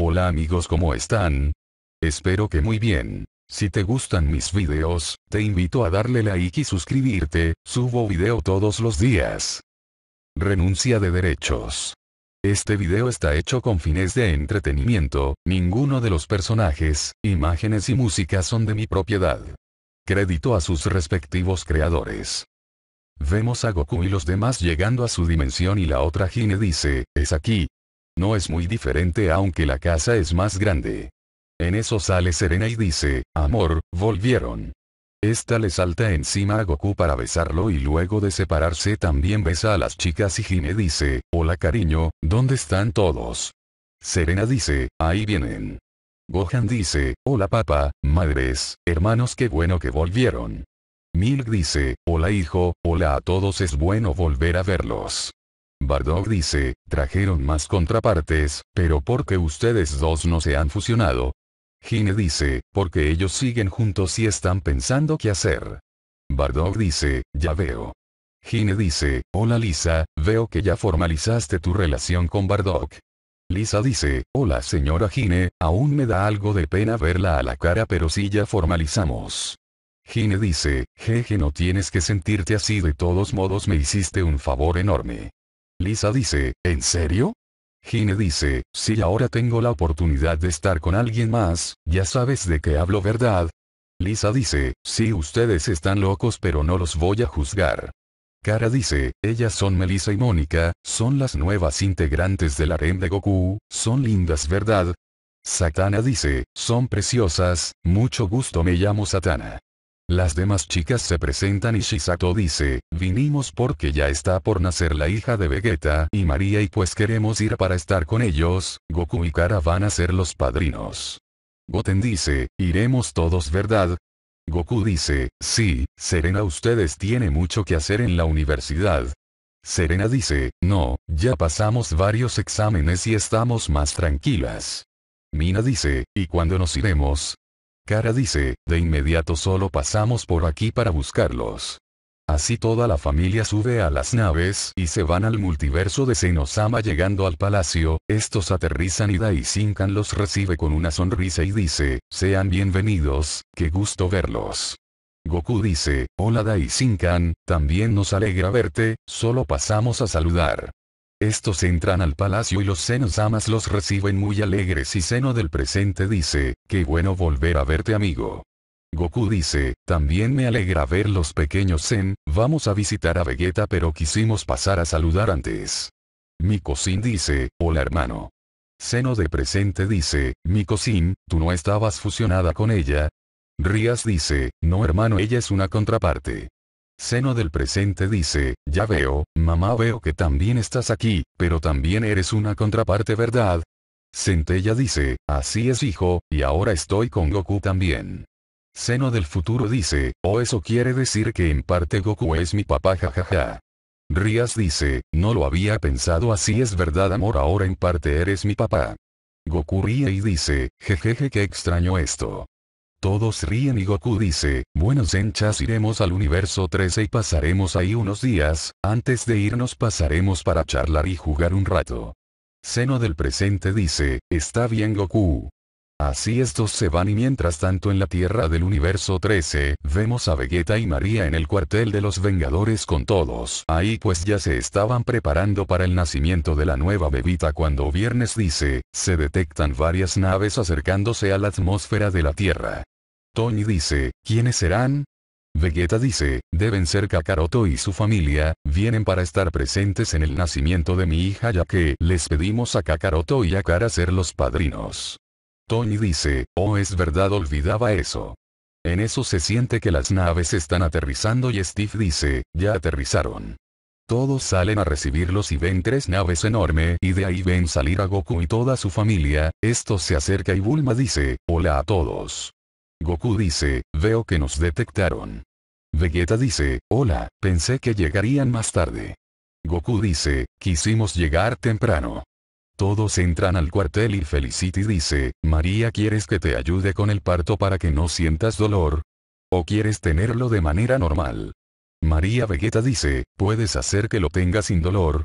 Hola amigos, ¿cómo están? Espero que muy bien. Si te gustan mis videos, te invito a darle like y suscribirte, subo video todos los días. Renuncia de derechos. Este video está hecho con fines de entretenimiento, ninguno de los personajes, imágenes y música son de mi propiedad. Crédito a sus respectivos creadores. Vemos a Goku y los demás llegando a su dimensión y la otra Hine dice, es aquí. No es muy diferente aunque la casa es más grande. En eso sale Serena y dice, amor, volvieron. Esta le salta encima a Goku para besarlo y luego de separarse también besa a las chicas y Hine dice, hola cariño, ¿dónde están todos? Serena dice, ahí vienen. Gohan dice, hola papá, madres, hermanos, qué bueno que volvieron. Milk dice, hola hijo, hola a todos, es bueno volver a verlos. Bardock dice, trajeron más contrapartes, pero ¿por qué ustedes dos no se han fusionado? Hine dice, porque ellos siguen juntos y están pensando qué hacer. Bardock dice, ya veo. Hine dice, hola Lisa, veo que ya formalizaste tu relación con Bardock. Lisa dice, hola señora Hine, aún me da algo de pena verla a la cara pero sí ya formalizamos. Hine dice, jeje, no tienes que sentirte así, de todos modos me hiciste un favor enorme. Lisa dice, ¿en serio? Hine dice, sí, ahora tengo la oportunidad de estar con alguien más, ya sabes de qué hablo, ¿verdad? Lisa dice, sí, ustedes están locos pero no los voy a juzgar. Kara dice, ellas son Melissa y Mónica, son las nuevas integrantes del harem de Goku, son lindas, ¿verdad? Satana dice, son preciosas, mucho gusto, me llamo Satana. Las demás chicas se presentan y Shisato dice, vinimos porque ya está por nacer la hija de Vegeta y María y pues queremos ir para estar con ellos. Goku y Kara van a ser los padrinos. Goten dice, iremos todos, ¿verdad? Goku dice, sí, Serena, ustedes tienen mucho que hacer en la universidad. Serena dice, no, ya pasamos varios exámenes y estamos más tranquilas. Mina dice, ¿y cuándo nos iremos? Kara dice, de inmediato, solo pasamos por aquí para buscarlos. Así toda la familia sube a las naves y se van al multiverso de Zenosama. Llegando al palacio, estos aterrizan y Daishinkan los recibe con una sonrisa y dice, sean bienvenidos, qué gusto verlos. Goku dice, hola Daishinkan, también nos alegra verte, solo pasamos a saludar. Estos entran al palacio y los Zenosamas los reciben muy alegres y Zeno del presente dice, qué bueno volver a verte amigo. Goku dice, también me alegra ver los pequeños Zen, vamos a visitar a Vegeta pero quisimos pasar a saludar antes. Mikosin dice, hola hermano. Zeno del presente dice, Mikosin, ¿tú no estabas fusionada con ella? Rias dice, no hermano, ella es una contraparte. Zeno del presente dice, ya veo, mamá, veo que también estás aquí, pero también eres una contraparte, ¿verdad? Centella dice, así es hijo, y ahora estoy con Goku también. Zeno del futuro dice, oh, eso quiere decir que en parte Goku es mi papá, jajaja. Rias dice, no lo había pensado así, es verdad amor, ahora en parte eres mi papá. Goku ríe y dice, jejeje, qué extraño esto. Todos ríen y Goku dice, bueno Zenchas, iremos al universo 13 y pasaremos ahí unos días, antes de irnos pasaremos para charlar y jugar un rato. Zeno del presente dice, está bien Goku. Así estos se van y mientras tanto en la tierra del universo 13, vemos a Vegeta y María en el cuartel de los Vengadores con todos. Ahí pues ya se estaban preparando para el nacimiento de la nueva bebita cuando Viernes dice, se detectan varias naves acercándose a la atmósfera de la Tierra. Tony dice, ¿quiénes serán? Vegeta dice, deben ser Kakaroto y su familia, vienen para estar presentes en el nacimiento de mi hija ya que les pedimos a Kakaroto y a Kara ser los padrinos. Tony dice, oh es verdad, olvidaba eso. En eso se siente que las naves están aterrizando y Steve dice, ya aterrizaron. Todos salen a recibirlos y ven 3 naves enormes y de ahí ven salir a Goku y toda su familia. Esto se acerca y Bulma dice, hola a todos. Goku dice, veo que nos detectaron. Vegeta dice, hola, pensé que llegarían más tarde. Goku dice, quisimos llegar temprano. Todos entran al cuartel y Felicity dice, María, ¿quieres que te ayude con el parto para que no sientas dolor? ¿O quieres tenerlo de manera normal? María Vegeta dice, puedes hacer que lo tenga sin dolor.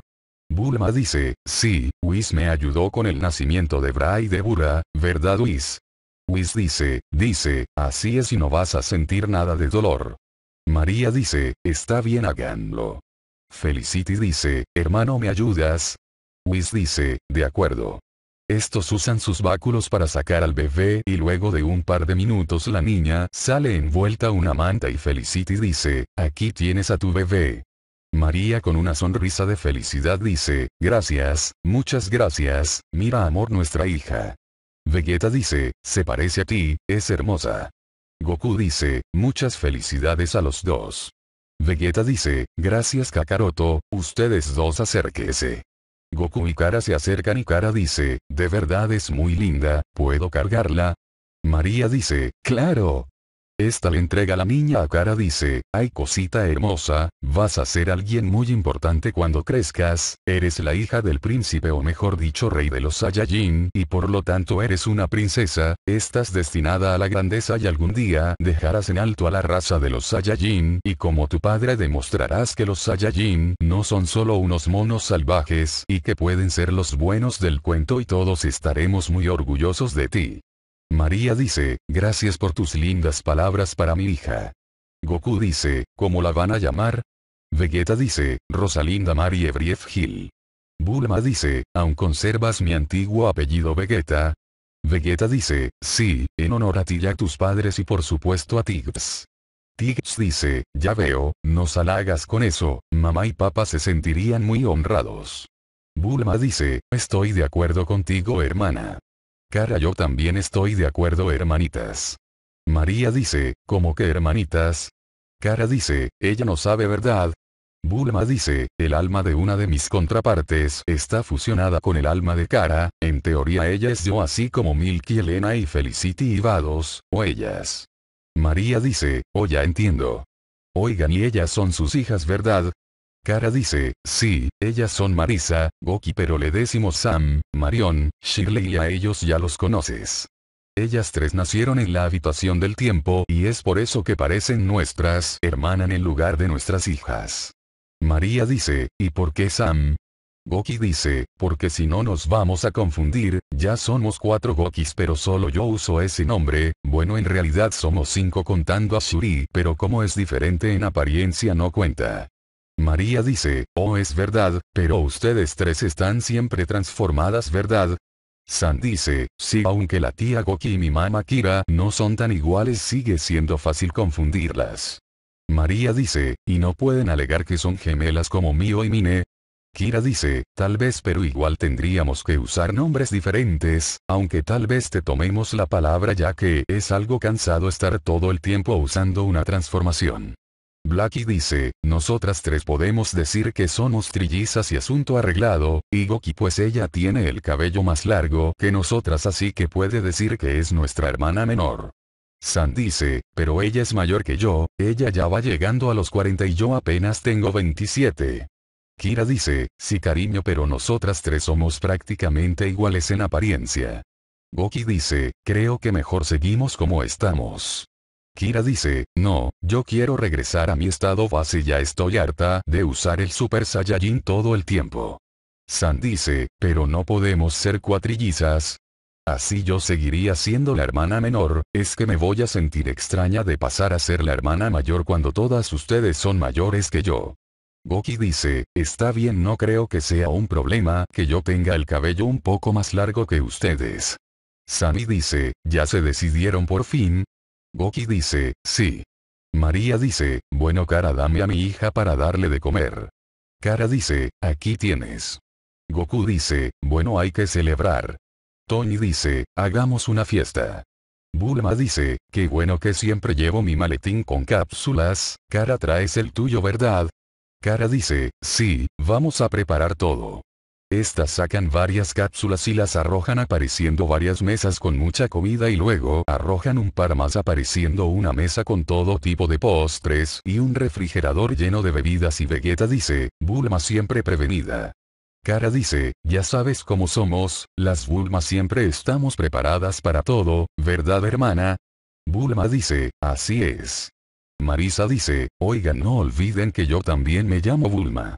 Bulma dice, sí, Whis me ayudó con el nacimiento de Bra y de Bura, ¿verdad Whis? Whis dice, así es y no vas a sentir nada de dolor. María dice, está bien háganlo. Felicity dice, hermano ¿me ayudas? Whis dice, de acuerdo. Estos usan sus báculos para sacar al bebé y luego de un par de minutos la niña sale envuelta una manta y Felicity dice, aquí tienes a tu bebé. María con una sonrisa de felicidad dice, gracias, muchas gracias, mira amor nuestra hija. Vegeta dice, se parece a ti, es hermosa. Goku dice, muchas felicidades a los dos. Vegeta dice, gracias Kakaroto, ustedes dos acérquese. Goku y Kara se acercan y Kara dice, de verdad es muy linda, ¿puedo cargarla? María dice, claro. Esta le entrega a la niña a Kara dice, ay cosita hermosa, vas a ser alguien muy importante cuando crezcas, eres la hija del príncipe o mejor dicho rey de los Saiyajin y por lo tanto eres una princesa, estás destinada a la grandeza y algún día dejarás en alto a la raza de los Saiyajin y como tu padre demostrarás que los Saiyajin no son solo unos monos salvajes y que pueden ser los buenos del cuento y todos estaremos muy orgullosos de ti. María dice, gracias por tus lindas palabras para mi hija. Goku dice, ¿cómo la van a llamar? Vegeta dice, Rosalinda Marie Brief Hill. Bulma dice, ¿aún conservas mi antiguo apellido Vegeta? Vegeta dice, sí, en honor a ti y a tus padres y por supuesto a Tiggs. Tiggs dice, ya veo, no halagas con eso, mamá y papá se sentirían muy honrados. Bulma dice, estoy de acuerdo contigo hermana. Kara yo también estoy de acuerdo hermanitas. María dice, ¿cómo que hermanitas? Kara dice, ella no sabe verdad. Bulma dice, el alma de una de mis contrapartes está fusionada con el alma de Kara, en teoría ella es yo así como Milky Elena y Felicity y Vados, o ellas. María dice, oh ya entiendo. Oigan y ellas son sus hijas ¿verdad? Kara dice, sí, ellas son Marisa, Goki pero le decimos Sam, Marion, Shirley y a ellos ya los conoces. Ellas tres nacieron en la habitación del tiempo y es por eso que parecen nuestras hermanas en lugar de nuestras hijas. María dice, ¿y por qué Sam? Goki dice, porque si no nos vamos a confundir, ya somos 4 Gokis pero solo yo uso ese nombre, bueno en realidad somos 5 contando a Shuri pero como es diferente en apariencia no cuenta. María dice, oh es verdad, pero ustedes tres están siempre transformadas ¿verdad? San dice, sí aunque la tía Goki y mi mamá Kira no son tan iguales sigue siendo fácil confundirlas. María dice, ¿y no pueden alegar que son gemelas como Mio y Mine? Kira dice, tal vez pero igual tendríamos que usar nombres diferentes, aunque tal vez te tomemos la palabra ya que es algo cansado estar todo el tiempo usando una transformación. Blackie dice, nosotras tres podemos decir que somos trillizas y asunto arreglado, y Goki pues ella tiene el cabello más largo que nosotras así que puede decir que es nuestra hermana menor. San dice, pero ella es mayor que yo, ella ya va llegando a los 40 y yo apenas tengo 27. Kira dice, sí cariño pero nosotras tres somos prácticamente iguales en apariencia. Goki dice, creo que mejor seguimos como estamos. Kira dice, no, yo quiero regresar a mi estado base ya estoy harta de usar el Super Saiyajin todo el tiempo. San dice, pero no podemos ser cuatrillizas. Así yo seguiría siendo la hermana menor, es que me voy a sentir extraña de pasar a ser la hermana mayor cuando todas ustedes son mayores que yo. Goki dice, está bien no creo que sea un problema que yo tenga el cabello un poco más largo que ustedes. Sami dice, ¿ya se decidieron por fin? Goki dice, sí. María dice, bueno Kara dame a mi hija para darle de comer. Kara dice, aquí tienes. Goku dice, bueno hay que celebrar. Tony dice, hagamos una fiesta. Bulma dice, qué bueno que siempre llevo mi maletín con cápsulas, Kara traes el tuyo ¿verdad? Kara dice, sí, vamos a preparar todo. Estas sacan varias cápsulas y las arrojan apareciendo varias mesas con mucha comida y luego arrojan un par más apareciendo una mesa con todo tipo de postres y un refrigerador lleno de bebidas y Vegeta dice, Bulma siempre prevenida. Kara dice, ya sabes cómo somos, las Bulma siempre estamos preparadas para todo, ¿verdad hermana? Bulma dice, así es. Marisa dice, oigan no olviden que yo también me llamo Bulma.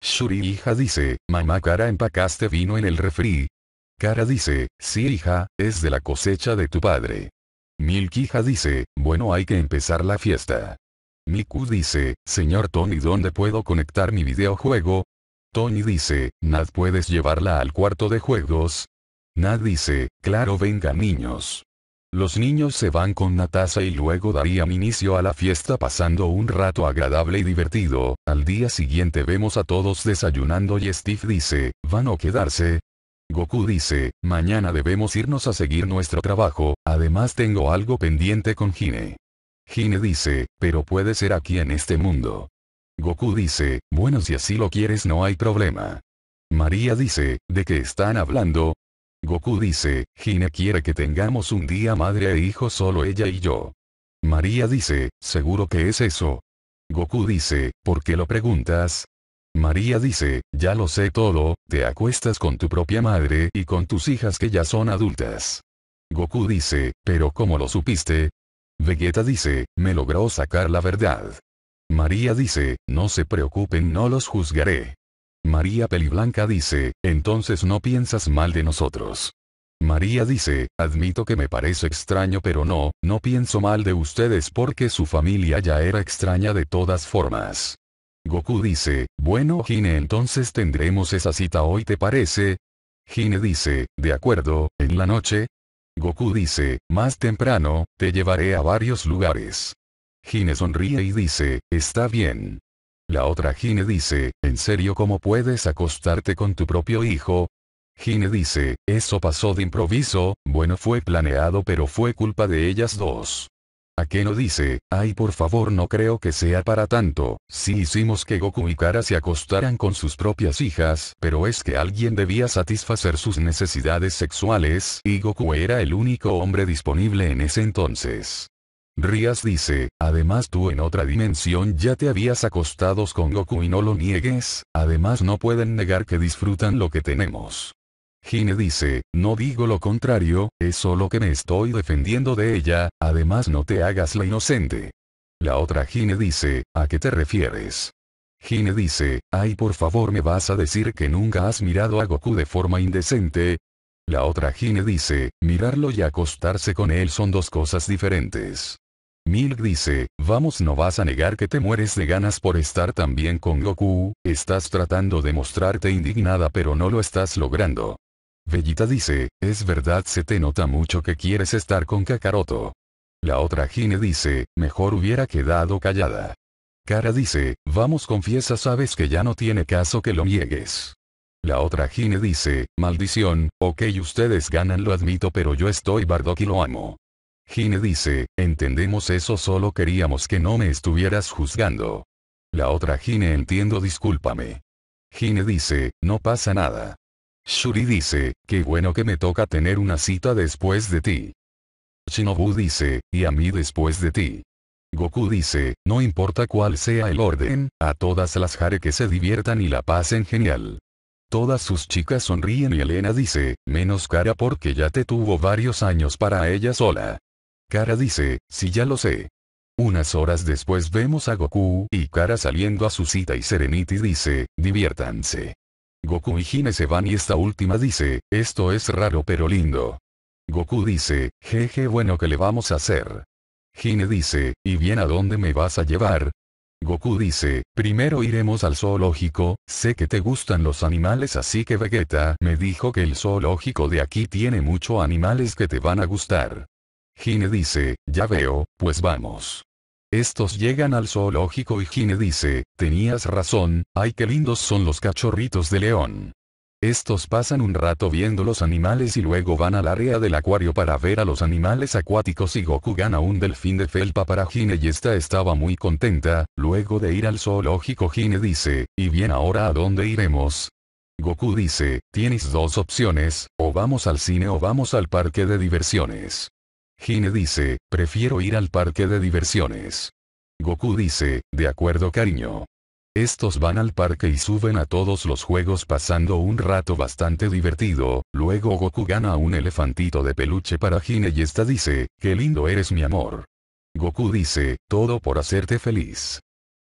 Shuri hija dice, mamá Kara empacaste vino en el refri. Kara dice, sí hija, es de la cosecha de tu padre. Milk hija dice, bueno hay que empezar la fiesta. Miku dice, señor Tony ¿dónde puedo conectar mi videojuego? Tony dice, Nat ¿puedes llevarla al cuarto de juegos? Nat dice, claro venga niños. Los niños se van con Natasha y luego darían inicio a la fiesta pasando un rato agradable y divertido. Al día siguiente vemos a todos desayunando y Steve dice, ¿van a quedarse? Goku dice, mañana debemos irnos a seguir nuestro trabajo, además tengo algo pendiente con Hine. Hine dice, pero puede ser aquí en este mundo. Goku dice, bueno si así lo quieres no hay problema. María dice, ¿de qué están hablando? Goku dice, Hine quiere que tengamos un día madre e hijo solo ella y yo. María dice, ¿seguro que es eso? Goku dice, ¿por qué lo preguntas? María dice, ya lo sé todo, te acuestas con tu propia madre y con tus hijas que ya son adultas. Goku dice, ¿pero cómo lo supiste? Vegeta dice, me logró sacar la verdad. María dice, no se preocupen no los juzgaré. María Peliblanca dice, entonces no piensas mal de nosotros. María dice, admito que me parece extraño pero no pienso mal de ustedes porque su familia ya era extraña de todas formas. Goku dice, bueno Hine entonces tendremos esa cita hoy ¿te parece? Hine dice, de acuerdo, en la noche. Goku dice, más temprano, te llevaré a varios lugares. Hine sonríe y dice, está bien. La otra Hine dice, ¿en serio cómo puedes acostarte con tu propio hijo? Hine dice, eso pasó de improviso, bueno fue planeado pero fue culpa de ellas dos. Akeno dice, ay por favor no creo que sea para tanto, sí hicimos que Goku y Kara se acostaran con sus propias hijas, pero es que alguien debía satisfacer sus necesidades sexuales, y Goku era el único hombre disponible en ese entonces. Rias dice, además tú en otra dimensión ya te habías acostado con Goku y no lo niegues, además no pueden negar que disfrutan lo que tenemos. Hine dice, no digo lo contrario, es solo que me estoy defendiendo de ella, además no te hagas la inocente. La otra Hine dice, ¿a qué te refieres? Hine dice, ay por favor me vas a decir que nunca has mirado a Goku de forma indecente. La otra Hine dice, mirarlo y acostarse con él son dos cosas diferentes. Milk dice, vamos no vas a negar que te mueres de ganas por estar también con Goku, estás tratando de mostrarte indignada pero no lo estás logrando. Vegeta dice, es verdad se te nota mucho que quieres estar con Kakaroto. La otra Hine dice, mejor hubiera quedado callada. Kara dice, vamos confiesa sabes que ya no tiene caso que lo niegues. La otra Hine dice, maldición, ok ustedes ganan lo admito pero yo estoy Bardock y lo amo. Hine dice, entendemos eso solo queríamos que no me estuvieras juzgando. La otra Hine entiendo discúlpame. Hine dice, no pasa nada. Shuri dice, qué bueno que me toca tener una cita después de ti. Shinobu dice, y a mí después de ti. Goku dice, no importa cuál sea el orden, a todas las Hare que se diviertan y la pasen genial. Todas sus chicas sonríen y Elena dice, menos Kara porque ya te tuvo varios años para ella sola. Kara dice, sí ya lo sé. Unas horas después vemos a Goku y Kara saliendo a su cita y Serenity dice, diviértanse. Goku y Hine se van y esta última dice, esto es raro pero lindo. Goku dice, jeje bueno ¿qué le vamos a hacer? Hine dice, ¿y bien a dónde me vas a llevar? Goku dice, primero iremos al zoológico, sé que te gustan los animales así que Vegeta me dijo que el zoológico de aquí tiene muchos animales que te van a gustar. Hine dice, ya veo, pues vamos. Estos llegan al zoológico y Hine dice, tenías razón, ay qué lindos son los cachorritos de león. Estos pasan un rato viendo los animales y luego van al área del acuario para ver a los animales acuáticos y Goku gana un delfín de felpa para Hine y esta estaba muy contenta, luego de ir al zoológico Hine dice, ¿y bien ahora a dónde iremos? Goku dice, tienes dos opciones, o vamos al cine o vamos al parque de diversiones. Hine dice, prefiero ir al parque de diversiones. Goku dice, de acuerdo cariño. Estos van al parque y suben a todos los juegos pasando un rato bastante divertido, luego Goku gana un elefantito de peluche para Hine y esta dice, qué lindo eres mi amor. Goku dice, todo por hacerte feliz.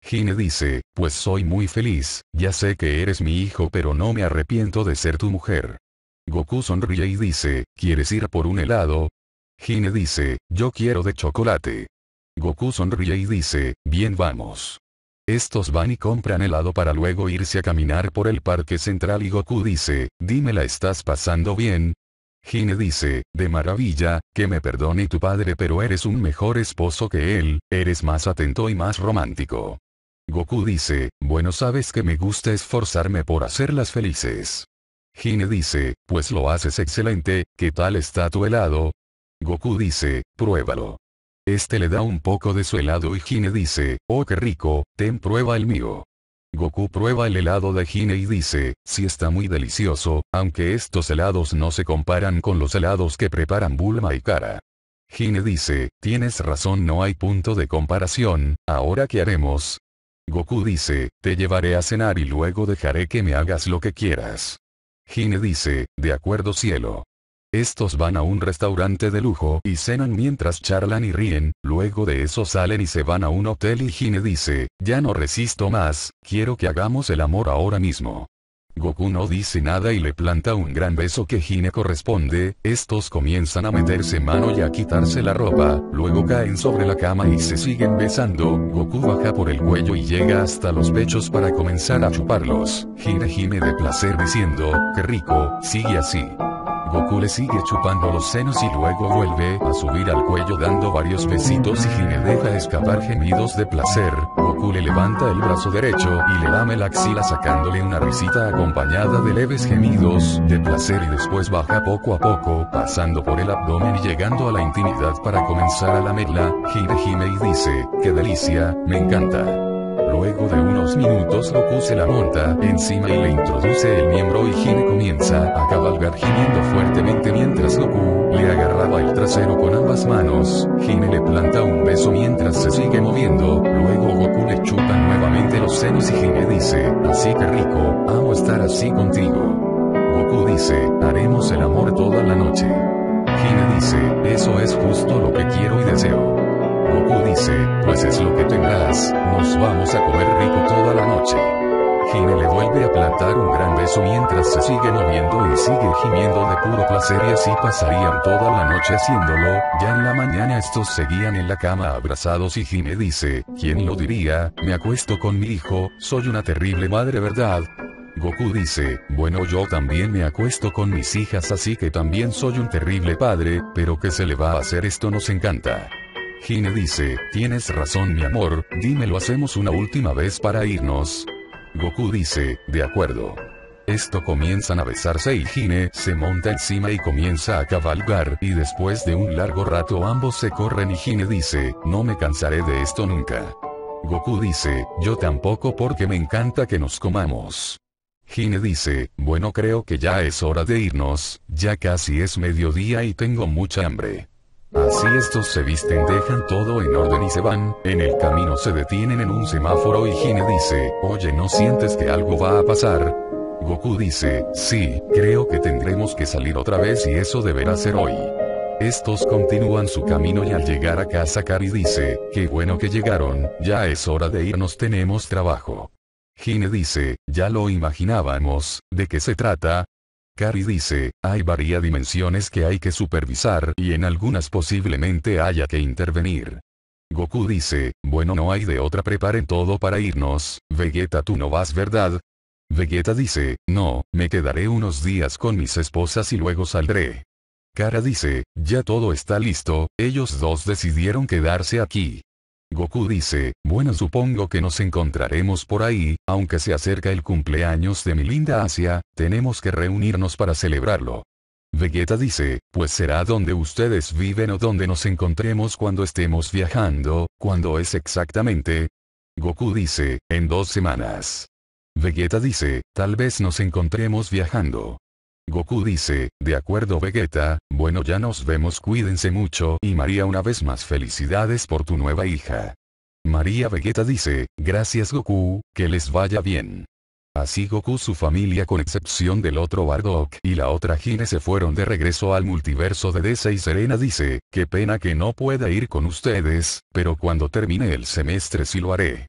Hime dice, pues soy muy feliz, ya sé que eres mi hijo pero no me arrepiento de ser tu mujer. Goku sonríe y dice, ¿quieres ir por un helado? Hime dice, yo quiero de chocolate. Goku sonríe y dice, bien vamos. Estos van y compran helado para luego irse a caminar por el parque central y Goku dice, dime, ¿la estás pasando bien? Hime dice, de maravilla, que me perdone tu padre pero eres un mejor esposo que él, eres más atento y más romántico. Goku dice, bueno, sabes que me gusta esforzarme por hacerlas felices. Hime dice, pues lo haces excelente, ¿qué tal está tu helado? Goku dice, pruébalo. Este le da un poco de su helado y Hime dice, oh qué rico, ten prueba el mío. Goku prueba el helado de Hime y dice, sí está muy delicioso, aunque estos helados no se comparan con los helados que preparan Bulma y Kara. Hime dice, tienes razón, no hay punto de comparación, ¿ahora qué haremos? Goku dice, te llevaré a cenar y luego dejaré que me hagas lo que quieras. Hime dice, de acuerdo cielo. Estos van a un restaurante de lujo y cenan mientras charlan y ríen, luego de eso salen y se van a un hotel y Hime dice, ya no resisto más, quiero que hagamos el amor ahora mismo. Goku no dice nada y le planta un gran beso que Hime corresponde, estos comienzan a meterse mano y a quitarse la ropa, luego caen sobre la cama y se siguen besando, Goku baja por el cuello y llega hasta los pechos para comenzar a chuparlos, Hime de placer diciendo, qué rico, sigue así. Goku le sigue chupando los senos y luego vuelve a subir al cuello dando varios besitos y Hime deja escapar gemidos de placer, Goku le levanta el brazo derecho y le lame la axila sacándole una risita acompañada de leves gemidos de placer y después baja poco a poco, pasando por el abdomen y llegando a la intimidad para comenzar a lamerla, gire Hime y dice, qué delicia, me encanta. Luego de unos minutos Goku se la monta encima y le introduce el miembro y Hime comienza a cabalgar gimiendo fuertemente mientras Goku le agarraba el trasero con ambas manos, Hime le planta un beso mientras se sigue moviendo, luego Goku le chupa nuevamente los senos y Hime dice, así que rico, amo estar así contigo. Goku dice, haremos el amor toda la noche. Hime dice, eso es justo lo que quiero y deseo. Goku dice, pues es lo que tendrás, nos vamos a comer rico toda la noche. Hime le vuelve a plantar un gran beso mientras se sigue moviendo y sigue gimiendo de puro placer y así pasarían toda la noche haciéndolo, ya en la mañana estos seguían en la cama abrazados y Hime dice, ¿quién lo diría? Me acuesto con mi hijo, soy una terrible madre, ¿verdad? Goku dice, bueno, yo también me acuesto con mis hijas así que también soy un terrible padre, pero ¿qué se le va a hacer? Esto nos encanta. Hime dice, tienes razón mi amor, dime, lo hacemos una última vez para irnos. Goku dice, de acuerdo. Esto comienzan a besarse y Hime se monta encima y comienza a cabalgar y después de un largo rato ambos se corren y Hime dice, no me cansaré de esto nunca. Goku dice, yo tampoco porque me encanta que nos comamos. Hime dice, bueno, creo que ya es hora de irnos, ya casi es mediodía y tengo mucha hambre. Así estos se visten, dejan todo en orden y se van, en el camino se detienen en un semáforo y Hime dice, oye, ¿no sientes que algo va a pasar? Goku dice, sí, creo que tendremos que salir otra vez y eso deberá ser hoy. Estos continúan su camino y al llegar a casa Kari dice, qué bueno que llegaron, ya es hora de irnos, tenemos trabajo. Hime dice, ya lo imaginábamos, ¿de qué se trata? Kari dice, hay varias dimensiones que hay que supervisar y en algunas posiblemente haya que intervenir. Goku dice, bueno, no hay de otra, preparen todo para irnos, Vegeta, tú no vas, ¿verdad? Vegeta dice, no, me quedaré unos días con mis esposas y luego saldré. Kara dice, ya todo está listo, ellos dos decidieron quedarse aquí. Goku dice, bueno, supongo que nos encontraremos por ahí, aunque se acerca el cumpleaños de mi linda Asia, tenemos que reunirnos para celebrarlo. Vegeta dice, pues será donde ustedes viven o donde nos encontremos cuando estemos viajando, ¿cuándo es exactamente? Goku dice, en 2 semanas. Vegeta dice, tal vez nos encontremos viajando. Goku dice, de acuerdo Vegeta, bueno, ya nos vemos, cuídense mucho y María, una vez más felicidades por tu nueva hija. María Vegeta dice, gracias Goku, que les vaya bien. Así Goku, su familia con excepción del otro Bardock y la otra Hime se fueron de regreso al multiverso de Deza y Serena dice, qué pena que no pueda ir con ustedes, pero cuando termine el semestre sí lo haré.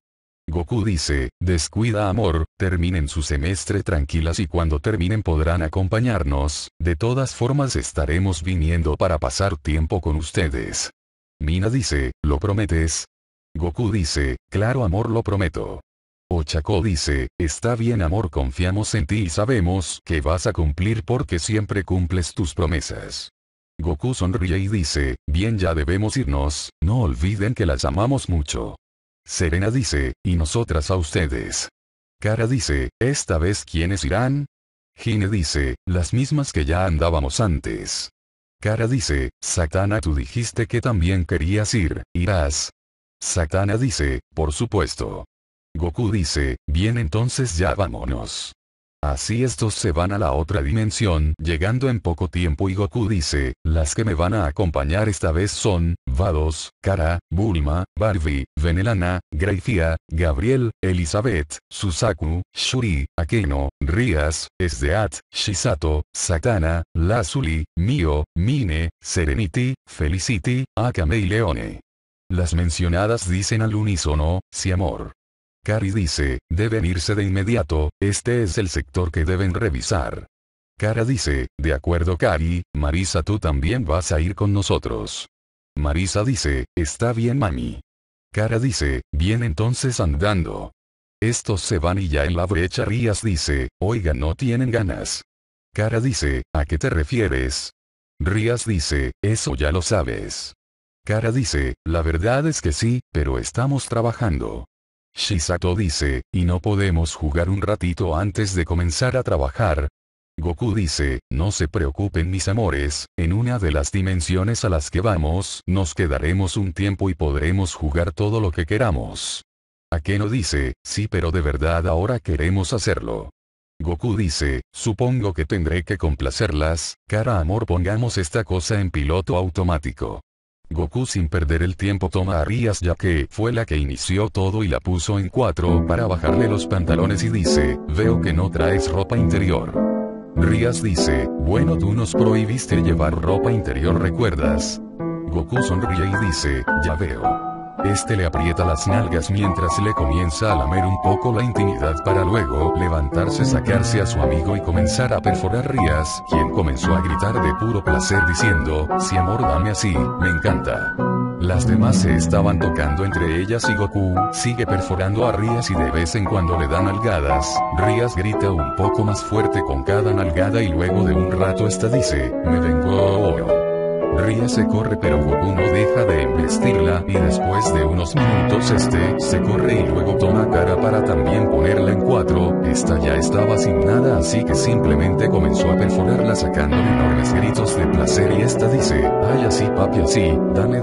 Goku dice, descuida amor, terminen su semestre tranquilas y cuando terminen podrán acompañarnos, de todas formas estaremos viniendo para pasar tiempo con ustedes. Mina dice, ¿lo prometes? Goku dice, claro amor lo prometo. Ochako dice, está bien amor confiamos en ti y sabemos que vas a cumplir porque siempre cumples tus promesas. Goku sonríe y dice, bien ya debemos irnos, no olviden que las amamos mucho. Serena dice, y nosotras a ustedes. Kara dice, ¿esta vez quiénes irán? Hine dice, las mismas que ya andábamos antes. Kara dice, Satana tú dijiste que también querías ir, ¿irás? Satana dice, por supuesto. Goku dice, bien entonces ya vámonos. Así estos se van a la otra dimensión, llegando en poco tiempo y Goku dice, las que me van a acompañar esta vez son, Vados, Kara, Bulma, Barbie, Venelana, Greifia, Gabriel, Elizabeth, Susaku, Shuri, Akeno, Rias, Esdeat, Shisato, Satana, Lazuli, Mio, Mine, Serenity, Felicity, Akame y Leone. Las mencionadas dicen al unísono, sí amor. Kari dice, deben irse de inmediato, este es el sector que deben revisar. Kara dice, de acuerdo Kari, Marisa tú también vas a ir con nosotros. Marisa dice, está bien mami. Kara dice, bien entonces andando. Estos se van y ya en la brecha Rias dice, oiga no tienen ganas. Kara dice, ¿a qué te refieres? Rias dice, eso ya lo sabes. Kara dice, la verdad es que sí, pero estamos trabajando. Shisato dice, ¿y no podemos jugar un ratito antes de comenzar a trabajar? Goku dice, no se preocupen mis amores, en una de las dimensiones a las que vamos, nos quedaremos un tiempo y podremos jugar todo lo que queramos. Akeno dice, sí pero de verdad ahora queremos hacerlo. Goku dice, supongo que tendré que complacerlas, Kara amor pongamos esta cosa en piloto automático. Goku sin perder el tiempo toma a Rias ya que fue la que inició todo y la puso en 4 para bajarle los pantalones y dice, veo que no traes ropa interior. Rias dice, bueno tú nos prohibiste llevar ropa interior ¿recuerdas? Goku sonríe y dice, ya veo. Este le aprieta las nalgas mientras le comienza a lamer un poco la intimidad para luego levantarse, sacarse a su amigo y comenzar a perforar Rias, quien comenzó a gritar de puro placer diciendo, sí amor dame así, me encanta. Las demás se estaban tocando entre ellas y Goku sigue perforando a Rias y de vez en cuando le dan nalgadas. Rias grita un poco más fuerte con cada nalgada y luego de un rato esta dice, me vengo. Rias se corre pero Goku no deja de embestirla y después de unos minutos este se corre y luego toma Kara para también ponerla en 4, esta ya estaba sin nada así que simplemente comenzó a perforarla sacándole enormes gritos de placer y esta dice, ay así papi así, dame.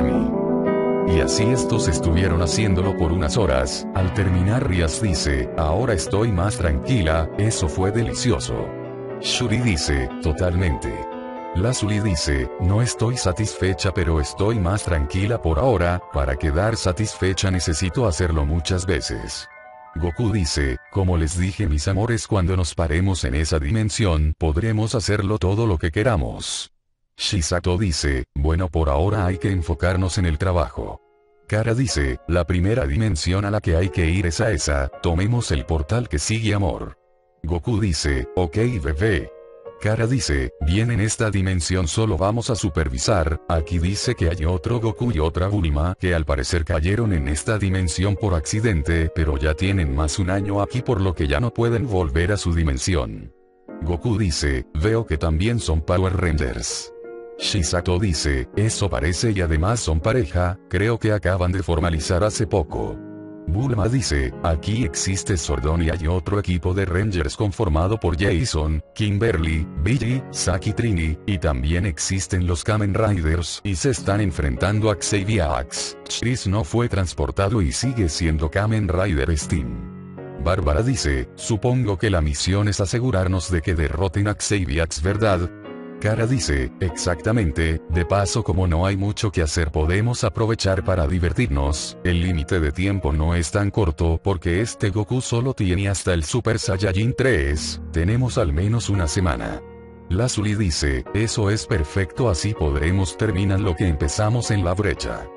Y así estos estuvieron haciéndolo por unas horas, al terminar Rias dice, ahora estoy más tranquila, eso fue delicioso. Shuri dice, totalmente. Lazuli dice, no estoy satisfecha pero estoy más tranquila por ahora, para quedar satisfecha necesito hacerlo muchas veces. Goku dice, como les dije mis amores cuando nos paremos en esa dimensión podremos hacerlo todo lo que queramos. Shisato dice, bueno por ahora hay que enfocarnos en el trabajo. Kara dice, la primera dimensión a la que hay que ir es a esa, tomemos el portal que sigue amor. Goku dice, ok bebé. Kara dice, bien en esta dimensión solo vamos a supervisar, aquí dice que hay otro Goku y otra Bulma que al parecer cayeron en esta dimensión por accidente pero ya tienen más un año aquí por lo que ya no pueden volver a su dimensión. Goku dice, veo que también son Power Rangers. Shisato dice, eso parece y además son pareja, creo que acaban de formalizar hace poco. Bulma dice, aquí existe Sordon y hay otro equipo de Rangers conformado por Jason, Kimberly, Billy, Saki Trini, y también existen los Kamen Riders y se están enfrentando a Xaviax. Chris no fue transportado y sigue siendo Kamen Rider Steam. Bárbara dice, supongo que la misión es asegurarnos de que derroten a Xaviax ¿verdad? Kara dice, exactamente, de paso como no hay mucho que hacer podemos aprovechar para divertirnos, el límite de tiempo no es tan corto porque este Goku solo tiene hasta el Super Saiyajin 3, tenemos al menos una semana. Lazuli dice, eso es perfecto así podremos terminar lo que empezamos en la brecha.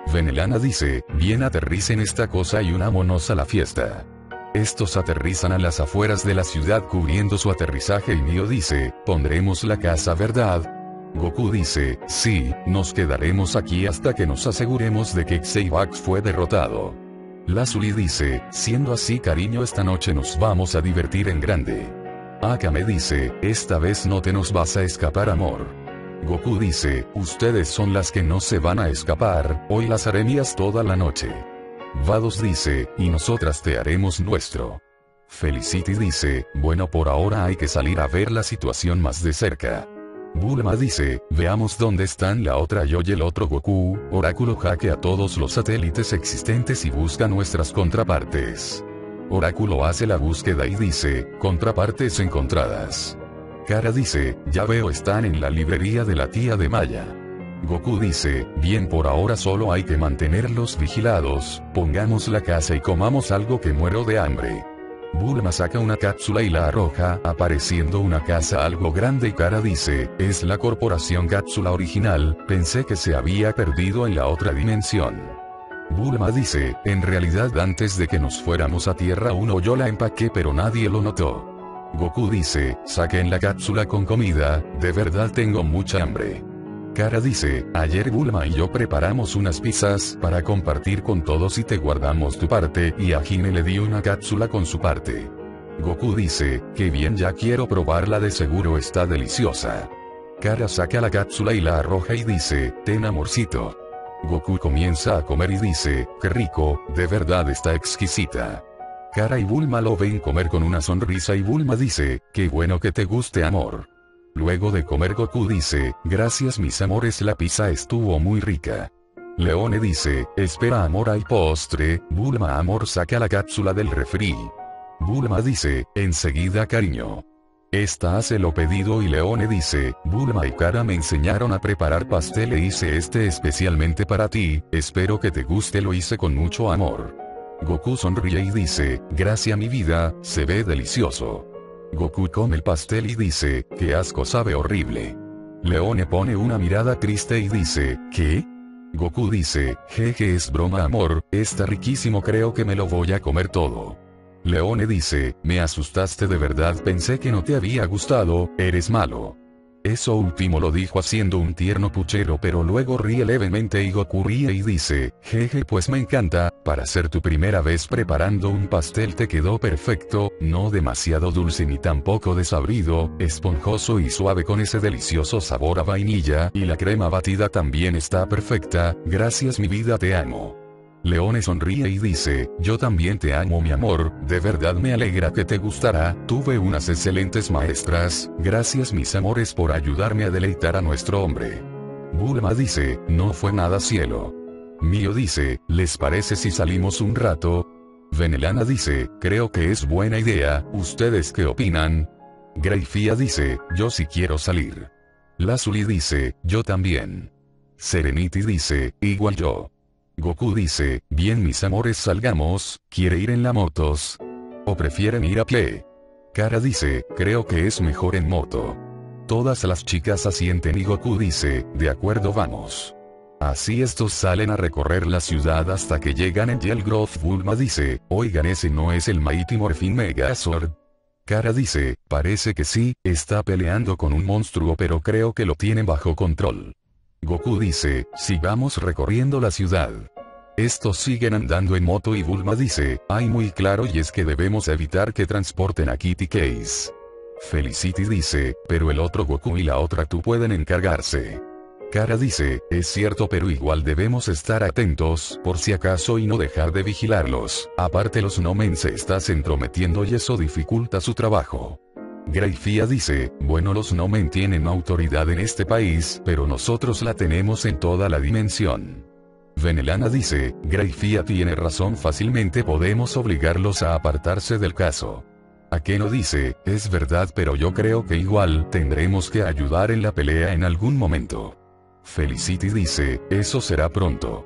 Venelana dice, bien, aterricen esta cosa y unámonos a la fiesta. Estos aterrizan a las afueras de la ciudad cubriendo su aterrizaje y Mio dice, pondremos la casa, ¿verdad? Goku dice, sí, nos quedaremos aquí hasta que nos aseguremos de que Xaybax fue derrotado. Lazuli dice, siendo así, cariño, esta noche nos vamos a divertir en grande. Akame dice, esta vez no te nos vas a escapar, amor. Goku dice, ustedes son las que no se van a escapar, hoy las haré mías toda la noche. Vados dice, y nosotras te haremos nuestro. Felicity dice, bueno, por ahora hay que salir a ver la situación más de cerca. Bulma dice, veamos dónde están la otra yo y el otro Goku. Oráculo hackea todos los satélites existentes y busca nuestras contrapartes. Oráculo hace la búsqueda y dice, contrapartes encontradas. Kara dice, ya veo, están en la librería de la tía de Maya. Goku dice, bien, por ahora solo hay que mantenerlos vigilados, pongamos la casa y comamos algo que muero de hambre. Bulma saca una cápsula y la arroja, apareciendo una casa algo grande y Kara dice, es la corporación cápsula original, pensé que se había perdido en la otra dimensión. Bulma dice, en realidad antes de que nos fuéramos a Tierra 1 yo la empaqué pero nadie lo notó. Goku dice, saquen la cápsula con comida, de verdad tengo mucha hambre. Kara dice, ayer Bulma y yo preparamos unas pizzas para compartir con todos y te guardamos tu parte, y a Hime le di una cápsula con su parte. Goku dice, qué bien, ya quiero probarla, de seguro está deliciosa. Kara saca la cápsula y la arroja y dice, ten, amorcito. Goku comienza a comer y dice, qué rico, de verdad está exquisita. Kara y Bulma lo ven comer con una sonrisa y Bulma dice, qué bueno que te guste, amor. Luego de comer Goku dice, gracias mis amores, la pizza estuvo muy rica. Leone dice, espera amor, hay postre. Bulma, amor, saca la cápsula del refri. Bulma dice, enseguida cariño. Esta hace lo pedido y Leone dice, Bulma y Kara me enseñaron a preparar pastel e hice este especialmente para ti, espero que te guste, lo hice con mucho amor. Goku sonríe y dice, gracias mi vida, se ve delicioso. Goku come el pastel y dice, qué asco, sabe horrible. Leone pone una mirada triste y dice, ¿qué? Goku dice, jeje, es broma amor, está riquísimo, creo que me lo voy a comer todo. Leone dice, me asustaste de verdad, pensé que no te había gustado, eres malo. Eso último lo dijo haciendo un tierno puchero, pero luego ríe levemente y Goku ríe y dice, jeje, pues me encanta, para ser tu primera vez preparando un pastel te quedó perfecto, no demasiado dulce ni tampoco desabrido, esponjoso y suave con ese delicioso sabor a vainilla, y la crema batida también está perfecta, gracias mi vida, te amo. Leone sonríe y dice, yo también te amo mi amor, de verdad me alegra que te gustará, tuve unas excelentes maestras, gracias mis amores por ayudarme a deleitar a nuestro hombre. Bulma dice, no fue nada cielo. Mio dice, ¿les parece si salimos un rato? Venelana dice, creo que es buena idea, ¿ustedes qué opinan? Greyfia dice, yo sí quiero salir. Lazuli dice, yo también. Serenity dice, igual yo. Goku dice, bien mis amores, salgamos, ¿quiere ir en la motos? ¿O prefieren ir a pie? Kara dice, creo que es mejor en moto. Todas las chicas asienten y Goku dice, de acuerdo, vamos. Así estos salen a recorrer la ciudad hasta que llegan en Yell Grove. Bulma dice, oigan, ese no es el Mighty Morphin Megazord. Kara dice, parece que sí, está peleando con un monstruo pero creo que lo tienen bajo control. Goku dice, sigamos recorriendo la ciudad. Estos siguen andando en moto y Bulma dice, ay, muy claro, y es que debemos evitar que transporten a Kitty Case. Felicity dice, pero el otro Goku y la otra tú pueden encargarse. Kara dice, es cierto, pero igual debemos estar atentos, por si acaso, y no dejar de vigilarlos, aparte los Nomen se están entrometiendo y eso dificulta su trabajo. Greyfia dice, bueno, los Nomen tienen autoridad en este país, pero nosotros la tenemos en toda la dimensión. Venelana dice, Greyfia tiene razón, fácilmente podemos obligarlos a apartarse del caso. Akeno dice, es verdad, pero yo creo que igual tendremos que ayudar en la pelea en algún momento. Felicity dice, eso será pronto.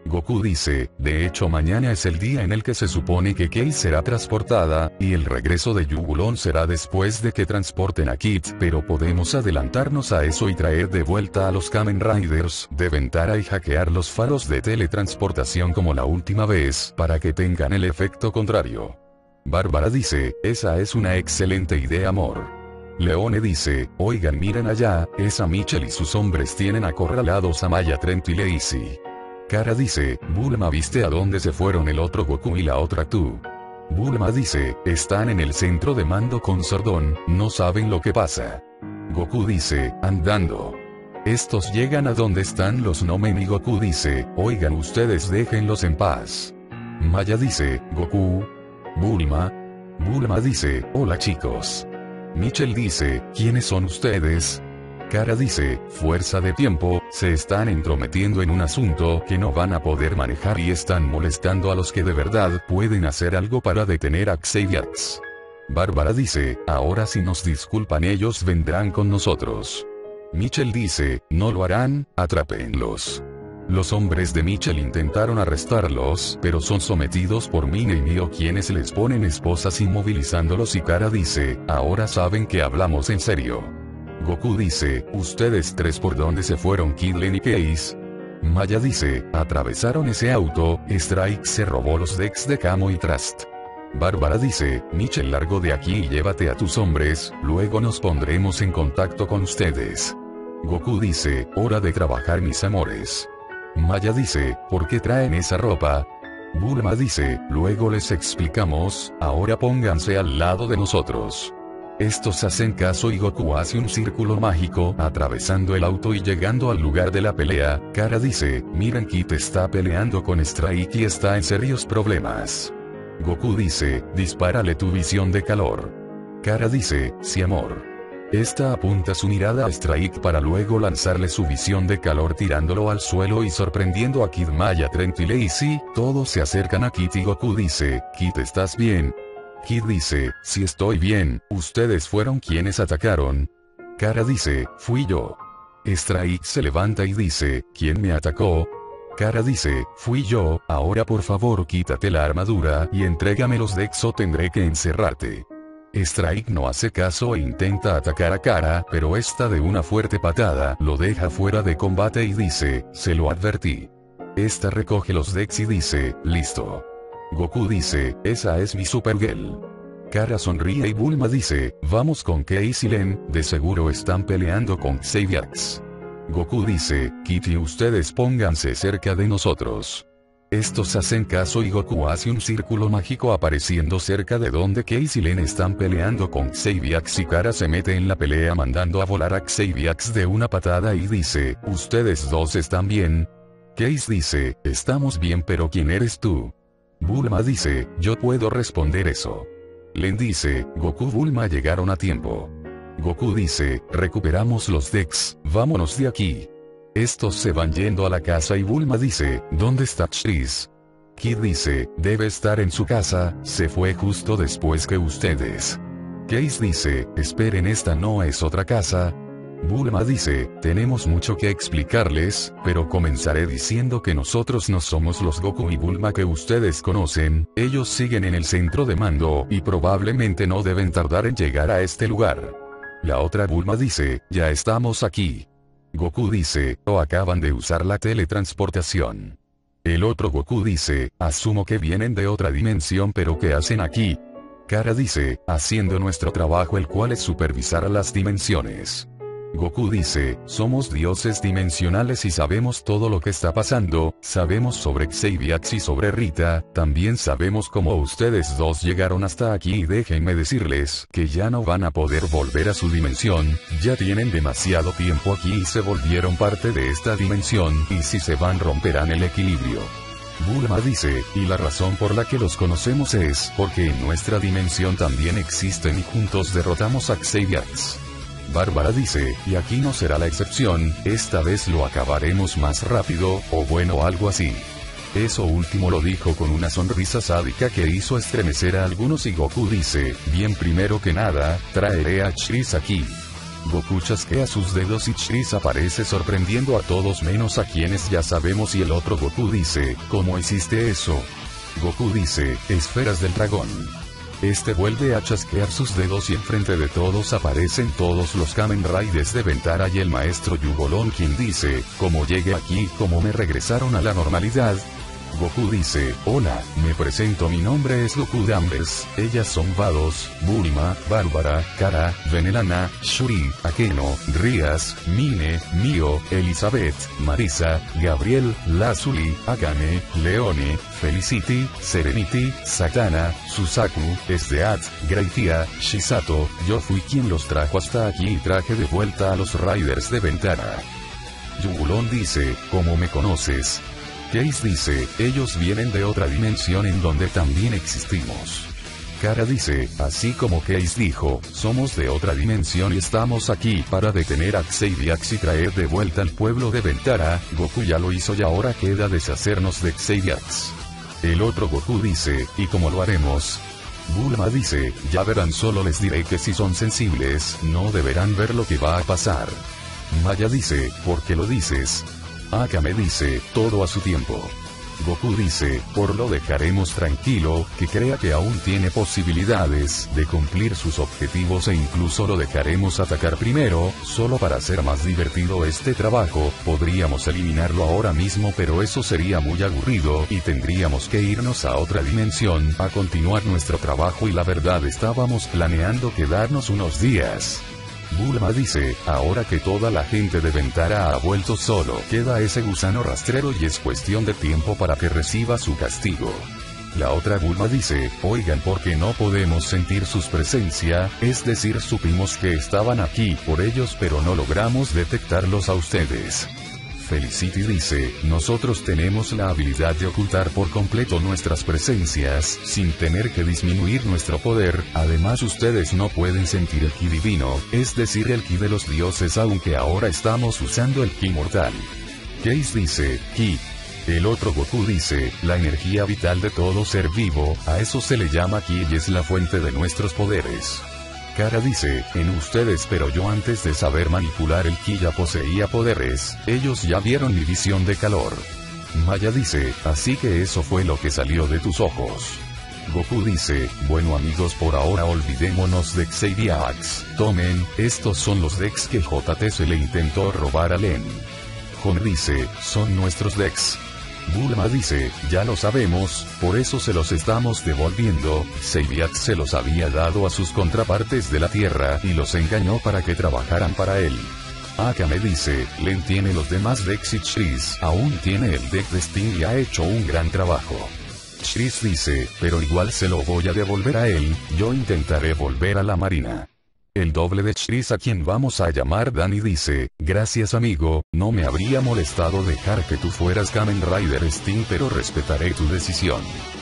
Goku dice, de hecho mañana es el día en el que se supone que Kei será transportada, y el regreso de Yugulon será después de que transporten a Kid, pero podemos adelantarnos a eso y traer de vuelta a los Kamen Riders de Ventara y hackear los faros de teletransportación como la última vez, para que tengan el efecto contrario. Bárbara dice, esa es una excelente idea, amor. Leone dice, oigan, miren allá, esa Michelle y sus hombres tienen acorralados a Maya, Trent y Lacey. Kara dice, Bulma, ¿viste a dónde se fueron el otro Goku y la otra tú? Bulma dice, están en el centro de mando con Sordón, no saben lo que pasa. Goku dice, andando. Estos llegan a donde están los Nomen y Goku dice, oigan ustedes, déjenlos en paz. Maya dice, Goku. Bulma. Bulma dice, hola chicos. Michelle dice, ¿quiénes son ustedes? Kara dice, fuerza de tiempo, se están entrometiendo en un asunto que no van a poder manejar y están molestando a los que de verdad pueden hacer algo para detener a Xaviax. Bárbara dice, ahora si nos disculpan ellos vendrán con nosotros. Michelle dice, no lo harán, atrápenlos. Los hombres de Michelle intentaron arrestarlos, pero son sometidos por Mine y Mio, quienes les ponen esposas inmovilizándolos, y Kara dice, ahora saben que hablamos en serio. Goku dice, ¿ustedes tres por dónde se fueron Kid, Len y Case? Maya dice, atravesaron ese auto, Strike se robó los decks de Camo y Trust. Bárbara dice, Michelle, largo de aquí y llévate a tus hombres, luego nos pondremos en contacto con ustedes. Goku dice, hora de trabajar mis amores. Maya dice, ¿por qué traen esa ropa? Bulma dice, luego les explicamos, ahora pónganse al lado de nosotros. Estos hacen caso y Goku hace un círculo mágico, atravesando el auto y llegando al lugar de la pelea. Kara dice, miren, Kid está peleando con Strike y está en serios problemas. Goku dice, dispárale tu visión de calor. Kara dice, sí, amor. Esta apunta su mirada a Strike para luego lanzarle su visión de calor tirándolo al suelo y sorprendiendo a Kid, Maya, Trent y Lacey. Todos se acercan a Kid y Goku dice, Kid, ¿estás bien? Kid dice, sí estoy bien, ¿ustedes fueron quienes atacaron? Kara dice, fui yo. Strike se levanta y dice, ¿quién me atacó? Kara dice, fui yo, ahora por favor quítate la armadura y entrégame los decks o tendré que encerrarte. Strike no hace caso e intenta atacar a Kara, pero esta de una fuerte patada lo deja fuera de combate y dice, se lo advertí. Esta recoge los decks y dice, listo. Goku dice, esa es mi Supergirl. Kara sonríe y Bulma dice, vamos con Case y Len, de seguro están peleando con Xaviax. Goku dice, Kitty, ustedes pónganse cerca de nosotros. Estos hacen caso y Goku hace un círculo mágico apareciendo cerca de donde Case y Len están peleando con Xaviax, y Kara se mete en la pelea mandando a volar a Xaviax de una patada y dice, ¿ustedes dos están bien? Case dice, estamos bien, pero ¿quién eres tú? Bulma dice, yo puedo responder eso. Len dice, Goku, Bulma llegaron a tiempo. Goku dice, recuperamos los decks, vámonos de aquí. Estos se van yendo a la casa y Bulma dice, ¿dónde está Chris? Kid dice, debe estar en su casa, se fue justo después que ustedes. Case dice, esperen, esta no es otra casa. Bulma dice, tenemos mucho que explicarles, pero comenzaré diciendo que nosotros no somos los Goku y Bulma que ustedes conocen, ellos siguen en el centro de mando y probablemente no deben tardar en llegar a este lugar. La otra Bulma dice, ya estamos aquí. Goku dice, acaban de usar la teletransportación. El otro Goku dice, asumo que vienen de otra dimensión, pero ¿qué hacen aquí? Kara dice, haciendo nuestro trabajo, el cual es supervisar a las dimensiones. Goku dice, somos dioses dimensionales y sabemos todo lo que está pasando, sabemos sobre Xaviax y sobre Rita, también sabemos cómo ustedes dos llegaron hasta aquí y déjenme decirles que ya no van a poder volver a su dimensión, ya tienen demasiado tiempo aquí y se volvieron parte de esta dimensión, y si se van romperán el equilibrio. Bulma dice, y la razón por la que los conocemos es porque en nuestra dimensión también existen y juntos derrotamos a Xaviax. Bárbara dice, y aquí no será la excepción, esta vez lo acabaremos más rápido, o bueno, algo así. Eso último lo dijo con una sonrisa sádica que hizo estremecer a algunos y Goku dice, bien, primero que nada, traeré a Chris aquí. Goku chasquea sus dedos y Chris aparece sorprendiendo a todos menos a quienes ya sabemos y el otro Goku dice, ¿cómo hiciste eso? Goku dice, esferas del dragón. Este vuelve a chasquear sus dedos y enfrente de todos aparecen todos los Kamen Riders de Ventara y el maestro Yugolon quien dice, ¿cómo llegué aquí? ¿Cómo me regresaron a la normalidad? Goku dice, hola, me presento, mi nombre es Goku Danvers, ellas son Vados, Bulma, Bárbara, Kara, Venelana, Shuri, Akeno, Rias, Mine, Mio, Elizabeth, Marisa, Gabriel, Lazuli, Akane, Leone, Felicity, Serenity, Satana, Susaku, Esdeat, Graithia, Shisato, yo fui quien los trajo hasta aquí y traje de vuelta a los Riders de Ventara. Yugolon dice, ¿cómo me conoces? Case dice, ellos vienen de otra dimensión en donde también existimos. Kara dice, así como Case dijo, somos de otra dimensión y estamos aquí para detener a Xaviax y traer de vuelta al pueblo de Ventara. Goku ya lo hizo y ahora queda deshacernos de Xaviax. El otro Goku dice, ¿y cómo lo haremos? Bulma dice, ya verán, solo les diré que si son sensibles, no deberán ver lo que va a pasar. Maya dice, ¿por qué lo dices? Akame dice, todo a su tiempo. Goku dice, por lo dejaremos tranquilo, que crea que aún tiene posibilidades de cumplir sus objetivos e incluso lo dejaremos atacar primero, solo para hacer más divertido este trabajo. Podríamos eliminarlo ahora mismo pero eso sería muy aburrido y tendríamos que irnos a otra dimensión a continuar nuestro trabajo y la verdad estábamos planeando quedarnos unos días. Bulma dice, ahora que toda la gente de Ventara ha vuelto, solo queda ese gusano rastrero y es cuestión de tiempo para que reciba su castigo. La otra Bulma dice, oigan, ¿por qué no podemos sentir su presencia? Es decir, supimos que estaban aquí por ellos pero no logramos detectarlos a ustedes. Felicity dice, nosotros tenemos la habilidad de ocultar por completo nuestras presencias, sin tener que disminuir nuestro poder, además ustedes no pueden sentir el ki divino, es decir el ki de los dioses aunque ahora estamos usando el ki mortal. Case dice, ki. El otro Goku dice, la energía vital de todo ser vivo, a eso se le llama ki y es la fuente de nuestros poderes. Kara dice, en ustedes pero yo antes de saber manipular el ki ya poseía poderes, ellos ya vieron mi visión de calor. Maya dice, así que eso fue lo que salió de tus ojos. Goku dice, bueno amigos, por ahora olvidémonos de Xaviax, tomen, estos son los decks que JT se le intentó robar a Len. Jon dice, son nuestros decks. Bulma dice, ya lo sabemos, por eso se los estamos devolviendo. Xaviax se los había dado a sus contrapartes de la Tierra y los engañó para que trabajaran para él. Akame dice, Len tiene los demás decks y Chris aún tiene el deck de Sting y ha hecho un gran trabajo. Chris dice, pero igual se lo voy a devolver a él, yo intentaré volver a la marina. El doble de Chris, a quien vamos a llamar Danny, dice, gracias amigo, no me habría molestado dejar que tú fueras Kamen Rider Sting pero respetaré tu decisión.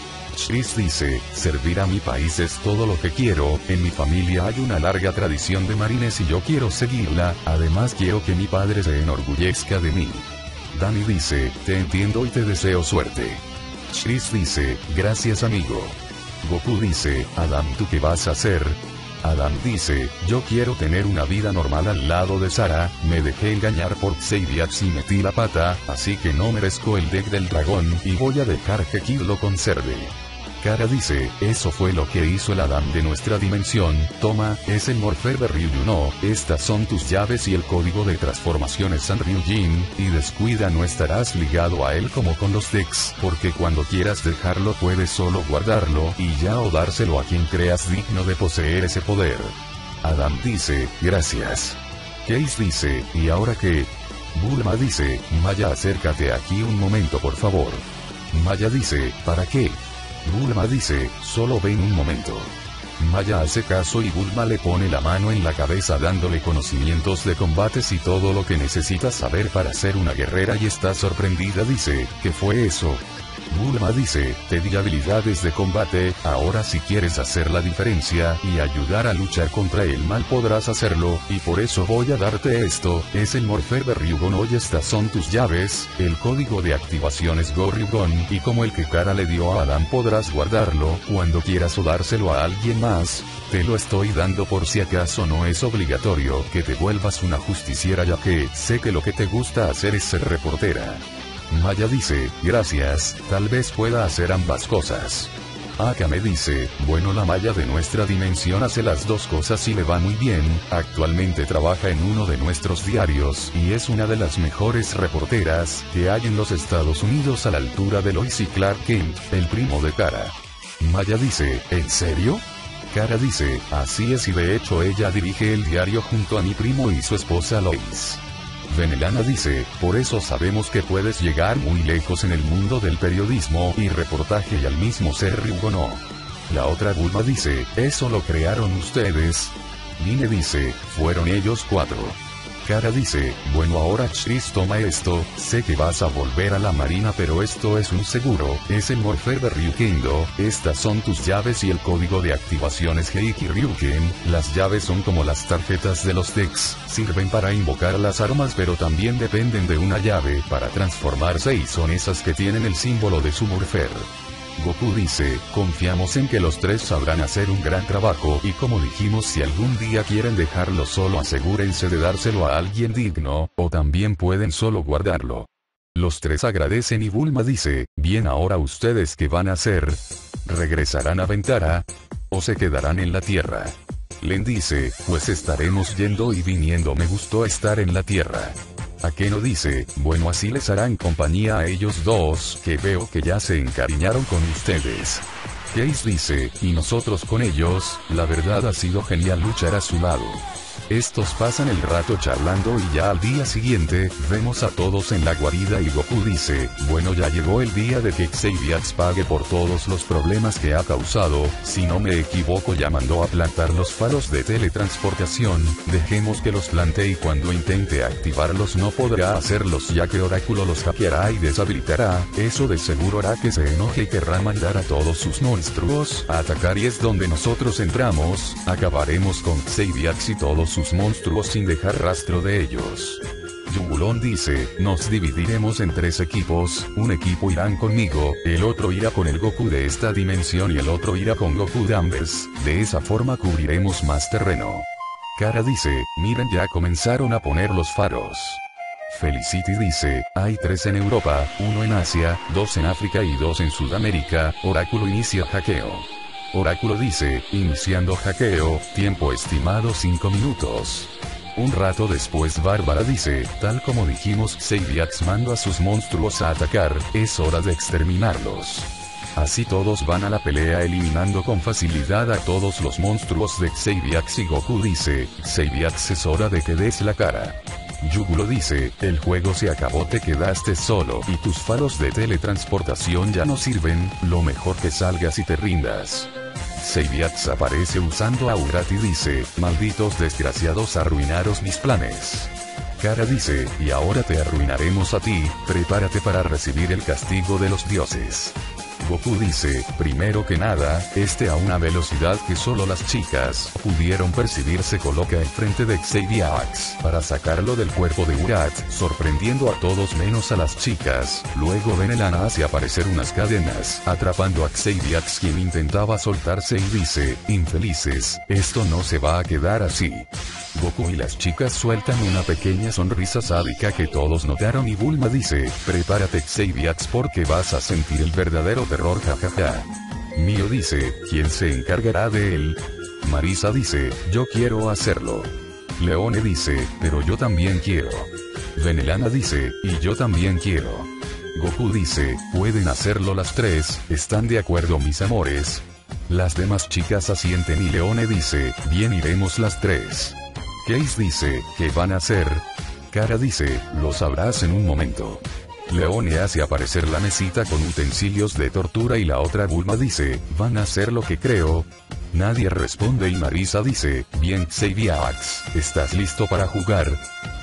Chris dice, servir a mi país es todo lo que quiero, en mi familia hay una larga tradición de marines y yo quiero seguirla, además quiero que mi padre se enorgullezca de mí. Danny dice, te entiendo y te deseo suerte. Chris dice, gracias amigo. Goku dice, Adam, ¿tú qué vas a hacer? Adam dice, yo quiero tener una vida normal al lado de Sarah, me dejé engañar por Xaviax y metí la pata, así que no merezco el deck del dragón y voy a dejar que Kid lo conserve. Kara dice, eso fue lo que hizo el Adam de nuestra dimensión, toma, es el Morpher Ryujin no, estas son tus llaves y el código de transformaciones San Ryujin, y descuida no estarás ligado a él como con los decks, porque cuando quieras dejarlo puedes solo guardarlo y ya o dárselo a quien creas digno de poseer ese poder. Adam dice, gracias. Case dice, ¿y ahora qué? Bulma dice, Maya acércate aquí un momento por favor. Maya dice, ¿para qué? Bulma dice, solo ven un momento. Maya hace caso y Bulma le pone la mano en la cabeza dándole conocimientos de combates y todo lo que necesitas saber para ser una guerrera y está sorprendida, dice, ¿qué fue eso? Bulma dice, te di habilidades de combate, ahora si quieres hacer la diferencia y ayudar a luchar contra el mal podrás hacerlo, y por eso voy a darte esto, es el Morpher de Ryugon y estas son tus llaves, el código de activación es Go-Ryugon, y como el que Kara le dio a Adam podrás guardarlo, cuando quieras o dárselo a alguien más, te lo estoy dando por si acaso no es obligatorio que te vuelvas una justiciera ya que sé que lo que te gusta hacer es ser reportera. Maya dice, gracias, tal vez pueda hacer ambas cosas. Akame dice, bueno la Maya de nuestra dimensión hace las dos cosas y le va muy bien, actualmente trabaja en uno de nuestros diarios y es una de las mejores reporteras que hay en los Estados Unidos a la altura de Lois y Clark Kent, el primo de Kara. Maya dice, ¿en serio? Kara dice, así es y de hecho ella dirige el diario junto a mi primo y su esposa Lois. Venelana dice, por eso sabemos que puedes llegar muy lejos en el mundo del periodismo y reportaje y al mismo ser Ryugono. La otra Bulma dice, eso lo crearon ustedes. Mine dice, fueron ellos 4. Kara dice, bueno ahora Chris toma esto, sé que vas a volver a la marina pero esto es un seguro, es el Morpher de Ryukendo, estas son tus llaves y el código de activación es Heiki Ryuken, las llaves son como las tarjetas de los decks, sirven para invocar las armas pero también dependen de una llave para transformarse y son esas que tienen el símbolo de su Morpher. Goku dice, confiamos en que los 3 sabrán hacer un gran trabajo y como dijimos si algún día quieren dejarlo solo asegúrense de dárselo a alguien digno, o también pueden solo guardarlo. Los 3 agradecen y Bulma dice, bien ahora ustedes qué van a hacer, ¿regresarán a Ventara? ¿O se quedarán en la Tierra? Len dice, pues estaremos yendo y viniendo me gustó estar en la Tierra. Akeno dice, bueno así les harán compañía a ellos dos, que veo que ya se encariñaron con ustedes. Case dice, y nosotros con ellos, la verdad ha sido genial luchar a su lado. Estos pasan el rato charlando y ya al día siguiente, vemos a todos en la guarida y Goku dice, bueno ya llegó el día de que Xaviax pague por todos los problemas que ha causado, si no me equivoco ya mandó a plantar los faros de teletransportación, dejemos que los plante y cuando intente activarlos no podrá hacerlos ya que Oráculo los hackeará y deshabilitará, eso de seguro hará que se enoje y querrá mandar a todos sus monstruos a atacar y es donde nosotros entramos, acabaremos con Xaviax y todos sus monstruos sin dejar rastro de ellos. Yugulon dice, nos dividiremos en 3 equipos, un equipo irán conmigo, el otro irá con el Goku de esta dimensión y el otro irá con Goku Danvers, de esa forma cubriremos más terreno. Kara dice, miren ya comenzaron a poner los faros. Felicity dice, hay 3 en Europa, 1 en Asia, 2 en África y 2 en Sudamérica, Oráculo inicia hackeo. Oráculo dice, iniciando hackeo, tiempo estimado 5 minutos. Un rato después Bárbara dice, tal como dijimos Xaviax manda a sus monstruos a atacar, es hora de exterminarlos. Así todos van a la pelea eliminando con facilidad a todos los monstruos de Xaviax y Goku dice, Xaviax es hora de que des la cara. Yugulo dice, el juego se acabó te quedaste solo y tus faros de teletransportación ya no sirven, lo mejor que salgas y te rindas. Xaviax aparece usando Aurat y dice, malditos desgraciados arruinaros mis planes. Kara dice, y ahora te arruinaremos a ti, prepárate para recibir el castigo de los dioses. Goku dice, primero que nada, a una velocidad que solo las chicas pudieron percibir se coloca enfrente de Xaviax para sacarlo del cuerpo de Urat, sorprendiendo a todos menos a las chicas, luego Venelana hace aparecer unas cadenas, atrapando a Xaviax quien intentaba soltarse y dice, infelices, esto no se va a quedar así. Goku y las chicas sueltan una pequeña sonrisa sádica que todos notaron y Bulma dice, prepárate Xaviax porque vas a sentir el verdadero terror jajaja. Mio dice, ¿quién se encargará de él? Marisa dice, yo quiero hacerlo. Leone dice, pero yo también quiero. Venelana dice, y yo también quiero. Goku dice, pueden hacerlo las 3, ¿están de acuerdo mis amores? Las demás chicas asienten y Leone dice, bien iremos las 3. Case dice, ¿qué van a hacer? Kara dice, lo sabrás en un momento. Leone hace aparecer la mesita con utensilios de tortura y la otra Bulma dice, ¿van a hacer lo que creo? Nadie responde y Marisa dice, bien Xaviax, ¿estás listo para jugar?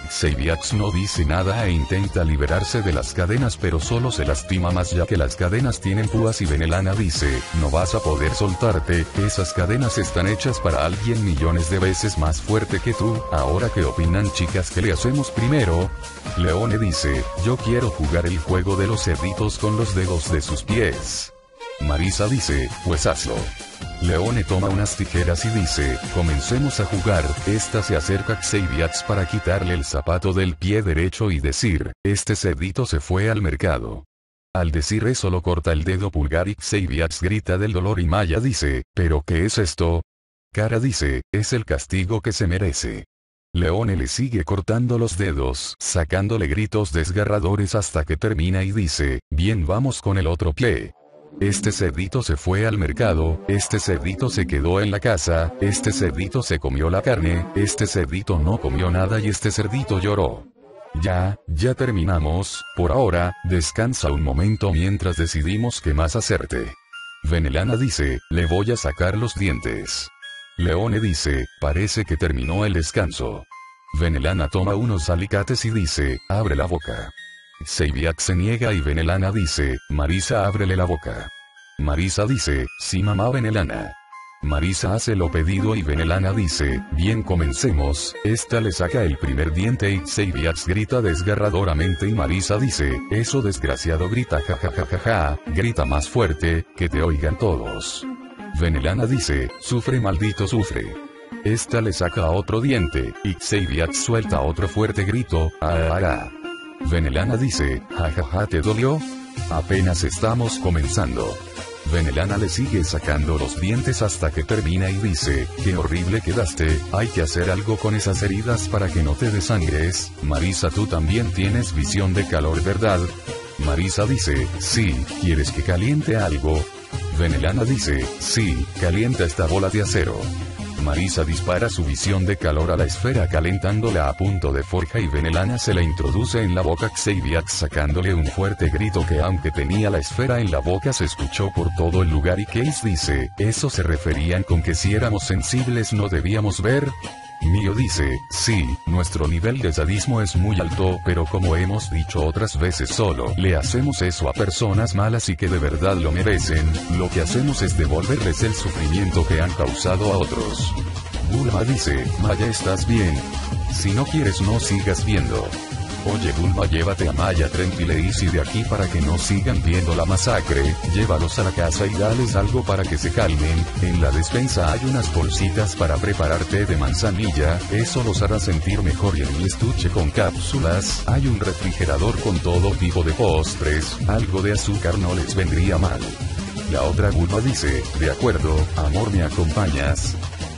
Xaviax no dice nada e intenta liberarse de las cadenas, pero solo se lastima más ya que las cadenas tienen púas, y Venelana dice, no vas a poder soltarte, esas cadenas están hechas para alguien millones de veces más fuerte que tú. Ahora, ¿qué opinan, chicas? ¿Qué le hacemos primero? Leone dice, yo quiero jugar el juego de los cerditos con los dedos de sus pies. Marisa dice, pues hazlo. Leone toma unas tijeras y dice, comencemos a jugar. Esta se acerca a Xaviax para quitarle el zapato del pie derecho y decir, este cerdito se fue al mercado. Al decir eso lo corta el dedo pulgar y Xaviax grita del dolor y Maya dice, ¿pero qué es esto? Cara dice, es el castigo que se merece. Leone le sigue cortando los dedos, sacándole gritos desgarradores hasta que termina y dice, bien, vamos con el otro pie. Este cerdito se fue al mercado, este cerdito se quedó en la casa, este cerdito se comió la carne, este cerdito no comió nada y este cerdito lloró. Ya terminamos, por ahora, descansa un momento mientras decidimos qué más hacerte. Venelana dice, le voy a sacar los dientes. Leone dice, parece que terminó el descanso. Venelana toma unos alicates y dice, abre la boca. Xaviax se niega y Venelana dice, Marisa, ábrele la boca. Marisa dice, sí, mamá. Venelana. Marisa hace lo pedido y Venelana dice, bien, comencemos. Esta le saca el primer diente y Xaviax grita desgarradoramente y Marisa dice, eso desgraciado, grita jajajaja, grita más fuerte, que te oigan todos. Venelana dice, sufre, maldito, sufre. Esta le saca otro diente, y Xaviax suelta otro fuerte grito, ah. Venelana dice, jajaja, ¿te dolió? Apenas estamos comenzando. Venelana le sigue sacando los dientes hasta que termina y dice, qué horrible quedaste, hay que hacer algo con esas heridas para que no te desangres. Marisa, tú también tienes visión de calor, ¿verdad? Marisa dice, sí, ¿quieres que caliente algo? Venelana dice, sí, calienta esta bola de acero. Marisa dispara su visión de calor a la esfera calentándola a punto de forja y Venelana se la introduce en la boca a Xaviax sacándole un fuerte grito que aunque tenía la esfera en la boca se escuchó por todo el lugar y Case dice, ¿eso se referían con que si éramos sensibles no debíamos ver? Mio dice, sí, nuestro nivel de sadismo es muy alto, pero como hemos dicho otras veces solo le hacemos eso a personas malas y que de verdad lo merecen, lo que hacemos es devolverles el sufrimiento que han causado a otros. Bulma dice, Maya, ¿estás bien? Si no quieres no sigas viendo. Oye Bulma, llévate a Maya, Trent y Lacey de aquí para que no sigan viendo la masacre, llévalos a la casa y dales algo para que se calmen. En la despensa hay unas bolsitas para preparar té de manzanilla, eso los hará sentir mejor, y en mi estuche con cápsulas hay un refrigerador con todo tipo de postres, algo de azúcar no les vendría mal. La otra Bulma dice, de acuerdo, amor, ¿me acompañas?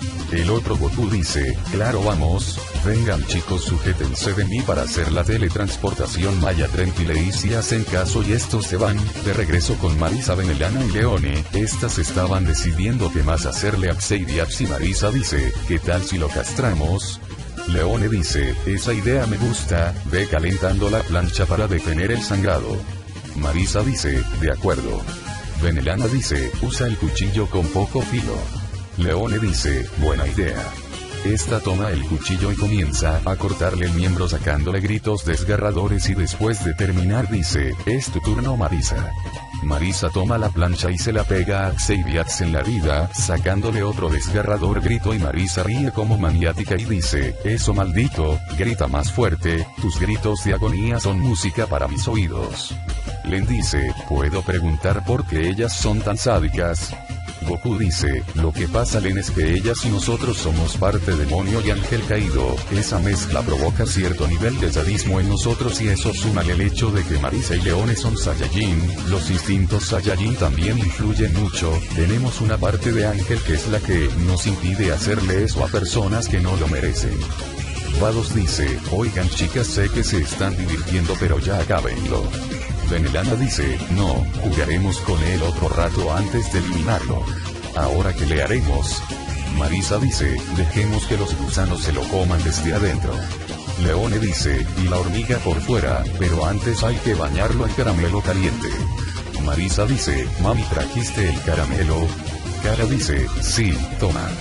El otro Goku dice, claro, vamos. Vengan chicos, sujétense de mí para hacer la teletransportación. Maya, Trent y Lacey hacen caso y estos se van, de regreso con Marisa, Venelana y Leone. Estas estaban decidiendo qué más hacerle a Xaviax y Marisa dice, ¿qué tal si lo castramos? Leone dice, esa idea me gusta, ve calentando la plancha para detener el sangrado. Marisa dice, de acuerdo. Venelana dice, usa el cuchillo con poco filo. Leone dice, buena idea. Esta toma el cuchillo y comienza a cortarle el miembro sacándole gritos desgarradores y después de terminar dice, es tu turno, Marisa. Marisa toma la plancha y se la pega a Xaviax en la herida, sacándole otro desgarrador grito y Marisa ríe como maniática y dice, eso maldito, grita más fuerte, tus gritos de agonía son música para mis oídos. Len dice, ¿puedo preguntar por qué ellas son tan sádicas? Goku dice, lo que pasa, Len, es que ellas y nosotros somos parte demonio y ángel caído, esa mezcla provoca cierto nivel de sadismo en nosotros y eso suma el hecho de que Marisa y Leone son Saiyajin, los instintos Saiyajin también influyen mucho, tenemos una parte de ángel que es la que nos impide hacerle eso a personas que no lo merecen. Vados dice, oigan chicas, sé que se están divirtiendo pero ya acábenlo. Venelana dice, no, jugaremos con él otro rato antes de eliminarlo. ¿Ahora qué le haremos? Marisa dice, dejemos que los gusanos se lo coman desde adentro. Leone dice, y la hormiga por fuera, pero antes hay que bañarlo en caramelo caliente. Marisa dice, mami, ¿trajiste el caramelo? Cara dice, sí, toma.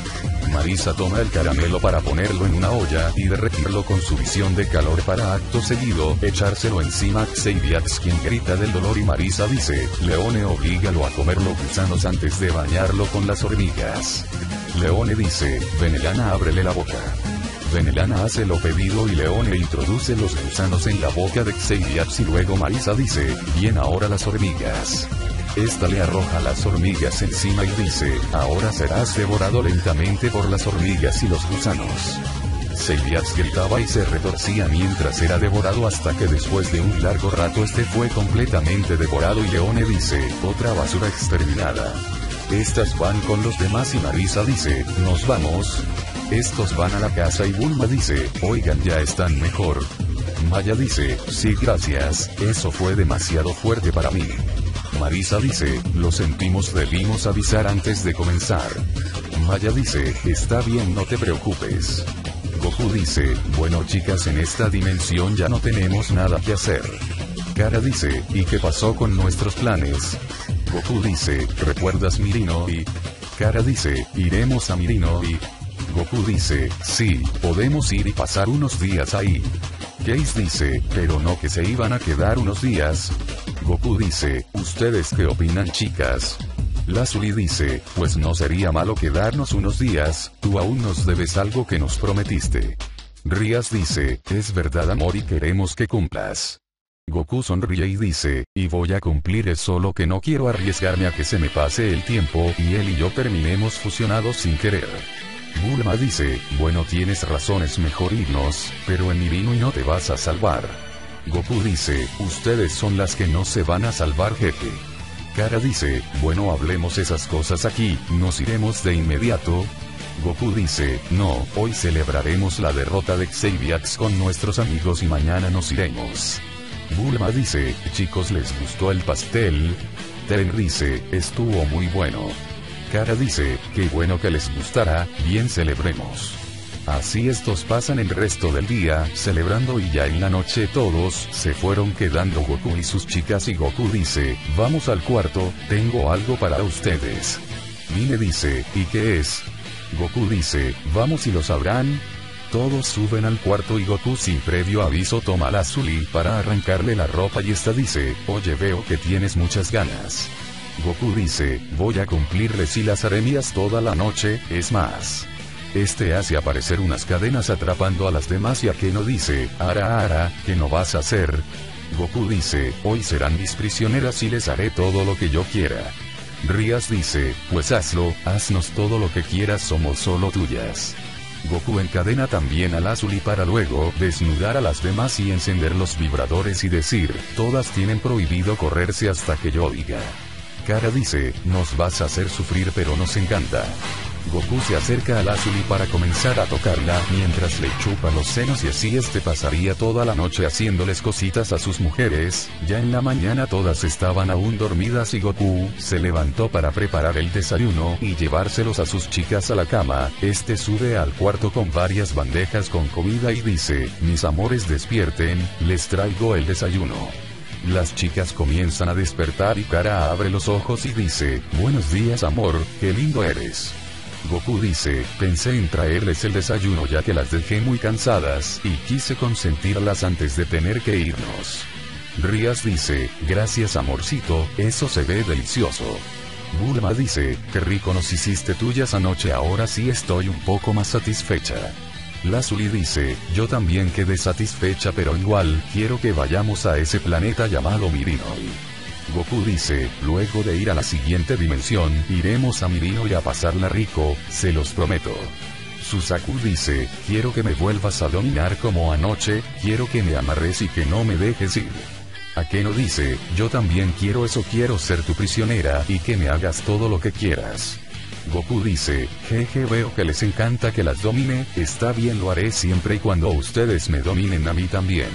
Marisa toma el caramelo para ponerlo en una olla y derretirlo con su visión de calor para acto seguido echárselo encima a Xaviax, quien grita del dolor, y Marisa dice, Leone, oblígalo a comer los gusanos antes de bañarlo con las hormigas. Leone dice, Venelana, ábrele la boca. Venelana hace lo pedido y Leone introduce los gusanos en la boca de Xaviax y luego Marisa dice, bien, ahora las hormigas. Esta le arroja las hormigas encima y dice, ahora serás devorado lentamente por las hormigas y los gusanos. Xaviax gritaba y se retorcía mientras era devorado hasta que después de un largo rato este fue completamente devorado y Leone dice, otra basura exterminada. Estas van con los demás y Marisa dice, ¿nos vamos? Estos van a la casa y Bulma dice, oigan, ya están mejor. Maya dice, sí, gracias, eso fue demasiado fuerte para mí. Marisa dice, lo sentimos, debimos avisar antes de comenzar. Maya dice, está bien, no te preocupes. Goku dice, bueno chicas, en esta dimensión ya no tenemos nada que hacer. Kara dice, ¿y qué pasó con nuestros planes? Goku dice, ¿recuerdas Mirino? Y Kara dice, iremos a Mirino y Goku dice, sí, podemos ir y pasar unos días ahí. Jeice dice, pero no que se iban a quedar unos días. Goku dice, ¿ustedes qué opinan, chicas? Lazuli dice, pues no sería malo quedarnos unos días, tú aún nos debes algo que nos prometiste. Rias dice, es verdad amor y queremos que cumplas. Goku sonríe y dice, y voy a cumplir, es solo que no quiero arriesgarme a que se me pase el tiempo y él y yo terminemos fusionados sin querer. Bulma dice, bueno, tienes razón, es mejor irnos, pero en Mirino y no te vas a salvar. Goku dice, ustedes son las que no se van a salvar, jefe. Kara dice, bueno, hablemos esas cosas aquí, ¿nos iremos de inmediato? Goku dice, no, hoy celebraremos la derrota de Xaviax con nuestros amigos y mañana nos iremos. Bulma dice, chicos, ¿les gustó el pastel? Teren dice, estuvo muy bueno. Kara dice, qué bueno que les gustará, bien, celebremos. Así estos pasan el resto del día, celebrando, y ya en la noche todos se fueron quedando Goku y sus chicas y Goku dice, vamos al cuarto, tengo algo para ustedes. Mine dice, ¿y qué es? Goku dice, vamos y lo sabrán. Todos suben al cuarto y Goku sin previo aviso toma a Lazuli para arrancarle la ropa y esta dice, oye, veo que tienes muchas ganas. Goku dice, voy a cumplirles y las haré mías toda la noche, es más. Este hace aparecer unas cadenas atrapando a las demás y Akeno dice, Ara, ¿qué no vas a hacer? Goku dice, hoy serán mis prisioneras y les haré todo lo que yo quiera. Rias dice, pues hazlo, haznos todo lo que quieras, somos solo tuyas. Goku encadena también a Lazuli para luego desnudar a las demás y encender los vibradores y decir, todas tienen prohibido correrse hasta que yo diga. Kara dice, nos vas a hacer sufrir pero nos encanta. Goku se acerca a Lazuli para comenzar a tocarla mientras le chupa los senos y así pasaría toda la noche haciéndoles cositas a sus mujeres. Ya en la mañana todas estaban aún dormidas y Goku se levantó para preparar el desayuno y llevárselos a sus chicas a la cama. Sube al cuarto con varias bandejas con comida y dice, mis amores, despierten, les traigo el desayuno. Las chicas comienzan a despertar y Kara abre los ojos y dice, buenos días amor, qué lindo eres. Goku dice, pensé en traerles el desayuno ya que las dejé muy cansadas y quise consentirlas antes de tener que irnos. Rias dice, gracias amorcito, eso se ve delicioso. Bulma dice, qué rico nos hiciste tuyas anoche, ahora sí estoy un poco más satisfecha. Lazuli dice, yo también quedé satisfecha pero igual quiero que vayamos a ese planeta llamado Mirinoi. Goku dice, luego de ir a la siguiente dimensión, iremos a Mirino y a pasarla rico, se los prometo. Susaku dice, quiero que me vuelvas a dominar como anoche, quiero que me amarres y que no me dejes ir. Akeno dice, yo también quiero eso, quiero ser tu prisionera y que me hagas todo lo que quieras. Goku dice, jeje, veo que les encanta que las domine, está bien, lo haré siempre y cuando ustedes me dominen a mí también.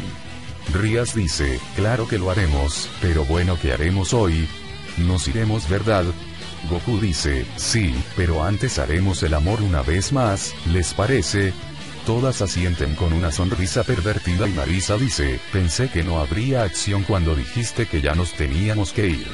Rias dice, claro que lo haremos, pero bueno, ¿qué haremos hoy? Nos iremos, ¿verdad? Goku dice, sí, pero antes haremos el amor una vez más, ¿les parece? Todas asienten con una sonrisa pervertida y Marisa dice, pensé que no habría acción cuando dijiste que ya nos teníamos que ir.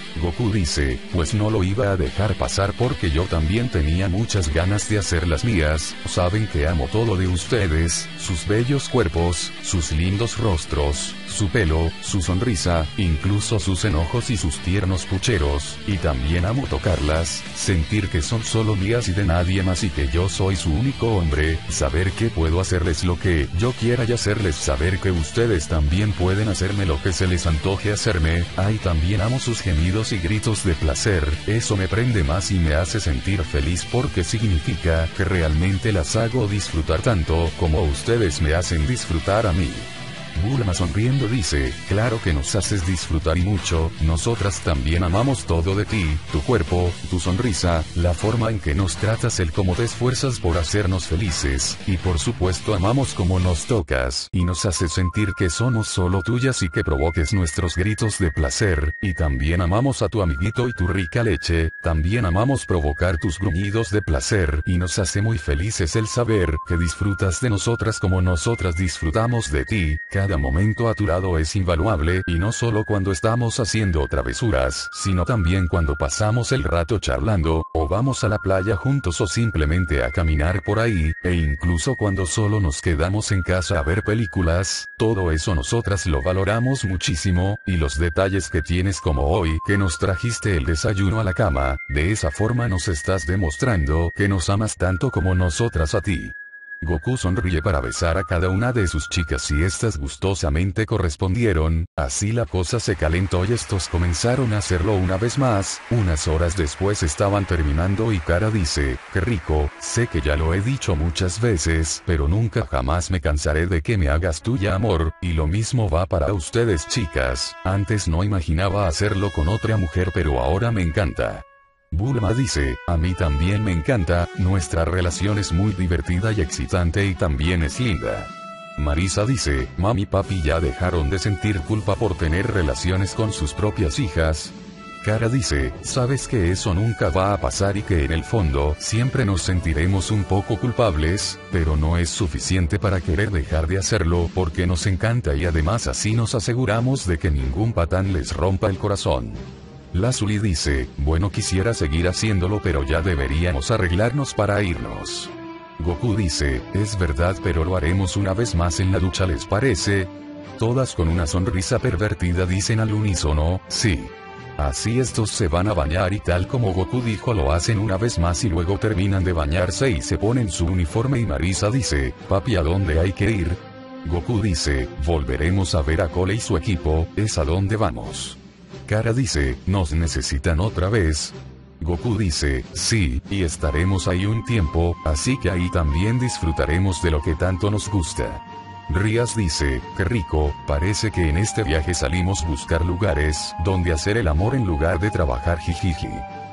Goku dice, pues no lo iba a dejar pasar porque yo también tenía muchas ganas de hacer las mías, saben que amo todo de ustedes, sus bellos cuerpos, sus lindos rostros, su pelo, su sonrisa, incluso sus enojos y sus tiernos pucheros, y también amo tocarlas, sentir que son solo mías y de nadie más y que yo soy su único hombre, saber que puedo hacerles lo que yo quiera y hacerles saber que ustedes también pueden hacerme lo que se les antoje hacerme, ay también amo sus gemidos y gritos de placer, eso me prende más y me hace sentir feliz porque significa que realmente las hago disfrutar tanto como ustedes me hacen disfrutar a mí. Bulma sonriendo dice, claro que nos haces disfrutar y mucho, nosotras también amamos todo de ti, tu cuerpo, tu sonrisa, la forma en que nos tratas, el cómo te esfuerzas por hacernos felices, y por supuesto amamos cómo nos tocas, y nos haces sentir que somos solo tuyas y que provoques nuestros gritos de placer, y también amamos a tu amiguito y tu rica leche, también amamos provocar tus gruñidos de placer, y nos hace muy felices el saber que disfrutas de nosotras como nosotras disfrutamos de ti. Cada momento a tu lado es invaluable, y no solo cuando estamos haciendo travesuras, sino también cuando pasamos el rato charlando, o vamos a la playa juntos o simplemente a caminar por ahí, e incluso cuando solo nos quedamos en casa a ver películas, todo eso nosotras lo valoramos muchísimo, y los detalles que tienes como hoy que nos trajiste el desayuno a la cama, de esa forma nos estás demostrando que nos amas tanto como nosotras a ti. Goku sonríe para besar a cada una de sus chicas y estas gustosamente correspondieron, así la cosa se calentó y estos comenzaron a hacerlo una vez más, unas horas después estaban terminando y Kara dice, qué rico, sé que ya lo he dicho muchas veces, pero nunca jamás me cansaré de que me hagas tuya amor, y lo mismo va para ustedes chicas, antes no imaginaba hacerlo con otra mujer pero ahora me encanta. Bulma dice, a mí también me encanta, nuestra relación es muy divertida y excitante y también es linda. Marisa dice, mami y papi ya dejaron de sentir culpa por tener relaciones con sus propias hijas. Kara dice, sabes que eso nunca va a pasar y que en el fondo siempre nos sentiremos un poco culpables, pero no es suficiente para querer dejar de hacerlo porque nos encanta y además así nos aseguramos de que ningún patán les rompa el corazón. Lazuli dice, bueno quisiera seguir haciéndolo pero ya deberíamos arreglarnos para irnos. Goku dice, es verdad pero lo haremos una vez más en la ducha ¿les parece? Todas con una sonrisa pervertida dicen al unísono, sí. Así estos se van a bañar y tal como Goku dijo lo hacen una vez más y luego terminan de bañarse y se ponen su uniforme y Marisa dice, papi ¿a dónde hay que ir? Goku dice, volveremos a ver a Cole y su equipo, ¿es a dónde vamos? Kara dice, ¿nos necesitan otra vez? Goku dice, sí, y estaremos ahí un tiempo, así que ahí también disfrutaremos de lo que tanto nos gusta. Rias dice, qué rico, parece que en este viaje salimos a buscar lugares donde hacer el amor en lugar de trabajar jijiji.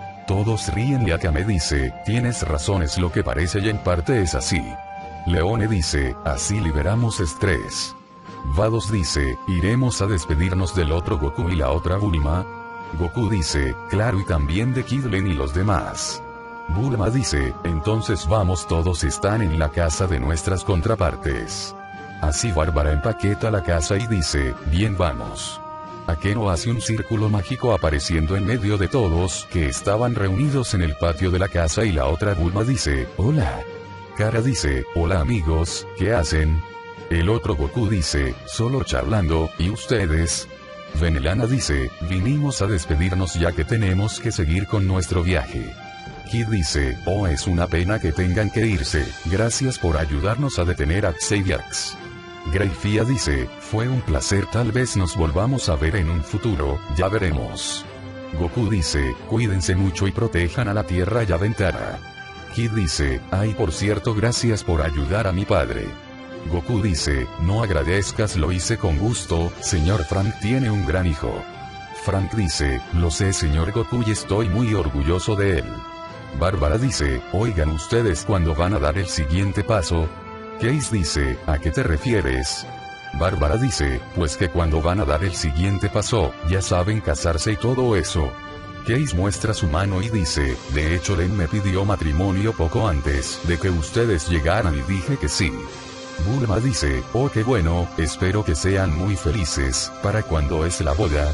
Todos ríen y Akame dice, tienes razón es lo que parece y en parte es así. Leone dice, así liberamos estrés. Vados dice, iremos a despedirnos del otro Goku y la otra Bulma. Goku dice, claro y también de Kidlen y los demás. Bulma dice, entonces vamos todos están en la casa de nuestras contrapartes. Así Bárbara empaqueta la casa y dice, bien vamos. Akeno hace un círculo mágico apareciendo en medio de todos que estaban reunidos en el patio de la casa y la otra Bulma dice, hola. Kara dice, hola amigos, ¿qué hacen? El otro Goku dice, solo charlando, ¿y ustedes? Venelana dice, vinimos a despedirnos ya que tenemos que seguir con nuestro viaje. Kid dice, oh es una pena que tengan que irse, gracias por ayudarnos a detener a Xaviax. Greifia dice, fue un placer tal vez nos volvamos a ver en un futuro, ya veremos. Goku dice, cuídense mucho y protejan a la Tierra y a Ventara. Kid dice, ay por cierto gracias por ayudar a mi padre. Goku dice, no agradezcas lo hice con gusto, señor Frank tiene un gran hijo. Frank dice, lo sé señor Goku y estoy muy orgulloso de él. Bárbara dice, oigan ustedes cuando van a dar el siguiente paso. Case dice, ¿a qué te refieres? Bárbara dice, pues que cuando van a dar el siguiente paso, ya saben casarse y todo eso. Case muestra su mano y dice, de hecho Len me pidió matrimonio poco antes de que ustedes llegaran y dije que sí. Bulma dice, oh qué bueno, espero que sean muy felices, ¿para cuándo es la boda?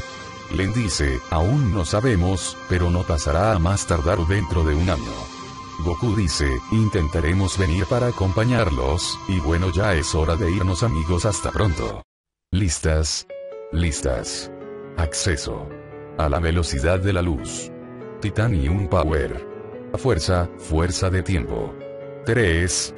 Len dice, aún no sabemos, pero no pasará a más tardar dentro de un año. Goku dice, intentaremos venir para acompañarlos, y bueno, ya es hora de irnos amigos, hasta pronto. ¿Listas? Listas. Acceso. A la velocidad de la luz. Titanium Power. Fuerza, fuerza de tiempo. 3,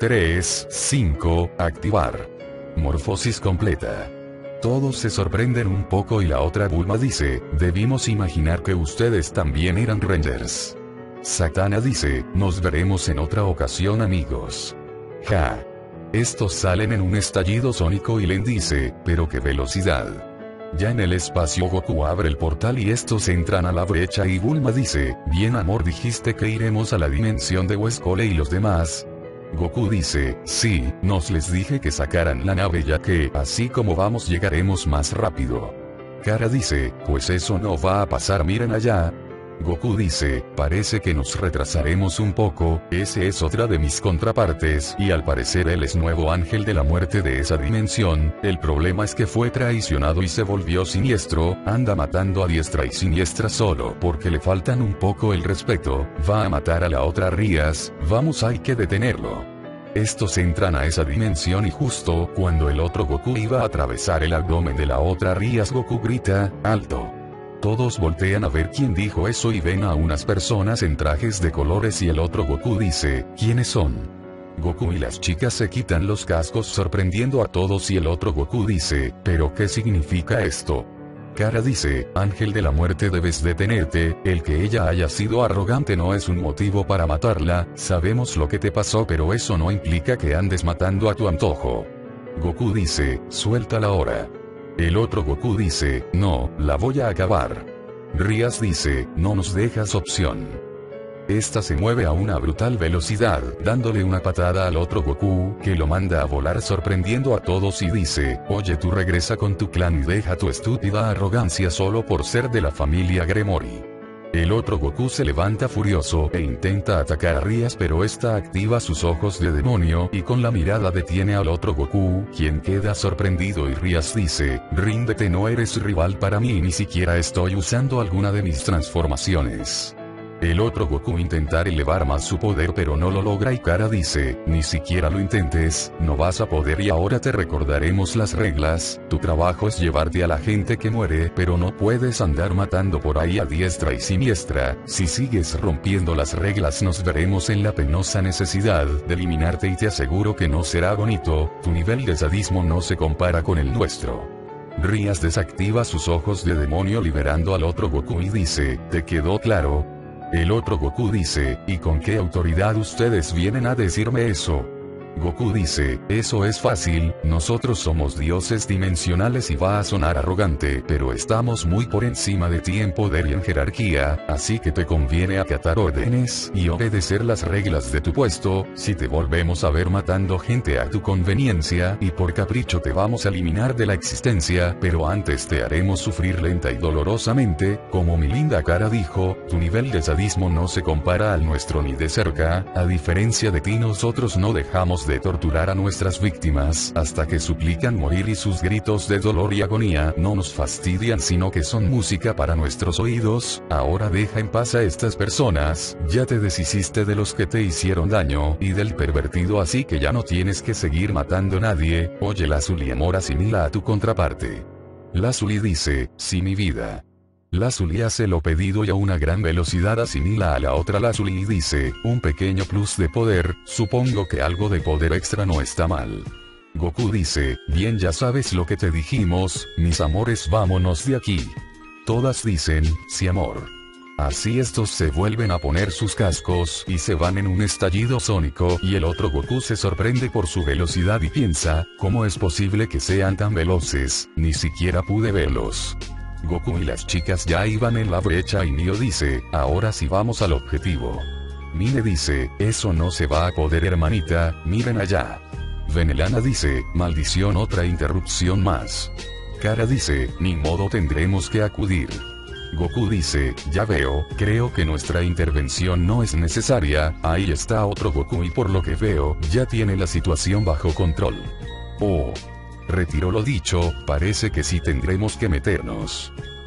5, activar. Morfosis completa. Todos se sorprenden un poco y la otra Bulma dice, debimos imaginar que ustedes también eran Rangers. Satana dice, nos veremos en otra ocasión amigos. Ja. Estos salen en un estallido sónico y Len dice, pero qué velocidad. Ya en el espacio Goku abre el portal y estos entran a la brecha y Bulma dice, bien amor, dijiste que iremos a la dimensión de Westcole y los demás. Goku dice, sí, nos les dije que sacaran la nave ya que, así como vamos llegaremos más rápido. Kara dice, pues eso no va a pasar, miren allá. Goku dice, parece que nos retrasaremos un poco, ese es otra de mis contrapartes, y al parecer él es nuevo ángel de la muerte de esa dimensión, el problema es que fue traicionado y se volvió siniestro, anda matando a diestra y siniestra solo porque le faltan un poco el respeto, va a matar a la otra Rías, vamos, hay que detenerlo. Estos entran a esa dimensión y justo cuando el otro Goku iba a atravesar el abdomen de la otra Rías, Goku grita, alto. Todos voltean a ver quién dijo eso y ven a unas personas en trajes de colores y el otro Goku dice, ¿quiénes son? Goku y las chicas se quitan los cascos sorprendiendo a todos y el otro Goku dice, ¿pero qué significa esto? Kara dice, ángel de la muerte, debes detenerte, el que ella haya sido arrogante no es un motivo para matarla, sabemos lo que te pasó pero eso no implica que andes matando a tu antojo. Goku dice, suéltala ahora. El otro Goku dice, no, la voy a acabar. Rías dice, no nos dejas opción. Esta se mueve a una brutal velocidad, dándole una patada al otro Goku, que lo manda a volar sorprendiendo a todos y dice, oye, tú regresa con tu clan y deja tu estúpida arrogancia solo por ser de la familia Gremory. El otro Goku se levanta furioso e intenta atacar a Rías pero esta activa sus ojos de demonio y con la mirada detiene al otro Goku, quien queda sorprendido y Rías dice, ríndete, no eres rival para mí y ni siquiera estoy usando alguna de mis transformaciones. El otro Goku intenta elevar más su poder pero no lo logra y Kara dice, ni siquiera lo intentes, no vas a poder y ahora te recordaremos las reglas, tu trabajo es llevarte a la gente que muere pero no puedes andar matando por ahí a diestra y siniestra, si sigues rompiendo las reglas nos veremos en la penosa necesidad de eliminarte y te aseguro que no será bonito, tu nivel de sadismo no se compara con el nuestro. Rías desactiva sus ojos de demonio liberando al otro Goku y dice, ¿te quedó claro? El otro Goku dice, ¿y con qué autoridad ustedes vienen a decirme eso? Goku dice, eso es fácil, nosotros somos dioses dimensionales y va a sonar arrogante, pero estamos muy por encima de ti en poder y en jerarquía, así que te conviene acatar órdenes y obedecer las reglas de tu puesto, si te volvemos a ver matando gente a tu conveniencia y por capricho te vamos a eliminar de la existencia, pero antes te haremos sufrir lenta y dolorosamente, como mi linda Kara dijo, tu nivel de sadismo no se compara al nuestro ni de cerca, a diferencia de ti nosotros no dejamos de torturar a nuestras víctimas hasta que suplican morir y sus gritos de dolor y agonía no nos fastidian sino que son música para nuestros oídos, ahora deja en paz a estas personas, ya te deshiciste de los que te hicieron daño y del pervertido así que ya no tienes que seguir matando a nadie, oye Lazuli amor asimila a tu contraparte. Lazuli dice, sí mi vida. Lazuli hace lo pedido y a una gran velocidad asimila a la otra Lazuli y dice, un pequeño plus de poder, supongo que algo de poder extra no está mal. Goku dice, bien ya sabes lo que te dijimos, mis amores vámonos de aquí. Todas dicen, sí amor. Así estos se vuelven a poner sus cascos y se van en un estallido sónico y el otro Goku se sorprende por su velocidad y piensa, ¿cómo es posible que sean tan veloces? Ni siquiera pude verlos. Goku y las chicas ya iban en la brecha y Neo dice, ahora sí vamos al objetivo. Mine dice, eso no se va a poder hermanita, miren allá. Venelana dice, maldición, otra interrupción más. Kara dice, ni modo, tendremos que acudir. Goku dice, ya veo, creo que nuestra intervención no es necesaria, ahí está otro Goku y por lo que veo, ya tiene la situación bajo control. Oh. Retiro lo dicho, parece que sí tendremos que meternos.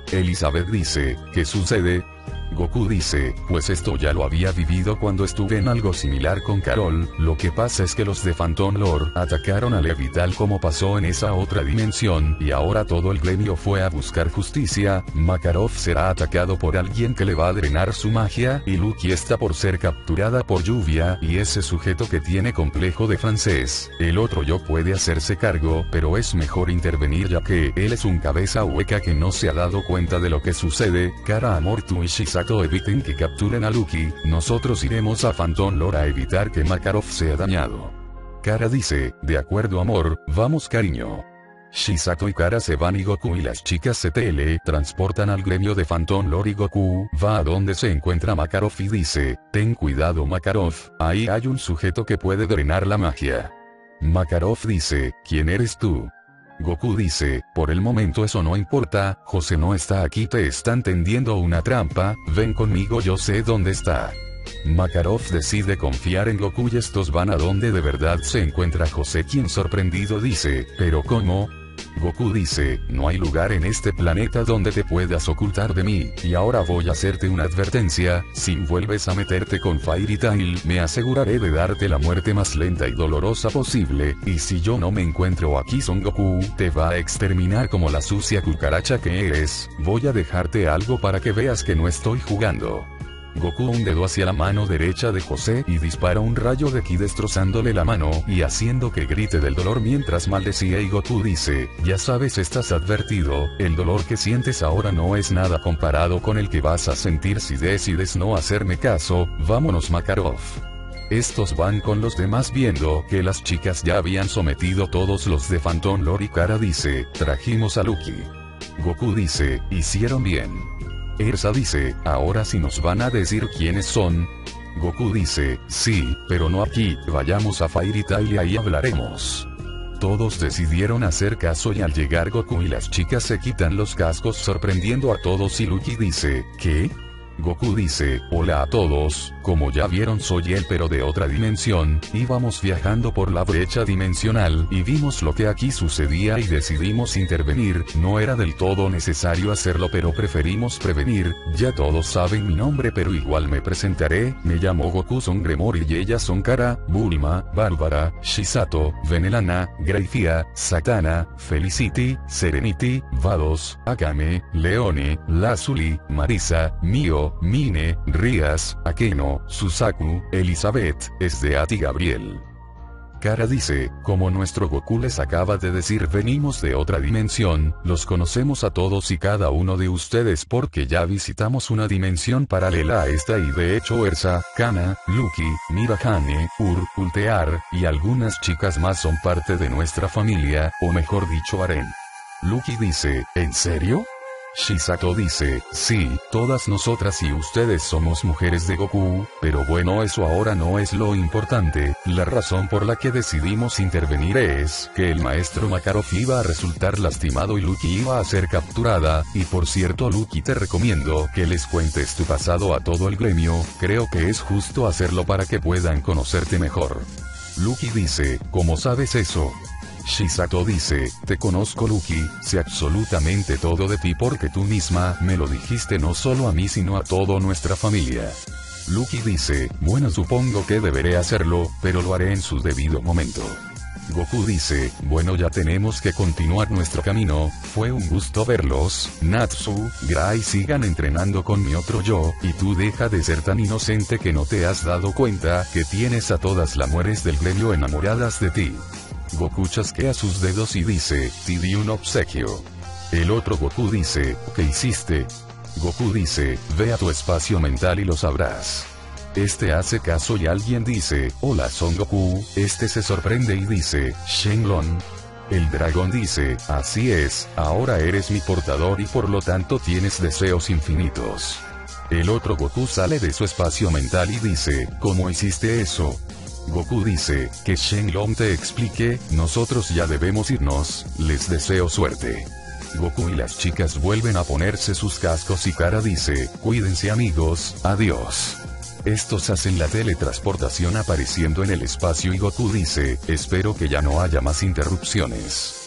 Elizabeth dice, ¿qué sucede? Goku dice, pues esto ya lo había vivido cuando estuve en algo similar con Carol, lo que pasa es que los de Phantom Lord atacaron a Levital como pasó en esa otra dimensión, y ahora todo el gremio fue a buscar justicia. Makarov será atacado por alguien que le va a drenar su magia, y Lucky está por ser capturada por Lluvia y ese sujeto que tiene complejo de francés. El otro yo puede hacerse cargo, pero es mejor intervenir ya que él es un cabeza hueca que no se ha dado cuenta de lo que sucede. Kara, Amor, tú y Shizato eviten que capturen a Lucky, nosotros iremos a Phantom Lord a evitar que Makarov sea dañado. Kara dice, de acuerdo amor, vamos cariño. Shizato y Kara se van y Goku y las chicas se teletransportan al gremio de Phantom Lord y Goku va a donde se encuentra Makarov y dice, ten cuidado Makarov, ahí hay un sujeto que puede drenar la magia. Makarov dice, ¿quién eres tú? Goku dice, por el momento eso no importa, José no está aquí, te están tendiendo una trampa, ven conmigo, yo sé dónde está. Makarov decide confiar en Goku y estos van a donde de verdad se encuentra José, quien sorprendido dice, ¿pero cómo? Goku dice, no hay lugar en este planeta donde te puedas ocultar de mí, y ahora voy a hacerte una advertencia, si vuelves a meterte con Fairy Tail, me aseguraré de darte la muerte más lenta y dolorosa posible, y si yo no me encuentro aquí Son Goku, te va a exterminar como la sucia cucaracha que eres, voy a dejarte algo para que veas que no estoy jugando. Goku un dedo hacia la mano derecha de José y dispara un rayo de ki destrozándole la mano y haciendo que grite del dolor mientras maldecía y Goku dice, ya sabes estás advertido, el dolor que sientes ahora no es nada comparado con el que vas a sentir si decides no hacerme caso, vámonos Makarov. Estos van con los demás viendo que las chicas ya habían sometido todos los de Phantom Lord y Kara dice, trajimos a Lucky. Goku dice, hicieron bien. Ersa dice, ahora sí nos van a decir quiénes son. Goku dice, sí, pero no aquí, vayamos a Fairy Tail y ahí hablaremos. Todos decidieron hacer caso y al llegar Goku y las chicas se quitan los cascos sorprendiendo a todos y Lucky dice, ¿qué? Goku dice, hola a todos, como ya vieron soy él pero de otra dimensión, íbamos viajando por la brecha dimensional y vimos lo que aquí sucedía y decidimos intervenir, no era del todo necesario hacerlo pero preferimos prevenir, ya todos saben mi nombre pero igual me presentaré, me llamo Goku Son Gremory y ellas son Kara, Bulma, Bárbara, Shizato, Venelana, Greifia, Satana, Felicity, Serenity, Vados, Akame, Leone, Lazuli, Marisa, Mio, Mine, Rias, Akeno, Susaku, Elizabeth, Esdeat y Gabriel. Kara dice, como nuestro Goku les acaba de decir venimos de otra dimensión, los conocemos a todos y cada uno de ustedes porque ya visitamos una dimensión paralela a esta y de hecho Ersa, Kana, Lucky, Mirahane, Ultear, y algunas chicas más son parte de nuestra familia, o mejor dicho Aren. Lucky dice, ¿en serio? Shizato dice, sí, todas nosotras y ustedes somos mujeres de Goku, pero bueno eso ahora no es lo importante, la razón por la que decidimos intervenir es que el maestro Makarov iba a resultar lastimado y Lucky iba a ser capturada, y por cierto Lucky te recomiendo que les cuentes tu pasado a todo el gremio, creo que es justo hacerlo para que puedan conocerte mejor. Lucky dice, ¿cómo sabes eso? Shizato dice, te conozco Lucky, sé absolutamente todo de ti porque tú misma me lo dijiste no solo a mí sino a toda nuestra familia. Lucky dice, bueno supongo que deberé hacerlo, pero lo haré en su debido momento. Goku dice, bueno ya tenemos que continuar nuestro camino, fue un gusto verlos, Natsu, Gray sigan entrenando con mi otro yo, y tú deja de ser tan inocente que no te has dado cuenta que tienes a todas las mujeres del gremio enamoradas de ti. Goku chasquea sus dedos y dice, te di un obsequio. El otro Goku dice, ¿qué hiciste? Goku dice, ve a tu espacio mental y lo sabrás. Este hace caso y alguien dice, hola Son Goku, este se sorprende y dice, Shenlong. El dragón dice, así es, ahora eres mi portador y por lo tanto tienes deseos infinitos. El otro Goku sale de su espacio mental y dice, ¿cómo hiciste eso? Goku dice, que Shenlong te explique, nosotros ya debemos irnos, les deseo suerte. Goku y las chicas vuelven a ponerse sus cascos y Kara dice, cuídense amigos, adiós. Estos hacen la teletransportación apareciendo en el espacio y Goku dice, espero que ya no haya más interrupciones.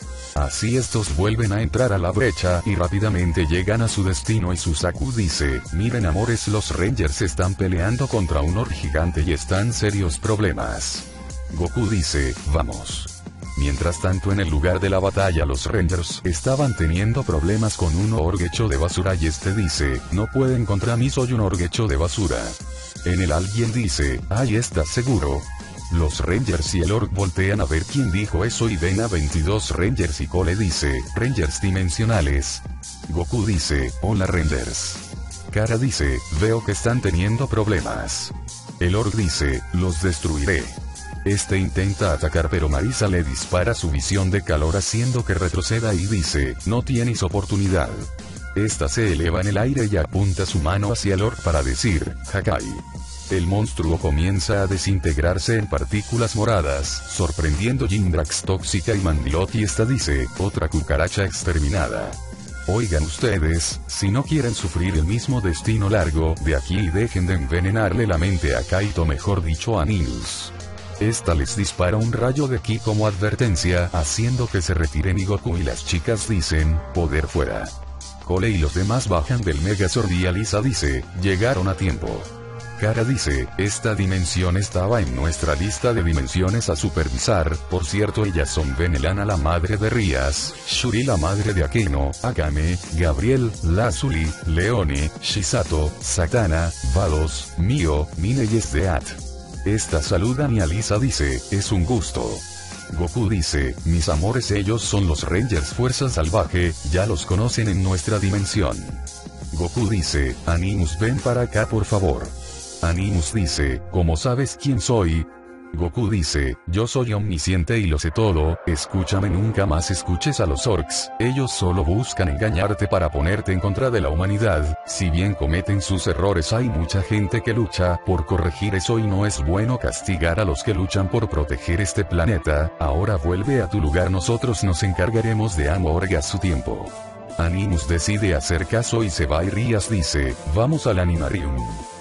Así estos vuelven a entrar a la brecha y rápidamente llegan a su destino y Suzaku dice, miren amores, los Rangers están peleando contra un orc gigante y están serios problemas. Goku dice, vamos. Mientras tanto en el lugar de la batalla los Rangers estaban teniendo problemas con un orc hecho de basura y este dice, no pueden contra mí, soy un orc hecho de basura. En el alguien dice, ay, ¿estás seguro? Los Rangers y el orc voltean a ver quién dijo eso y ven a 22 Rangers y Cole dice, Rangers dimensionales. Goku dice, hola Rangers. Kara dice, veo que están teniendo problemas. El orc dice, los destruiré. Este intenta atacar pero Marisa le dispara su visión de calor haciendo que retroceda y dice, no tienes oportunidad. Esta se eleva en el aire y apunta su mano hacia el orc para decir, Hakai. El monstruo comienza a desintegrarse en partículas moradas, sorprendiendo Jindrax tóxica y Mandilot y esta dice, otra cucaracha exterminada. Oigan ustedes, si no quieren sufrir el mismo destino largo de aquí y dejen de envenenarle la mente a Kaito, mejor dicho a Nils. Esta les dispara un rayo de ki como advertencia, haciendo que se retiren y Goku y las chicas dicen, poder fuera. Cole y los demás bajan del Megazord y Alisa dice, llegaron a tiempo. Kara dice, esta dimensión estaba en nuestra lista de dimensiones a supervisar, por cierto ellas son Venelana la madre de Rias, Shuri la madre de Akeno, Akame, Gabriel, Lazuli, Leone, Shisato, Satana, Vados, Mio, Mine y Esdeat. Esta saludan y Alisa dice, es un gusto. Goku dice, mis amores, ellos son los Rangers Fuerza Salvaje, ya los conocen en nuestra dimensión. Goku dice, Animus, ven para acá por favor. Animus dice, ¿cómo sabes quién soy? Goku dice, yo soy omnisciente y lo sé todo, escúchame, nunca más escuches a los orcs, ellos solo buscan engañarte para ponerte en contra de la humanidad, si bien cometen sus errores hay mucha gente que lucha por corregir eso y no es bueno castigar a los que luchan por proteger este planeta, ahora vuelve a tu lugar, nosotros nos encargaremos de Amorg a su tiempo. Animus decide hacer caso y se va y Rias dice, vamos al Animarium.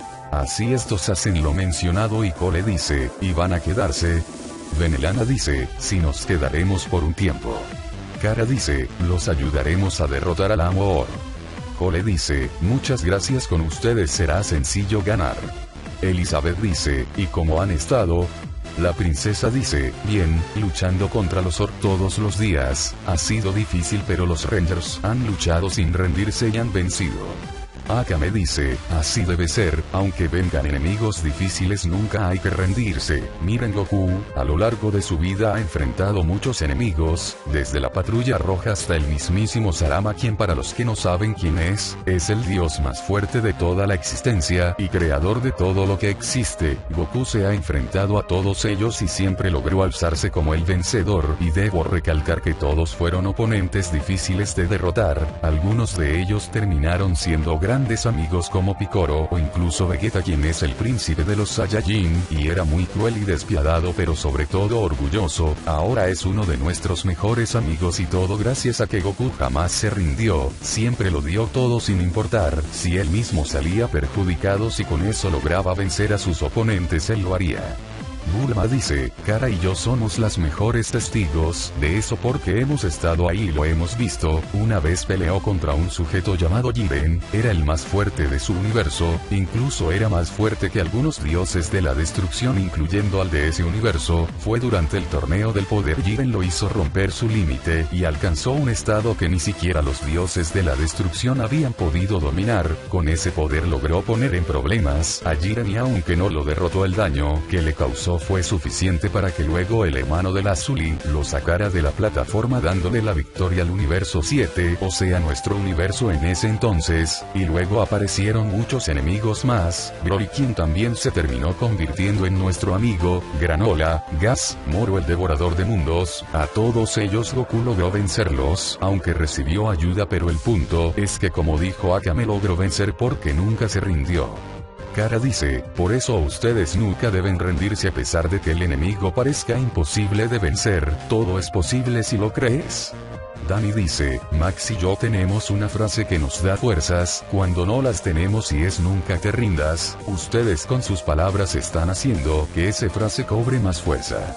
Así estos hacen lo mencionado y Cole dice, ¿y van a quedarse? Venelana dice, sí nos quedaremos por un tiempo. Kara dice, los ayudaremos a derrotar al Amor. Cole dice, muchas gracias, con ustedes será sencillo ganar. Elizabeth dice, ¿y cómo han estado? La princesa dice, bien, luchando contra los orc todos los días, ha sido difícil pero los Rangers han luchado sin rendirse y han vencido. Akame dice, así debe ser, aunque vengan enemigos difíciles nunca hay que rendirse. Miren, Goku, a lo largo de su vida ha enfrentado muchos enemigos, desde la Patrulla Roja hasta el mismísimo Sarama, quien para los que no saben quién es el dios más fuerte de toda la existencia y creador de todo lo que existe. Goku se ha enfrentado a todos ellos y siempre logró alzarse como el vencedor, y debo recalcar que todos fueron oponentes difíciles de derrotar, algunos de ellos terminaron siendo grandes amigos como Piccolo o incluso Vegeta, quien es el príncipe de los Saiyajin, y era muy cruel y despiadado pero sobre todo orgulloso, ahora es uno de nuestros mejores amigos y todo gracias a que Goku jamás se rindió, siempre lo dio todo sin importar si él mismo salía perjudicado, si con eso lograba vencer a sus oponentes él lo haría. Bulma dice, Kara y yo somos las mejores testigos de eso porque hemos estado ahí y lo hemos visto. Una vez peleó contra un sujeto llamado Jiren, era el más fuerte de su universo, incluso era más fuerte que algunos dioses de la destrucción incluyendo al de ese universo. Fue durante el torneo del poder, Jiren lo hizo romper su límite y alcanzó un estado que ni siquiera los dioses de la destrucción habían podido dominar. Con ese poder logró poner en problemas a Jiren y aunque no lo derrotó, el daño que le causó fue suficiente para que luego el hermano de Lazuli lo sacara de la plataforma dándole la victoria al universo 7, o sea nuestro universo en ese entonces, y luego aparecieron muchos enemigos más, Broly quien también se terminó convirtiendo en nuestro amigo, Granola, Gas, Moro el devorador de mundos, a todos ellos Goku logró vencerlos, aunque recibió ayuda, pero el punto es que como dijo Akame logró vencer porque nunca se rindió. Kara dice, por eso ustedes nunca deben rendirse a pesar de que el enemigo parezca imposible de vencer, todo es posible si lo crees. Dani dice, Max y yo tenemos una frase que nos da fuerzas, cuando no las tenemos y es nunca te rindas, ustedes con sus palabras están haciendo que esa frase cobre más fuerza.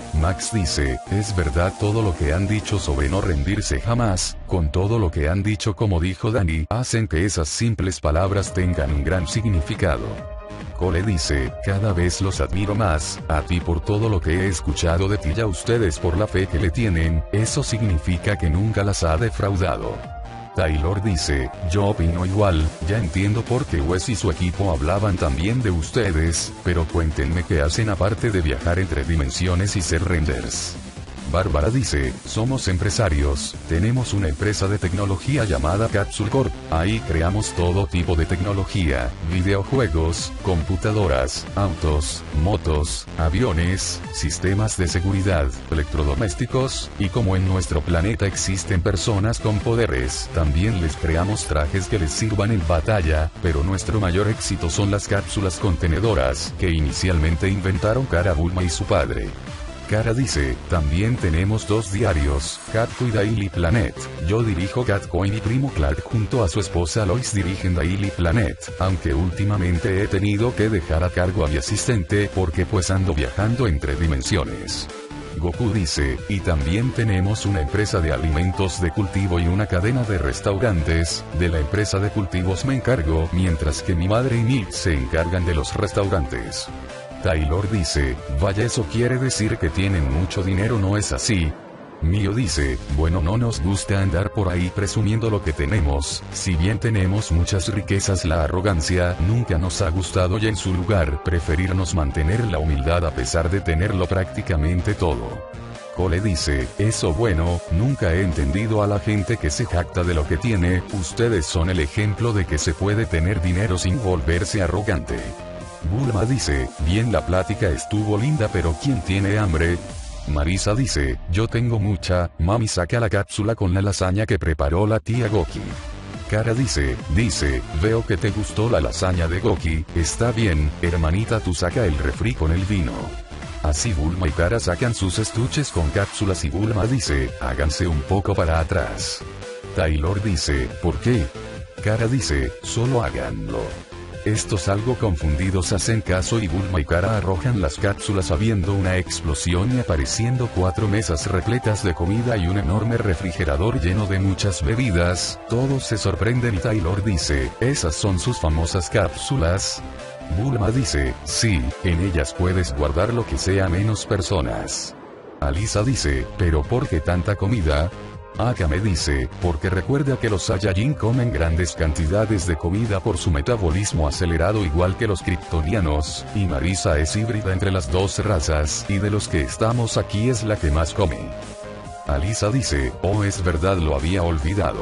Max dice, es verdad todo lo que han dicho sobre no rendirse jamás, con todo lo que han dicho como dijo Dani, hacen que esas simples palabras tengan un gran significado. Cole dice, cada vez los admiro más, a ti por todo lo que he escuchado de ti y a ustedes por la fe que le tienen, eso significa que nunca las ha defraudado. Taylor dice, yo opino igual, ya entiendo por qué Wes y su equipo hablaban también de ustedes, pero cuéntenme qué hacen aparte de viajar entre dimensiones y ser renders. Bárbara dice, somos empresarios, tenemos una empresa de tecnología llamada Capsule Corp, ahí creamos todo tipo de tecnología, videojuegos, computadoras, autos, motos, aviones, sistemas de seguridad, electrodomésticos, y como en nuestro planeta existen personas con poderes, también les creamos trajes que les sirvan en batalla, pero nuestro mayor éxito son las cápsulas contenedoras, que inicialmente inventaron Cara Bulma y su padre. Cara dice, también tenemos 2 diarios, Catco y Daily Planet. Yo dirijo Catcoin y Primo Clark junto a su esposa Lois dirigen Daily Planet, aunque últimamente he tenido que dejar a cargo a mi asistente porque pues ando viajando entre dimensiones. Goku dice, y también tenemos una empresa de alimentos de cultivo y una cadena de restaurantes, de la empresa de cultivos me encargo, mientras que mi madre y Nick se encargan de los restaurantes. Taylor dice, vaya eso quiere decir que tienen mucho dinero, ¿no es así? Mio dice, bueno, no nos gusta andar por ahí presumiendo lo que tenemos, si bien tenemos muchas riquezas, la arrogancia nunca nos ha gustado y en su lugar preferirnos mantener la humildad a pesar de tenerlo prácticamente todo. Cole dice, eso bueno, nunca he entendido a la gente que se jacta de lo que tiene, ustedes son el ejemplo de que se puede tener dinero sin volverse arrogante. Bulma dice, bien la plática estuvo linda pero ¿quién tiene hambre? Marisa dice, yo tengo mucha, mami saca la cápsula con la lasaña que preparó la tía Goki. Cara dice, veo que te gustó la lasaña de Goki, está bien, hermanita tú saca el refri con el vino. Así Bulma y Cara sacan sus estuches con cápsulas y Bulma dice, háganse un poco para atrás. Taylor dice, ¿por qué? Cara dice, solo háganlo. Estos algo confundidos hacen caso y Bulma y Cara arrojan las cápsulas habiendo una explosión y apareciendo 4 mesas repletas de comida y un enorme refrigerador lleno de muchas bebidas, todos se sorprenden y Taylor dice, ¿esas son sus famosas cápsulas? Bulma dice, sí, en ellas puedes guardar lo que sea menos personas. Alisa dice, ¿pero por qué tanta comida? Akame dice, porque recuerda que los Saiyajin comen grandes cantidades de comida por su metabolismo acelerado igual que los kryptonianos, y Marisa es híbrida entre las 2 razas, y de los que estamos aquí es la que más come. Alisa dice, oh es verdad lo había olvidado.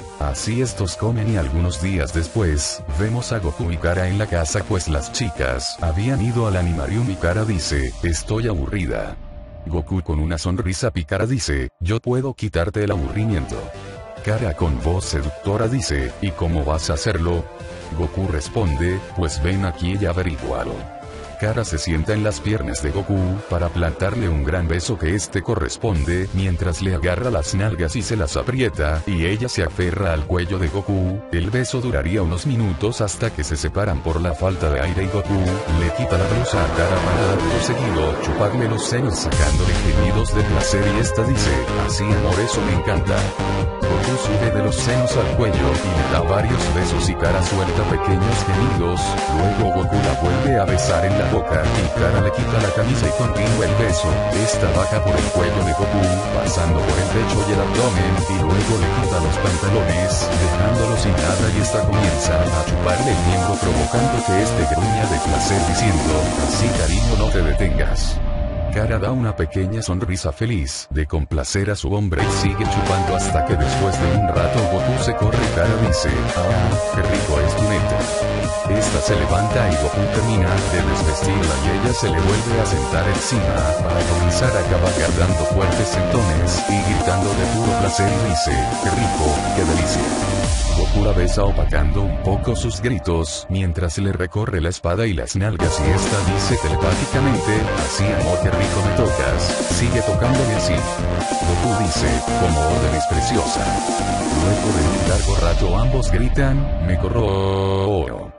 Así estos comen y algunos días después, vemos a Goku y Cara en la casa pues las chicas habían ido al animarium y Cara dice, estoy aburrida. Goku con una sonrisa pícara dice, yo puedo quitarte el aburrimiento. Cara con voz seductora dice, ¿y cómo vas a hacerlo? Goku responde, pues ven aquí y averígualo. Cara se sienta en las piernas de Goku para plantarle un gran beso que este corresponde mientras le agarra las nalgas y se las aprieta y ella se aferra al cuello de Goku. El beso duraría unos minutos hasta que se separan por la falta de aire y Goku le quita la blusa a Cara para acto seguido chuparle los senos sacándole gemidos de placer y esta dice, así amor eso me encanta. Goku sube de los senos al cuello y le da varios besos y Cara suelta pequeños gemidos, luego Goku la vuelve a besar en la boca y Cara le quita la camisa y continúa el beso, esta baja por el cuello de Goku, pasando por el pecho y el abdomen y luego le quita los pantalones, dejándolo sin nada y esta comienza a chuparle el miembro provocando que este gruña de placer diciendo, así cariño no te detengas. Cara da una pequeña sonrisa feliz de complacer a su hombre y sigue chupando hasta que después de un rato Goku se corre y Cara dice, ah, qué rico es tu neta. Esta se levanta y Goku termina de desvestirla y ella se le vuelve a sentar encima para comenzar a cabalgar dando fuertes sentones y gritando de puro placer y dice, qué rico, qué delicia. Goku la besa opacando un poco sus gritos, mientras le recorre la espada y las nalgas y esta dice telepáticamente, así amor qué rico me tocas, sigue tocándome así. Goku dice, como órdenes preciosa. Luego de un largo rato ambos gritan, me corro.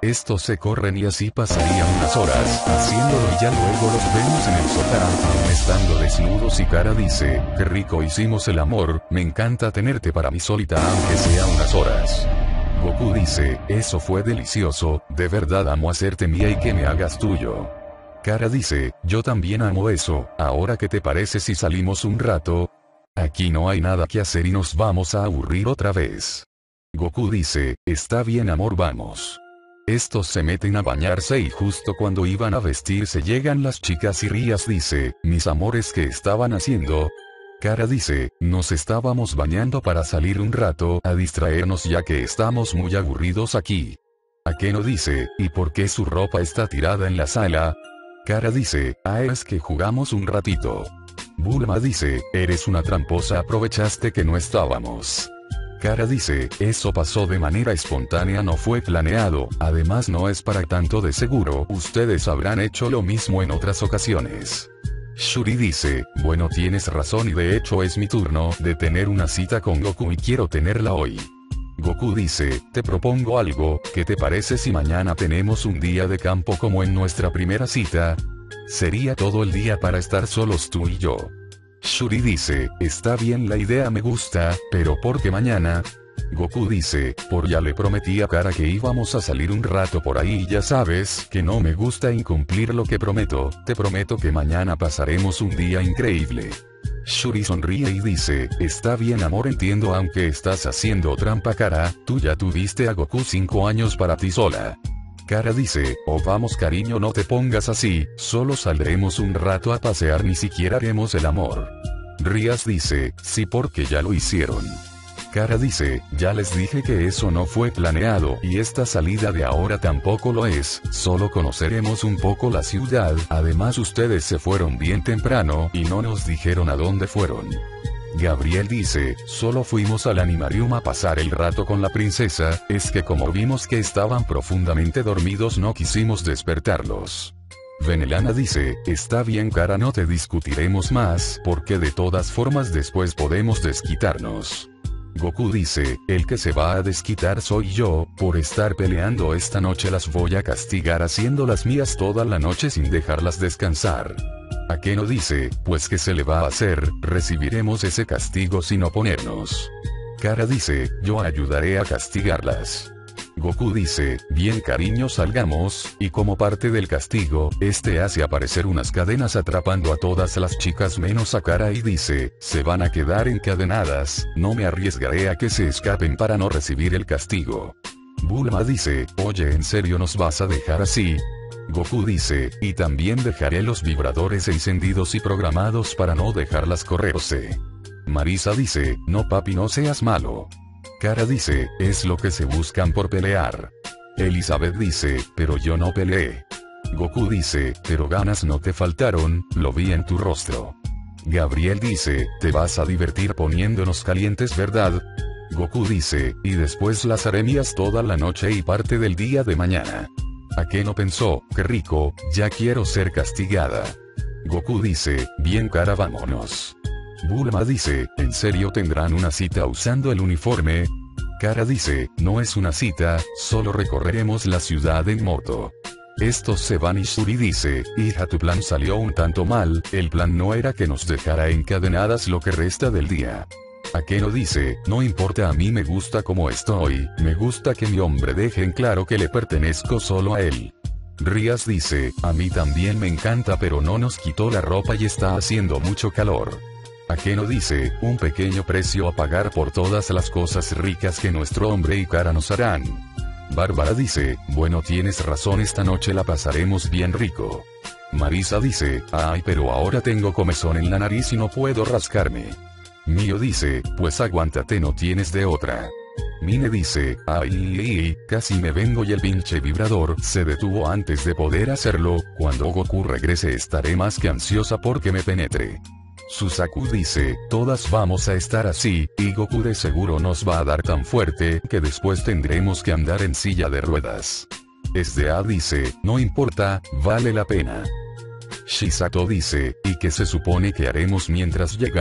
Estos se corren y así pasarían unas horas, haciéndolo y ya luego los vemos en el sofá, aún estando desnudos y Kara dice, qué rico hicimos el amor, me encanta tenerte para mí solita aunque sea unas horas. Goku dice, eso fue delicioso, de verdad amo hacerte mía y que me hagas tuyo. Kara dice, yo también amo eso, ahora qué te parece si salimos un rato. Aquí no hay nada que hacer y nos vamos a aburrir otra vez. Goku dice, está bien amor vamos. Estos se meten a bañarse y justo cuando iban a vestirse llegan las chicas y Rías dice, mis amores ¿qué estaban haciendo? Kara dice, nos estábamos bañando para salir un rato a distraernos ya que estamos muy aburridos aquí. Akeno dice, ¿y por qué su ropa está tirada en la sala? Kara dice, es que jugamos un ratito. Bulma dice, eres una tramposa aprovechaste que no estábamos. Kara dice, eso pasó de manera espontánea no fue planeado, además no es para tanto de seguro, ustedes habrán hecho lo mismo en otras ocasiones. Shuri dice, bueno tienes razón y de hecho es mi turno de tener una cita con Goku y quiero tenerla hoy. Goku dice, te propongo algo, ¿qué te parece si mañana tenemos un día de campo como en nuestra primera cita? Sería todo el día para estar solos tú y yo. Shuri dice, está bien la idea me gusta, pero ¿por qué mañana? Goku dice, por ya le prometí a Kara que íbamos a salir un rato por ahí y ya sabes que no me gusta incumplir lo que prometo, te prometo que mañana pasaremos un día increíble. Shuri sonríe y dice, está bien amor entiendo aunque estás haciendo trampa Kara, tú ya tuviste a Goku 5 años para ti sola. Kara dice, vamos cariño no te pongas así, solo saldremos un rato a pasear ni siquiera haremos el amor. Rías dice, sí porque ya lo hicieron. Kara dice, ya les dije que eso no fue planeado y esta salida de ahora tampoco lo es, solo conoceremos un poco la ciudad, además ustedes se fueron bien temprano y no nos dijeron a dónde fueron. Gabriel dice, solo fuimos al animarium a pasar el rato con la princesa, es que como vimos que estaban profundamente dormidos no quisimos despertarlos. Venelana dice, está bien Kara no te discutiremos más, porque de todas formas después podemos desquitarnos. Goku dice, el que se va a desquitar soy yo, por estar peleando esta noche las voy a castigar haciendo las mías toda la noche sin dejarlas descansar. Akeno dice, pues ¿qué se le va a hacer? Recibiremos ese castigo sin oponernos. Kara dice, yo ayudaré a castigarlas. Goku dice, bien cariño salgamos, y como parte del castigo, hace aparecer unas cadenas atrapando a todas las chicas menos a Kara y dice, se van a quedar encadenadas, no me arriesgaré a que se escapen para no recibir el castigo. Bulma dice, oye ¿en serio nos vas a dejar así? Goku dice, y también dejaré los vibradores encendidos y programados para no dejarlas correrse. Marisa dice, no papi no seas malo. Kara dice, es lo que se buscan por pelear. Elizabeth dice, pero yo no peleé. Goku dice, pero ganas no te faltaron, lo vi en tu rostro. Gabriel dice, te vas a divertir poniéndonos calientes ¿verdad? Goku dice, y después las haré mías toda la noche y parte del día de mañana. Akeno pensó, qué rico, ya quiero ser castigada. Goku dice, bien Kara vámonos. Bulma dice, ¿en serio tendrán una cita usando el uniforme? Kara dice, no es una cita, solo recorreremos la ciudad en moto. Estos se van y Shuri dice, hija tu plan salió un tanto mal, el plan no era que nos dejara encadenadas lo que resta del día. Akeno dice, no importa a mí me gusta como estoy, me gusta que mi hombre deje en claro que le pertenezco solo a él. Rías dice, a mí también me encanta pero no nos quitó la ropa y está haciendo mucho calor. Akeno dice, un pequeño precio a pagar por todas las cosas ricas que nuestro hombre y Kara nos harán. Bárbara dice, bueno tienes razón esta noche la pasaremos bien rico. Marisa dice, ay pero ahora tengo comezón en la nariz y no puedo rascarme. Mio dice, pues aguántate no tienes de otra. Mine dice, ay, casi me vengo y el pinche vibrador se detuvo antes de poder hacerlo, cuando Goku regrese estaré más que ansiosa porque me penetre. Susaku dice, todas vamos a estar así, y Goku de seguro nos va a dar tan fuerte que después tendremos que andar en silla de ruedas. SDA dice, no importa, vale la pena. Shisato dice, ¿y qué se supone que haremos mientras llegan?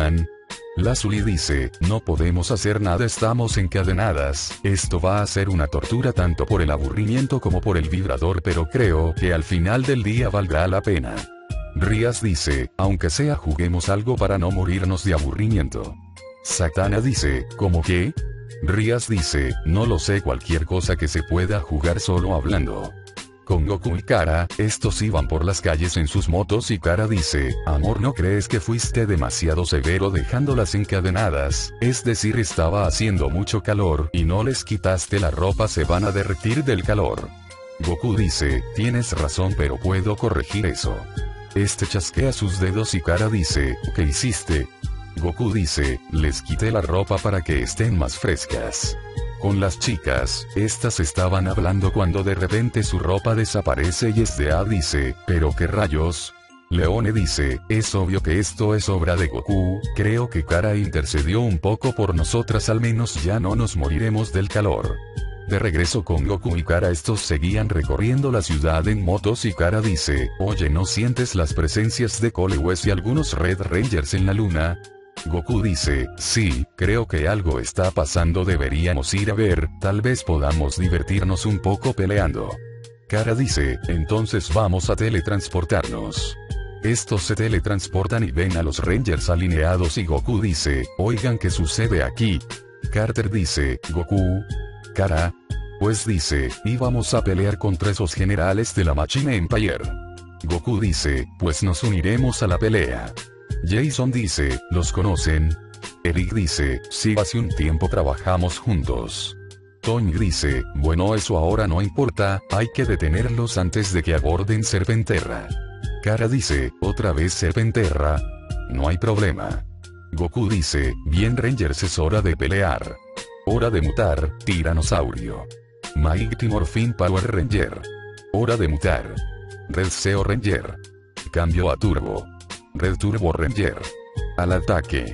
Lazuli dice, no podemos hacer nada, estamos encadenadas, esto va a ser una tortura tanto por el aburrimiento como por el vibrador, pero creo que al final del día valdrá la pena. Rías dice, aunque sea juguemos algo para no morirnos de aburrimiento. Satana dice, ¿cómo qué? Rías dice, no lo sé, cualquier cosa que se pueda jugar solo hablando. Con Goku y Kara, estos iban por las calles en sus motos y Kara dice, amor, ¿no crees que fuiste demasiado severo dejándolas encadenadas? Es decir, estaba haciendo mucho calor y no les quitaste la ropa, se van a derretir del calor. Goku dice, tienes razón, pero puedo corregir eso. Este chasquea sus dedos y Kara dice, ¿qué hiciste? Goku dice, les quité la ropa para que estén más frescas. Con las chicas, estas estaban hablando cuando de repente su ropa desaparece y SDA dice, ¿pero qué rayos? Leone dice, es obvio que esto es obra de Goku, creo que Kara intercedió un poco por nosotras, al menos ya no nos moriremos del calor. De regreso con Goku y Kara, estos seguían recorriendo la ciudad en motos y Kara dice, oye, ¿no sientes las presencias de Cole West y algunos Red Rangers en la luna? Goku dice, sí, creo que algo está pasando, deberíamos ir a ver, tal vez podamos divertirnos un poco peleando. Kara dice, entonces vamos a teletransportarnos. Estos se teletransportan y ven a los Rangers alineados y Goku dice, oigan, ¿qué sucede aquí? Carter dice, Goku. Kara. Pues dice, íbamos a pelear contra esos generales de la Machine Empire. Goku dice, pues nos uniremos a la pelea. Jason dice, ¿los conocen? Eric dice, sí, hace un tiempo trabajamos juntos. Tony dice, bueno, eso ahora no importa, hay que detenerlos antes de que aborden Serpenterra. Kara dice, ¿otra vez Serpenterra? No hay problema. Goku dice, bien Rangers, es hora de pelear. Hora de mutar, tiranosaurio. Mighty Morphin Power Ranger. Hora de mutar. Red Zeo Ranger. Cambio a Turbo. Red Turbo Ranger. Al ataque.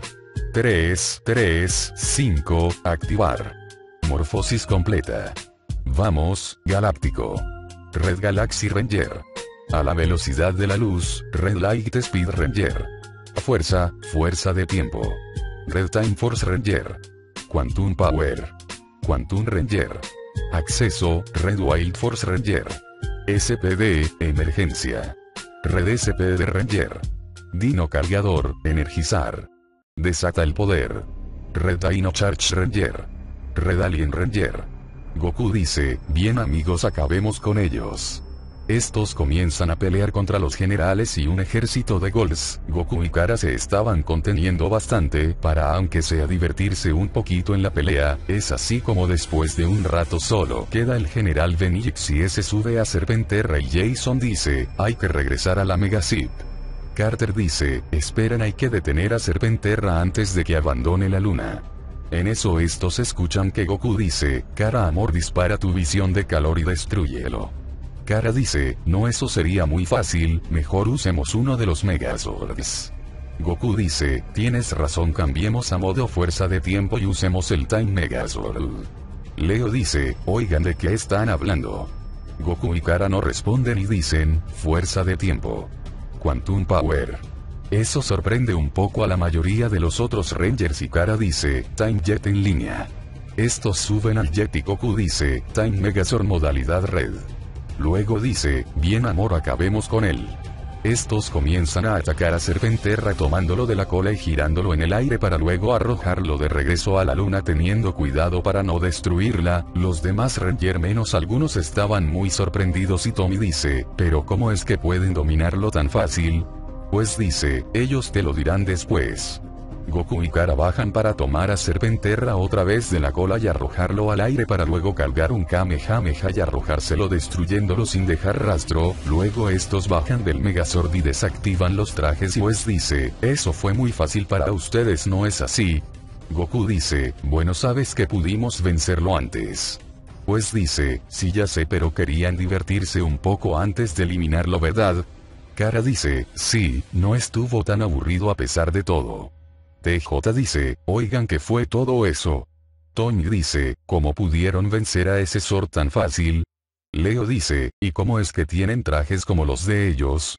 3, 5, activar. Morfosis completa. Vamos, Galáctico. Red Galaxy Ranger. A la velocidad de la luz, Red Light Speed Ranger. Fuerza, fuerza de tiempo. Red Time Force Ranger. Quantum Power. Quantum Ranger. Acceso, Red Wild Force Ranger. SPD, emergencia. Red SPD Ranger. Dino Cargador, energizar. Desata el poder. Red Dino Charge Ranger. Red Alien Ranger. Goku dice, bien amigos, acabemos con ellos. Estos comienzan a pelear contra los generales y un ejército de Golds. Goku y Kara se estaban conteniendo bastante para, aunque sea, divertirse un poquito en la pelea. Es así como después de un rato solo queda el general Benix y ese sube a Serpenterra y Jason dice, hay que regresar a la Megazip. Carter dice, esperen, hay que detener a Serpenterra antes de que abandone la luna. En eso estos escuchan que Goku dice, Kara amor, dispara tu visión de calor y destrúyelo. Kara dice, no, eso sería muy fácil, mejor usemos uno de los Megazords. Goku dice, tienes razón, cambiemos a modo fuerza de tiempo y usemos el Time Megazord. Leo dice, oigan, ¿de qué están hablando? Goku y Kara no responden y dicen, fuerza de tiempo. Quantum Power. Eso sorprende un poco a la mayoría de los otros Rangers y Kara dice, Time Jet en línea. Estos suben al Jet y Goku dice, Time Megazord modalidad Red. Luego dice, bien amor, acabemos con él. Estos comienzan a atacar a Serpenterra tomándolo de la cola y girándolo en el aire para luego arrojarlo de regreso a la luna, teniendo cuidado para no destruirla. Los demás Ranger menos algunos estaban muy sorprendidos y Tommy dice, pero ¿cómo es que pueden dominarlo tan fácil? Pues dice, ellos te lo dirán después. Goku y Kara bajan para tomar a Serpenterra otra vez de la cola y arrojarlo al aire para luego cargar un Kamehameha y arrojárselo destruyéndolo sin dejar rastro. Luego estos bajan del Megazord y desactivan los trajes y Wes dice, eso fue muy fácil para ustedes, ¿no es así? Goku dice, bueno, sabes que pudimos vencerlo antes. Wes dice, sí ya sé, pero querían divertirse un poco antes de eliminarlo, ¿verdad? Kara dice, sí, no estuvo tan aburrido a pesar de todo. TJ dice, oigan, ¿qué fue todo eso? Tony dice, ¿cómo pudieron vencer a ese Zord tan fácil? Leo dice, ¿y cómo es que tienen trajes como los de ellos?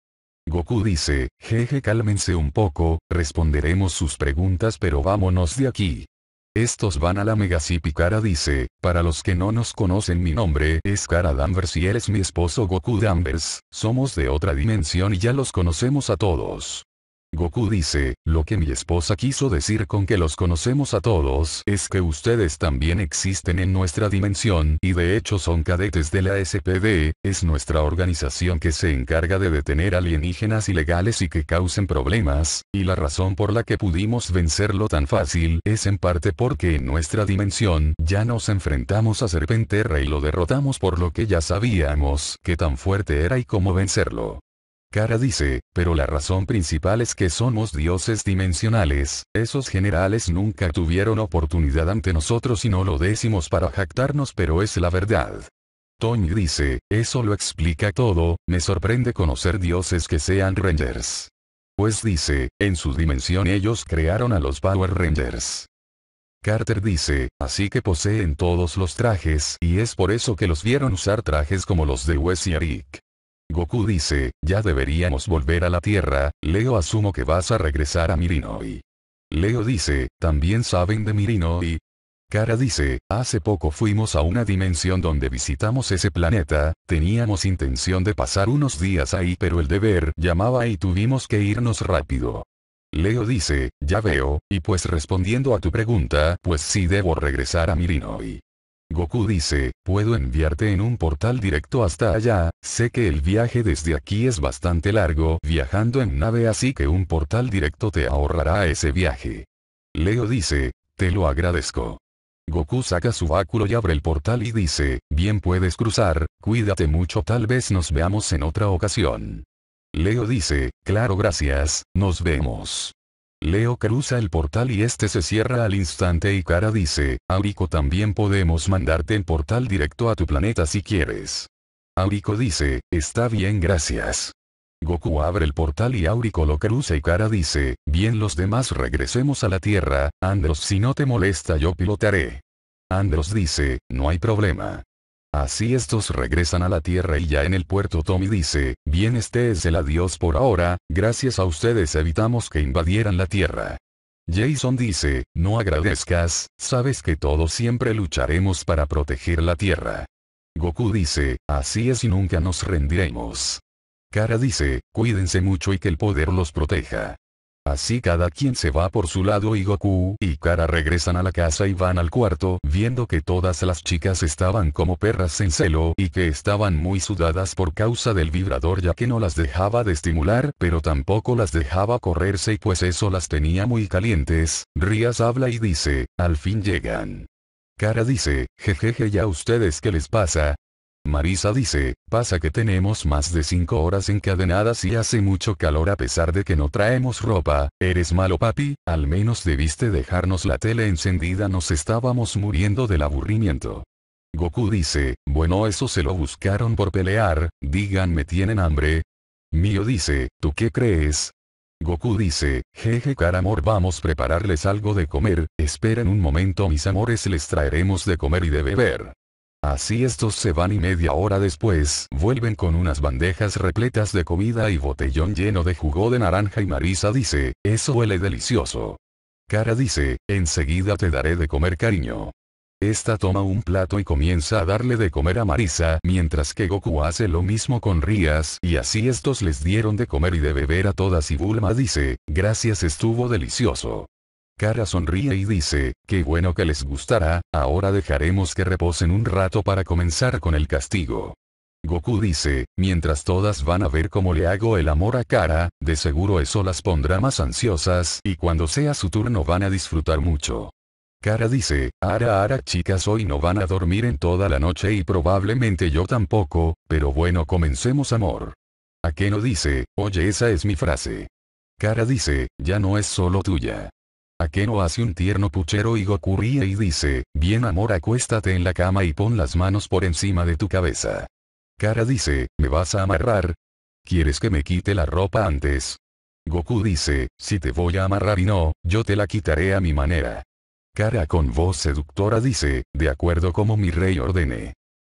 Goku dice, jeje, cálmense un poco, responderemos sus preguntas pero vámonos de aquí. Estos van a la Mega Zip y Kara dice, para los que no nos conocen, mi nombre es Kara Danvers y eres mi esposo Goku Danvers, somos de otra dimensión y ya los conocemos a todos. Goku dice, lo que mi esposa quiso decir con que los conocemos a todos es que ustedes también existen en nuestra dimensión y de hecho son cadetes de la SPD, es nuestra organización que se encarga de detener alienígenas ilegales y que causen problemas, y la razón por la que pudimos vencerlo tan fácil es en parte porque en nuestra dimensión ya nos enfrentamos a Serpenterra y lo derrotamos por lo que ya sabíamos que tan fuerte era y cómo vencerlo. Kara dice, pero la razón principal es que somos dioses dimensionales, esos generales nunca tuvieron oportunidad ante nosotros y no lo decimos para jactarnos pero es la verdad. Tony dice, eso lo explica todo, me sorprende conocer dioses que sean Rangers. Pues dice, en su dimensión ellos crearon a los Power Rangers. Carter dice, así que poseen todos los trajes y es por eso que los vieron usar trajes como los de Wes y Eric. Goku dice, ya deberíamos volver a la Tierra, Leo asumo que vas a regresar a Mirinoi. Leo dice, ¿también saben de Mirinoi? Kara dice, hace poco fuimos a una dimensión donde visitamos ese planeta, teníamos intención de pasar unos días ahí pero el deber llamaba y tuvimos que irnos rápido. Leo dice, ya veo, y pues respondiendo a tu pregunta, pues sí debo regresar a Mirinoi. Goku dice, puedo enviarte en un portal directo hasta allá, sé que el viaje desde aquí es bastante largo viajando en nave así que un portal directo te ahorrará ese viaje. Leo dice, te lo agradezco. Goku saca su báculo y abre el portal y dice, bien puedes cruzar, cuídate mucho, tal vez nos veamos en otra ocasión. Leo dice, claro, gracias, nos vemos. Leo cruza el portal y este se cierra al instante y Kara dice, Aurico, también podemos mandarte el portal directo a tu planeta si quieres. Aurico dice, está bien, gracias. Goku abre el portal y Aurico lo cruza y Kara dice, bien, los demás regresemos a la Tierra, Andros, si no te molesta yo pilotaré. Andros dice, no hay problema. Así estos regresan a la Tierra y ya en el puerto Tommy dice, bien, este es el adiós por ahora, gracias a ustedes evitamos que invadieran la Tierra. Jason dice, no agradezcas, sabes que todos siempre lucharemos para proteger la Tierra. Goku dice, así es y nunca nos rendiremos. Kara dice, cuídense mucho y que el poder los proteja. Así cada quien se va por su lado y Goku y Kara regresan a la casa y van al cuarto viendo que todas las chicas estaban como perras en celo y que estaban muy sudadas por causa del vibrador ya que no las dejaba de estimular pero tampoco las dejaba correrse y pues eso las tenía muy calientes. Rías habla y dice, al fin llegan. Kara dice, jejeje, ¿ya ustedes qué les pasa? Marisa dice, pasa que tenemos más de 5 horas encadenadas y hace mucho calor a pesar de que no traemos ropa, eres malo papi, al menos debiste dejarnos la tele encendida, nos estábamos muriendo del aburrimiento. Goku dice, bueno, eso se lo buscaron por pelear, díganme, ¿tienen hambre? Mio dice, ¿tú qué crees? Goku dice, jeje, Kara amor, vamos a prepararles algo de comer, esperen un momento mis amores, les traeremos de comer y de beber. Así estos se van y media hora después vuelven con unas bandejas repletas de comida y botellón lleno de jugo de naranja y Marisa dice, eso huele delicioso. Kara dice, enseguida te daré de comer, cariño. Esta toma un plato y comienza a darle de comer a Marisa mientras que Goku hace lo mismo con Rías y así estos les dieron de comer y de beber a todas y Bulma dice, gracias, estuvo delicioso. Kara sonríe y dice, qué bueno que les gustará, ahora dejaremos que reposen un rato para comenzar con el castigo. Goku dice, mientras todas van a ver cómo le hago el amor a Kara, de seguro eso las pondrá más ansiosas y cuando sea su turno van a disfrutar mucho. Kara dice, ara chicas, hoy no van a dormir en toda la noche y probablemente yo tampoco, pero bueno, comencemos amor. Akeno dice, oye, esa es mi frase. Kara dice, ya no es solo tuya. Akeno hace un tierno puchero y Goku ríe y dice, bien amor, acuéstate en la cama y pon las manos por encima de tu cabeza. Kara dice, ¿me vas a amarrar? ¿Quieres que me quite la ropa antes? Goku dice, si te voy a amarrar y no, yo te la quitaré a mi manera. Kara con voz seductora dice, de acuerdo como mi rey ordene.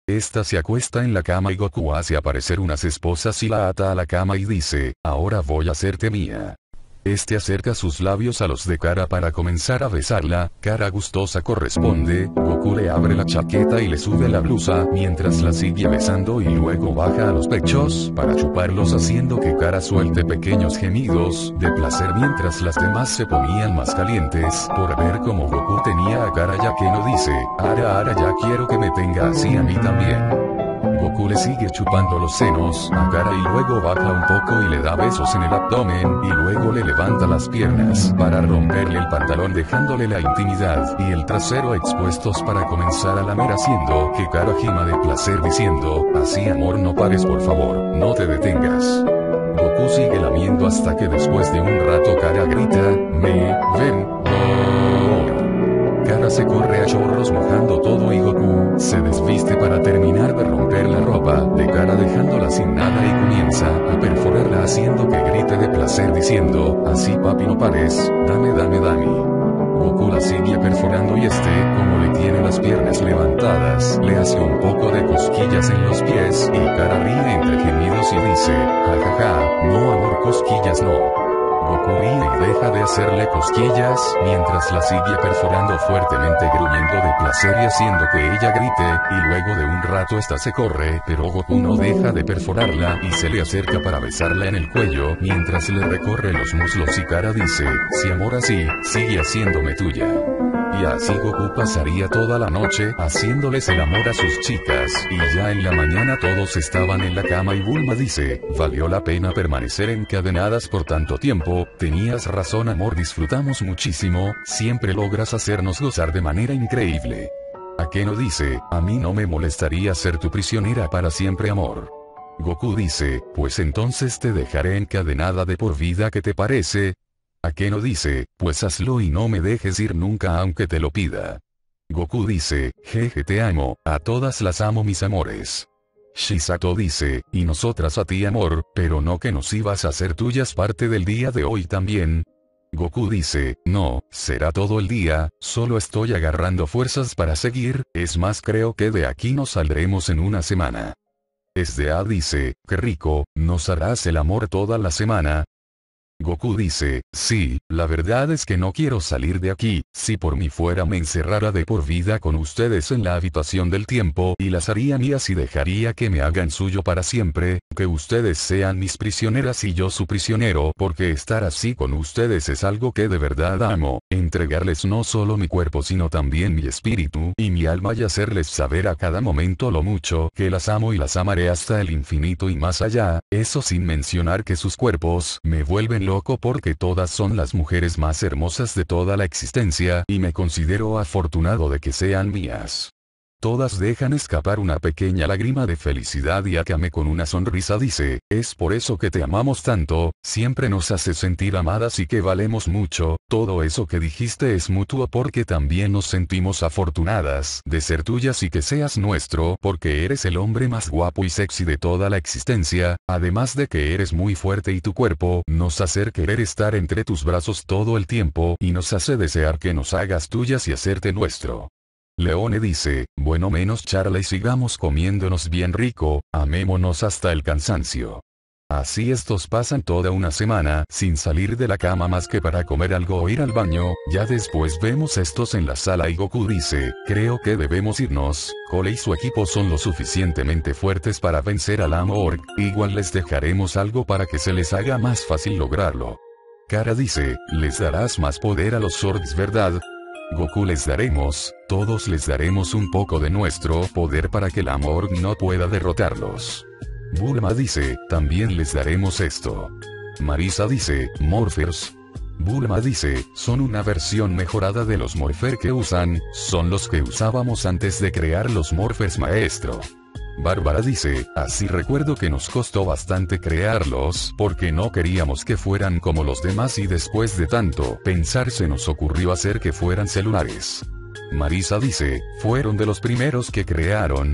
Esta se acuesta en la cama y Goku hace aparecer unas esposas y la ata a la cama y dice, ahora voy a hacerte mía. Este acerca sus labios a los de Kara para comenzar a besarla, Kara gustosa corresponde, Goku le abre la chaqueta y le sube la blusa, mientras la sigue besando y luego baja a los pechos, para chuparlos haciendo que Kara suelte pequeños gemidos, de placer mientras las demás se ponían más calientes, por ver cómo Goku tenía a Kara ya que no dice, ara ya quiero que me tenga así a mí también. Goku le sigue chupando los senos a Kara y luego baja un poco y le da besos en el abdomen y luego le levanta las piernas para romperle el pantalón dejándole la intimidad y el trasero expuestos para comenzar a lamer haciendo que Kara gima de placer diciendo, así amor no pares por favor, no te detengas. Goku sigue lamiendo hasta que después de un rato Kara grita, me, ven, Kara se corre a chorros mojando todo y Goku se desviste para terminar de romper la ropa de Kara dejándola sin nada y comienza a perforarla haciendo que grite de placer diciendo, así papi no pares, dame. Goku la sigue perforando y como le tiene las piernas levantadas, le hace un poco de cosquillas en los pies y Kara ríe entre gemidos y dice, jajaja, no amor cosquillas no. Goku ríe y deja de hacerle cosquillas, mientras la sigue perforando fuertemente gruñendo de placer y haciendo que ella grite, y luego de un rato esta se corre, pero Goku no deja de perforarla y se le acerca para besarla en el cuello, mientras le recorre los muslos y Kara dice, si amor así, sigue haciéndome tuya. Y así Goku pasaría toda la noche haciéndoles el amor a sus chicas, y ya en la mañana todos estaban en la cama y Bulma dice, valió la pena permanecer encadenadas por tanto tiempo, tenías razón amor disfrutamos muchísimo, siempre logras hacernos gozar de manera increíble. Akeno dice, a mí no me molestaría ser tu prisionera para siempre amor. Goku dice, pues entonces te dejaré encadenada de por vida ¿qué te parece? Akeno dice, pues hazlo y no me dejes ir nunca aunque te lo pida. Goku dice, jeje te amo, a todas las amo mis amores. Shisato dice, y nosotras a ti amor, pero no que nos ibas a hacer tuyas parte del día de hoy también. Goku dice, no, será todo el día, solo estoy agarrando fuerzas para seguir, es más creo que de aquí nos saldremos en una semana. SDA dice, qué rico, ¿nos harás el amor toda la semana? Goku dice, sí, la verdad es que no quiero salir de aquí, si por mí fuera me encerrara de por vida con ustedes en la habitación del tiempo y las haría mías y dejaría que me hagan suyo para siempre, que ustedes sean mis prisioneras y yo su prisionero porque estar así con ustedes es algo que de verdad amo, entregarles no solo mi cuerpo sino también mi espíritu y mi alma y hacerles saber a cada momento lo mucho que las amo y las amaré hasta el infinito y más allá, eso sin mencionar que sus cuerpos me vuelven loco porque todas son las mujeres más hermosas de toda la existencia y me considero afortunado de que sean mías. Todas dejan escapar una pequeña lágrima de felicidad y Akame con una sonrisa dice, es por eso que te amamos tanto, siempre nos hace sentir amadas y que valemos mucho, todo eso que dijiste es mutuo porque también nos sentimos afortunadas de ser tuyas y que seas nuestro porque eres el hombre más guapo y sexy de toda la existencia, además de que eres muy fuerte y tu cuerpo nos hace querer estar entre tus brazos todo el tiempo y nos hace desear que nos hagas tuyas y hacerte nuestro. Leone dice, bueno menos charla y sigamos comiéndonos bien rico, amémonos hasta el cansancio. Así estos pasan toda una semana sin salir de la cama más que para comer algo o ir al baño, ya después vemos estos en la sala y Goku dice, creo que debemos irnos, Cole y su equipo son lo suficientemente fuertes para vencer al Amorg, igual les dejaremos algo para que se les haga más fácil lograrlo. Kara dice, les darás más poder a los Zords ¿verdad? Goku les daremos, todos les daremos un poco de nuestro poder para que el Amorg no pueda derrotarlos. Bulma dice, también les daremos esto. Marisa dice, Morphers. Bulma dice, son una versión mejorada de los Morpher que usan, son los que usábamos antes de crear los Morphers maestro. Bárbara dice, así recuerdo que nos costó bastante crearlos, porque no queríamos que fueran como los demás y después de tanto pensar se nos ocurrió hacer que fueran celulares. Marisa dice, fueron de los primeros que crearon.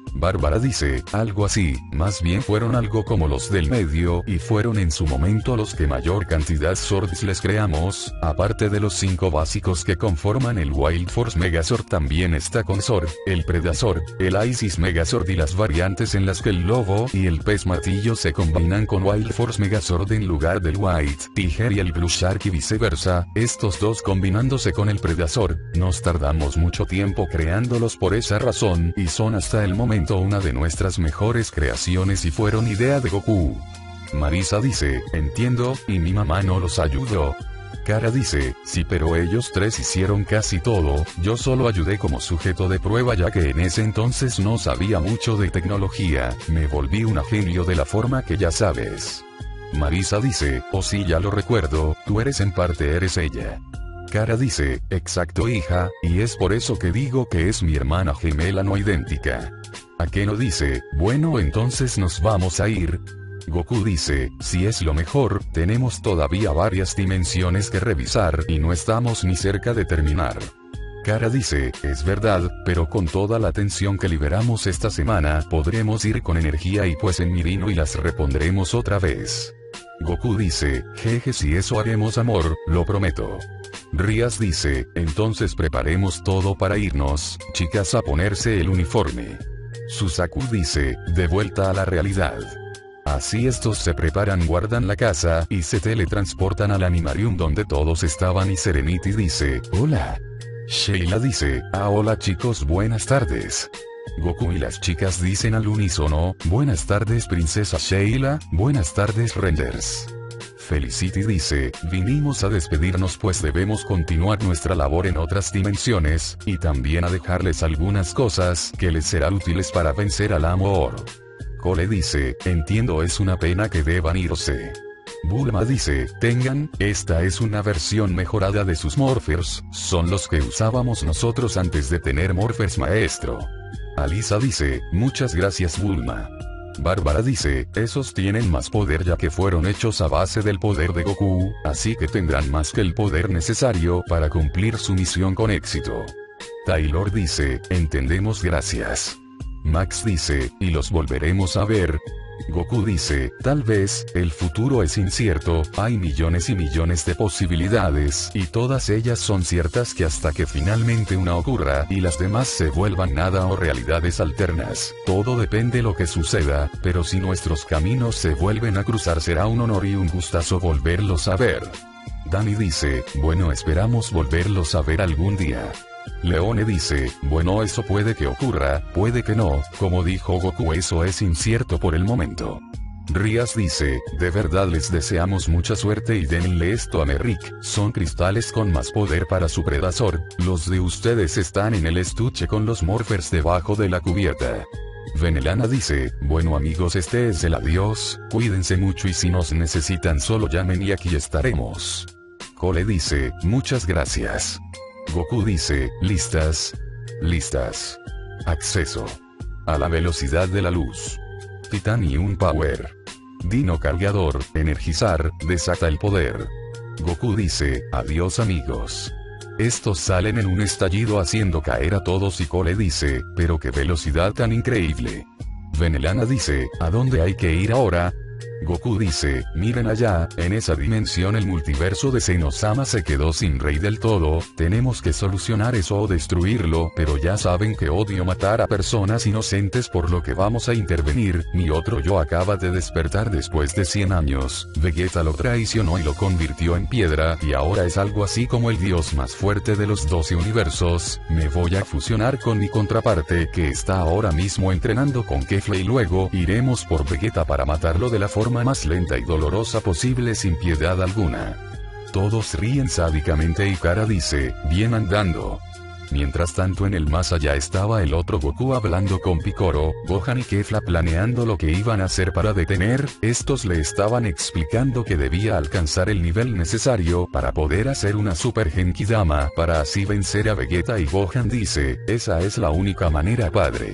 Bárbara dice, algo así, más bien fueron algo como los del medio y fueron en su momento los que mayor cantidad Zords les creamos, aparte de los 5 básicos que conforman el Wild Force Megazord también está Consort, el Predazord, el Isis Megazord y las variantes en las que el lobo y el pez martillo se combinan con Wild Force Megazord en lugar del White Tiger y el Blue Shark y viceversa, estos dos combinándose con el Predazord, nos tardamos mucho tiempo creándolos por esa razón y son hasta el momento una de nuestras mejores creaciones y fueron idea de Goku. Marisa dice, entiendo, y mi mamá no los ayudó. Kara dice, sí, pero ellos 3 hicieron casi todo, yo solo ayudé como sujeto de prueba ya que en ese entonces no sabía mucho de tecnología, me volví una genio de la forma que ya sabes. Marisa dice, oh sí, ya lo recuerdo, tú eres en parte eres ella. Kara dice, exacto hija, y es por eso que digo que es mi hermana gemela no idéntica. Akeno dice, bueno entonces nos vamos a ir. Goku dice, si es lo mejor, tenemos todavía varias dimensiones que revisar y no estamos ni cerca de terminar. Kara dice, es verdad, pero con toda la tensión que liberamos esta semana, podremos ir con energía y pues en Mirino y las repondremos otra vez. Goku dice, jeje, si eso haremos amor, lo prometo. Rias dice, entonces preparemos todo para irnos, chicas, a ponerse el uniforme. Susaku dice, de vuelta a la realidad. Así estos se preparan, guardan la casa y se teletransportan al Animarium donde todos estaban y Serenity dice, hola. Sheila dice, hola chicos, buenas tardes. Goku y las chicas dicen al unísono, buenas tardes princesa Sheila, buenas tardes Renders. Felicity dice, vinimos a despedirnos pues debemos continuar nuestra labor en otras dimensiones, y también a dejarles algunas cosas que les serán útiles para vencer al amor. Cole dice, entiendo, es una pena que deban irse. Bulma dice, tengan, esta es una versión mejorada de sus Morphers, son los que usábamos nosotros antes de tener Morphers maestro. Alisa dice, muchas gracias Bulma. Bárbara dice, esos tienen más poder ya que fueron hechos a base del poder de Goku, así que tendrán más que el poder necesario para cumplir su misión con éxito. Taylor dice, entendemos, gracias. Max dice, y los volveremos a ver. Goku dice, tal vez, el futuro es incierto, hay millones y millones de posibilidades, y todas ellas son ciertas que hasta que finalmente una ocurra y las demás se vuelvan nada o realidades alternas, todo depende lo que suceda, pero si nuestros caminos se vuelven a cruzar será un honor y un gustazo volverlos a ver. Dani dice, bueno, esperamos volverlos a ver algún día. Leone dice, bueno, eso puede que ocurra, puede que no, como dijo Goku, eso es incierto por el momento. Rias dice, de verdad les deseamos mucha suerte y denle esto a Merrick, son cristales con más poder para su Predazord, los de ustedes están en el estuche con los Morphers debajo de la cubierta. Venelana dice, bueno amigos, este es el adiós, cuídense mucho y si nos necesitan solo llamen y aquí estaremos. Cole dice, muchas gracias. Goku dice, listas. Listas. Acceso. A la velocidad de la luz. Titanium Power. Dino cargador, energizar, desata el poder. Goku dice, adiós amigos. Estos salen en un estallido haciendo caer a todos y Cole dice, pero qué velocidad tan increíble. Venelana dice, ¿a dónde hay que ir ahora? Goku dice, miren allá, en esa dimensión el multiverso de Senosama se quedó sin rey del todo, tenemos que solucionar eso o destruirlo, pero ya saben que odio matar a personas inocentes por lo que vamos a intervenir, mi otro yo acaba de despertar después de 100 años, Vegeta lo traicionó y lo convirtió en piedra y ahora es algo así como el dios más fuerte de los 12 universos, me voy a fusionar con mi contraparte que está ahora mismo entrenando con Kefla y luego iremos por Vegeta para matarlo de la forma más lenta y dolorosa posible sin piedad alguna. Todos ríen sádicamente y Kara dice, bien andando. Mientras tanto en el más allá estaba el otro Goku hablando con Piccolo, Gohan y Kefla planeando lo que iban a hacer para detener, estos le estaban explicando que debía alcanzar el nivel necesario para poder hacer una Super Genkidama para así vencer a Vegeta y Gohan dice, esa es la única manera padre.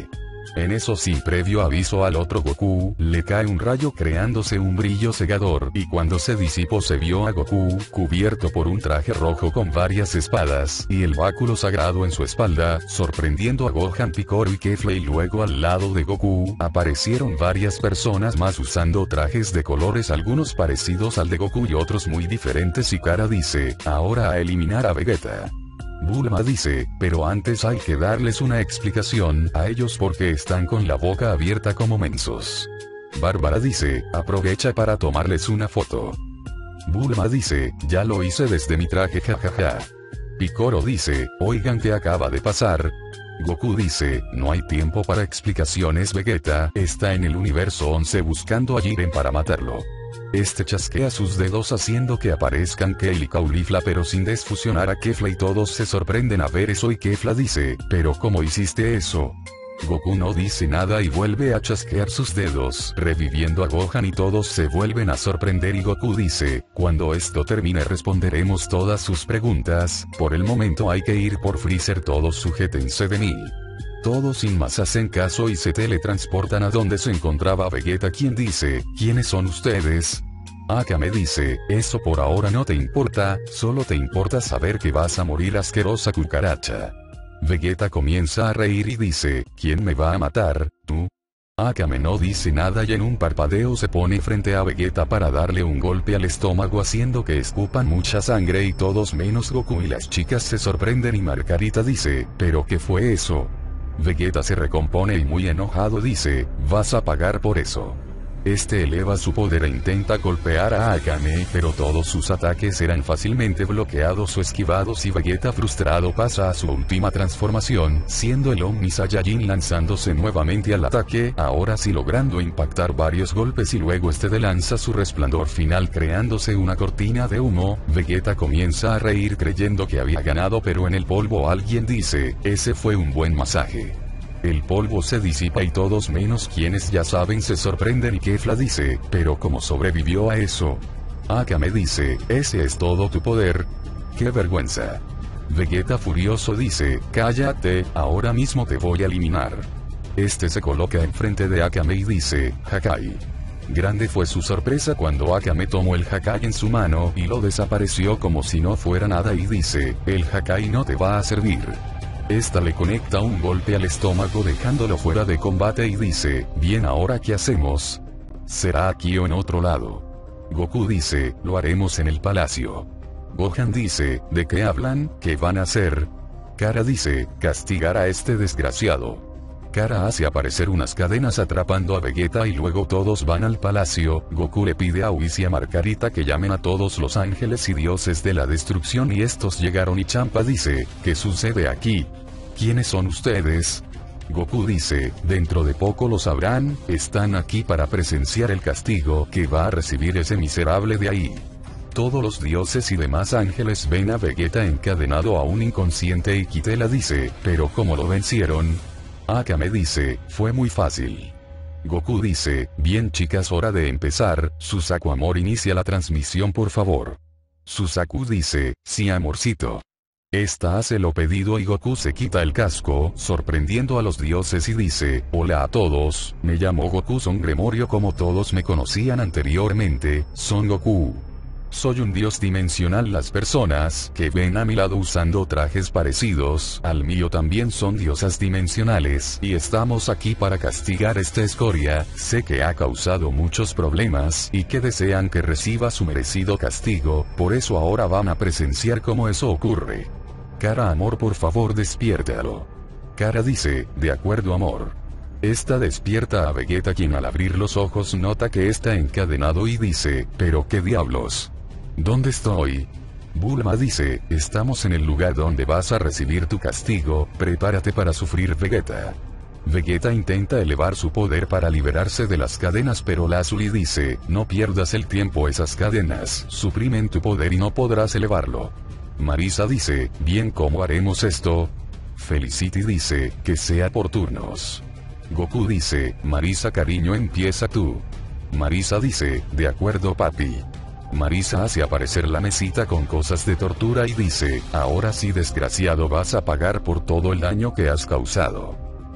En eso sin previo aviso al otro Goku, le cae un rayo creándose un brillo cegador, y cuando se disipó se vio a Goku, cubierto por un traje rojo con varias espadas, y el báculo sagrado en su espalda, sorprendiendo a Gohan, Piccolo y Kefla, y luego al lado de Goku, aparecieron varias personas más usando trajes de colores, algunos parecidos al de Goku y otros muy diferentes, y Kara dice, ahora a eliminar a Vegeta. Bulma dice, pero antes hay que darles una explicación a ellos porque están con la boca abierta como mensos. Bárbara dice, aprovecha para tomarles una foto. Bulma dice, ya lo hice desde mi traje, jajaja. Piccolo dice, oigan, ¿qué acaba de pasar? Goku dice, no hay tiempo para explicaciones, Vegeta está en el universo 11 buscando a Jiren para matarlo. Este chasquea sus dedos haciendo que aparezcan Kale y Caulifla pero sin desfusionar a Kefla y todos se sorprenden a ver eso y Kefla dice, ¿pero cómo hiciste eso? Goku no dice nada y vuelve a chasquear sus dedos, reviviendo a Gohan y todos se vuelven a sorprender y Goku dice, cuando esto termine responderemos todas sus preguntas, por el momento hay que ir por Freezer, todos sujétense de mí. Todos sin más hacen caso y se teletransportan a donde se encontraba Vegeta, quien dice, ¿quiénes son ustedes? Akame dice, eso por ahora no te importa, solo te importa saber que vas a morir, asquerosa cucaracha. Vegeta comienza a reír y dice, ¿quién me va a matar, tú? Akame no dice nada y en un parpadeo se pone frente a Vegeta para darle un golpe al estómago haciendo que escupan mucha sangre y todos menos Goku y las chicas se sorprenden y Margarita dice, ¿pero qué fue eso? Vegeta se recompone y muy enojado dice, vas a pagar por eso. Este eleva su poder e intenta golpear a Akame, pero todos sus ataques eran fácilmente bloqueados o esquivados y Vegeta frustrado pasa a su última transformación, siendo el Omni Saiyajin lanzándose nuevamente al ataque, ahora sí logrando impactar varios golpes y luego este lanza su resplandor final creándose una cortina de humo. Vegeta comienza a reír creyendo que había ganado, pero en el polvo alguien dice, ese fue un buen masaje. El polvo se disipa y todos menos quienes ya saben se sorprenden y Kefla dice, ¿pero cómo sobrevivió a eso? Akame dice, ¿ese es todo tu poder? ¡Qué vergüenza! Vegeta furioso dice, cállate, ahora mismo te voy a eliminar. Este se coloca enfrente de Akame y dice, Hakai. Grande fue su sorpresa cuando Akame tomó el Hakai en su mano y lo desapareció como si no fuera nada y dice, el Hakai no te va a servir. Esta le conecta un golpe al estómago dejándolo fuera de combate y dice, bien, ¿ahora qué hacemos? ¿Será aquí o en otro lado? Goku dice, lo haremos en el palacio. Gohan dice, ¿de qué hablan? ¿Qué van a hacer? Kara dice, castigar a este desgraciado. Kara hace aparecer unas cadenas atrapando a Vegeta y luego todos van al palacio. Goku le pide a Whis y a Margarita que llamen a todos los ángeles y dioses de la destrucción y estos llegaron y Champa dice, ¿qué sucede aquí? ¿Quiénes son ustedes? Goku dice, dentro de poco lo sabrán, están aquí para presenciar el castigo que va a recibir ese miserable de ahí. Todos los dioses y demás ángeles ven a Vegeta encadenado a un inconsciente y Kitela dice, ¿pero cómo lo vencieron? Akame dice, fue muy fácil. Goku dice, bien chicas, hora de empezar. Susaku amor, inicia la transmisión por favor. Susaku dice, sí amorcito. Esta hace lo pedido y Goku se quita el casco, sorprendiendo a los dioses y dice, hola a todos, me llamo Goku Son Gremorio, como todos me conocían anteriormente, Son Goku. Soy un dios dimensional. Las personas que ven a mi lado usando trajes parecidos al mío también son diosas dimensionales y estamos aquí para castigar esta escoria. Sé que ha causado muchos problemas y que desean que reciba su merecido castigo, por eso ahora van a presenciar cómo eso ocurre. Kara amor, por favor despiértalo. Kara dice, de acuerdo amor. Esta despierta a Vegeta, quien al abrir los ojos nota que está encadenado y dice, pero qué diablos. ¿Dónde estoy? Bulma dice, estamos en el lugar donde vas a recibir tu castigo, prepárate para sufrir Vegeta. Vegeta intenta elevar su poder para liberarse de las cadenas, pero Lazuli dice, no pierdas el tiempo, esas cadenas suprimen tu poder y no podrás elevarlo. Marisa dice, bien, ¿cómo haremos esto? Felicity dice, que sea por turnos. Goku dice, Marisa cariño, empieza tú. Marisa dice, de acuerdo papi. Marisa hace aparecer la mesita con cosas de tortura y dice, ahora sí desgraciado, vas a pagar por todo el daño que has causado.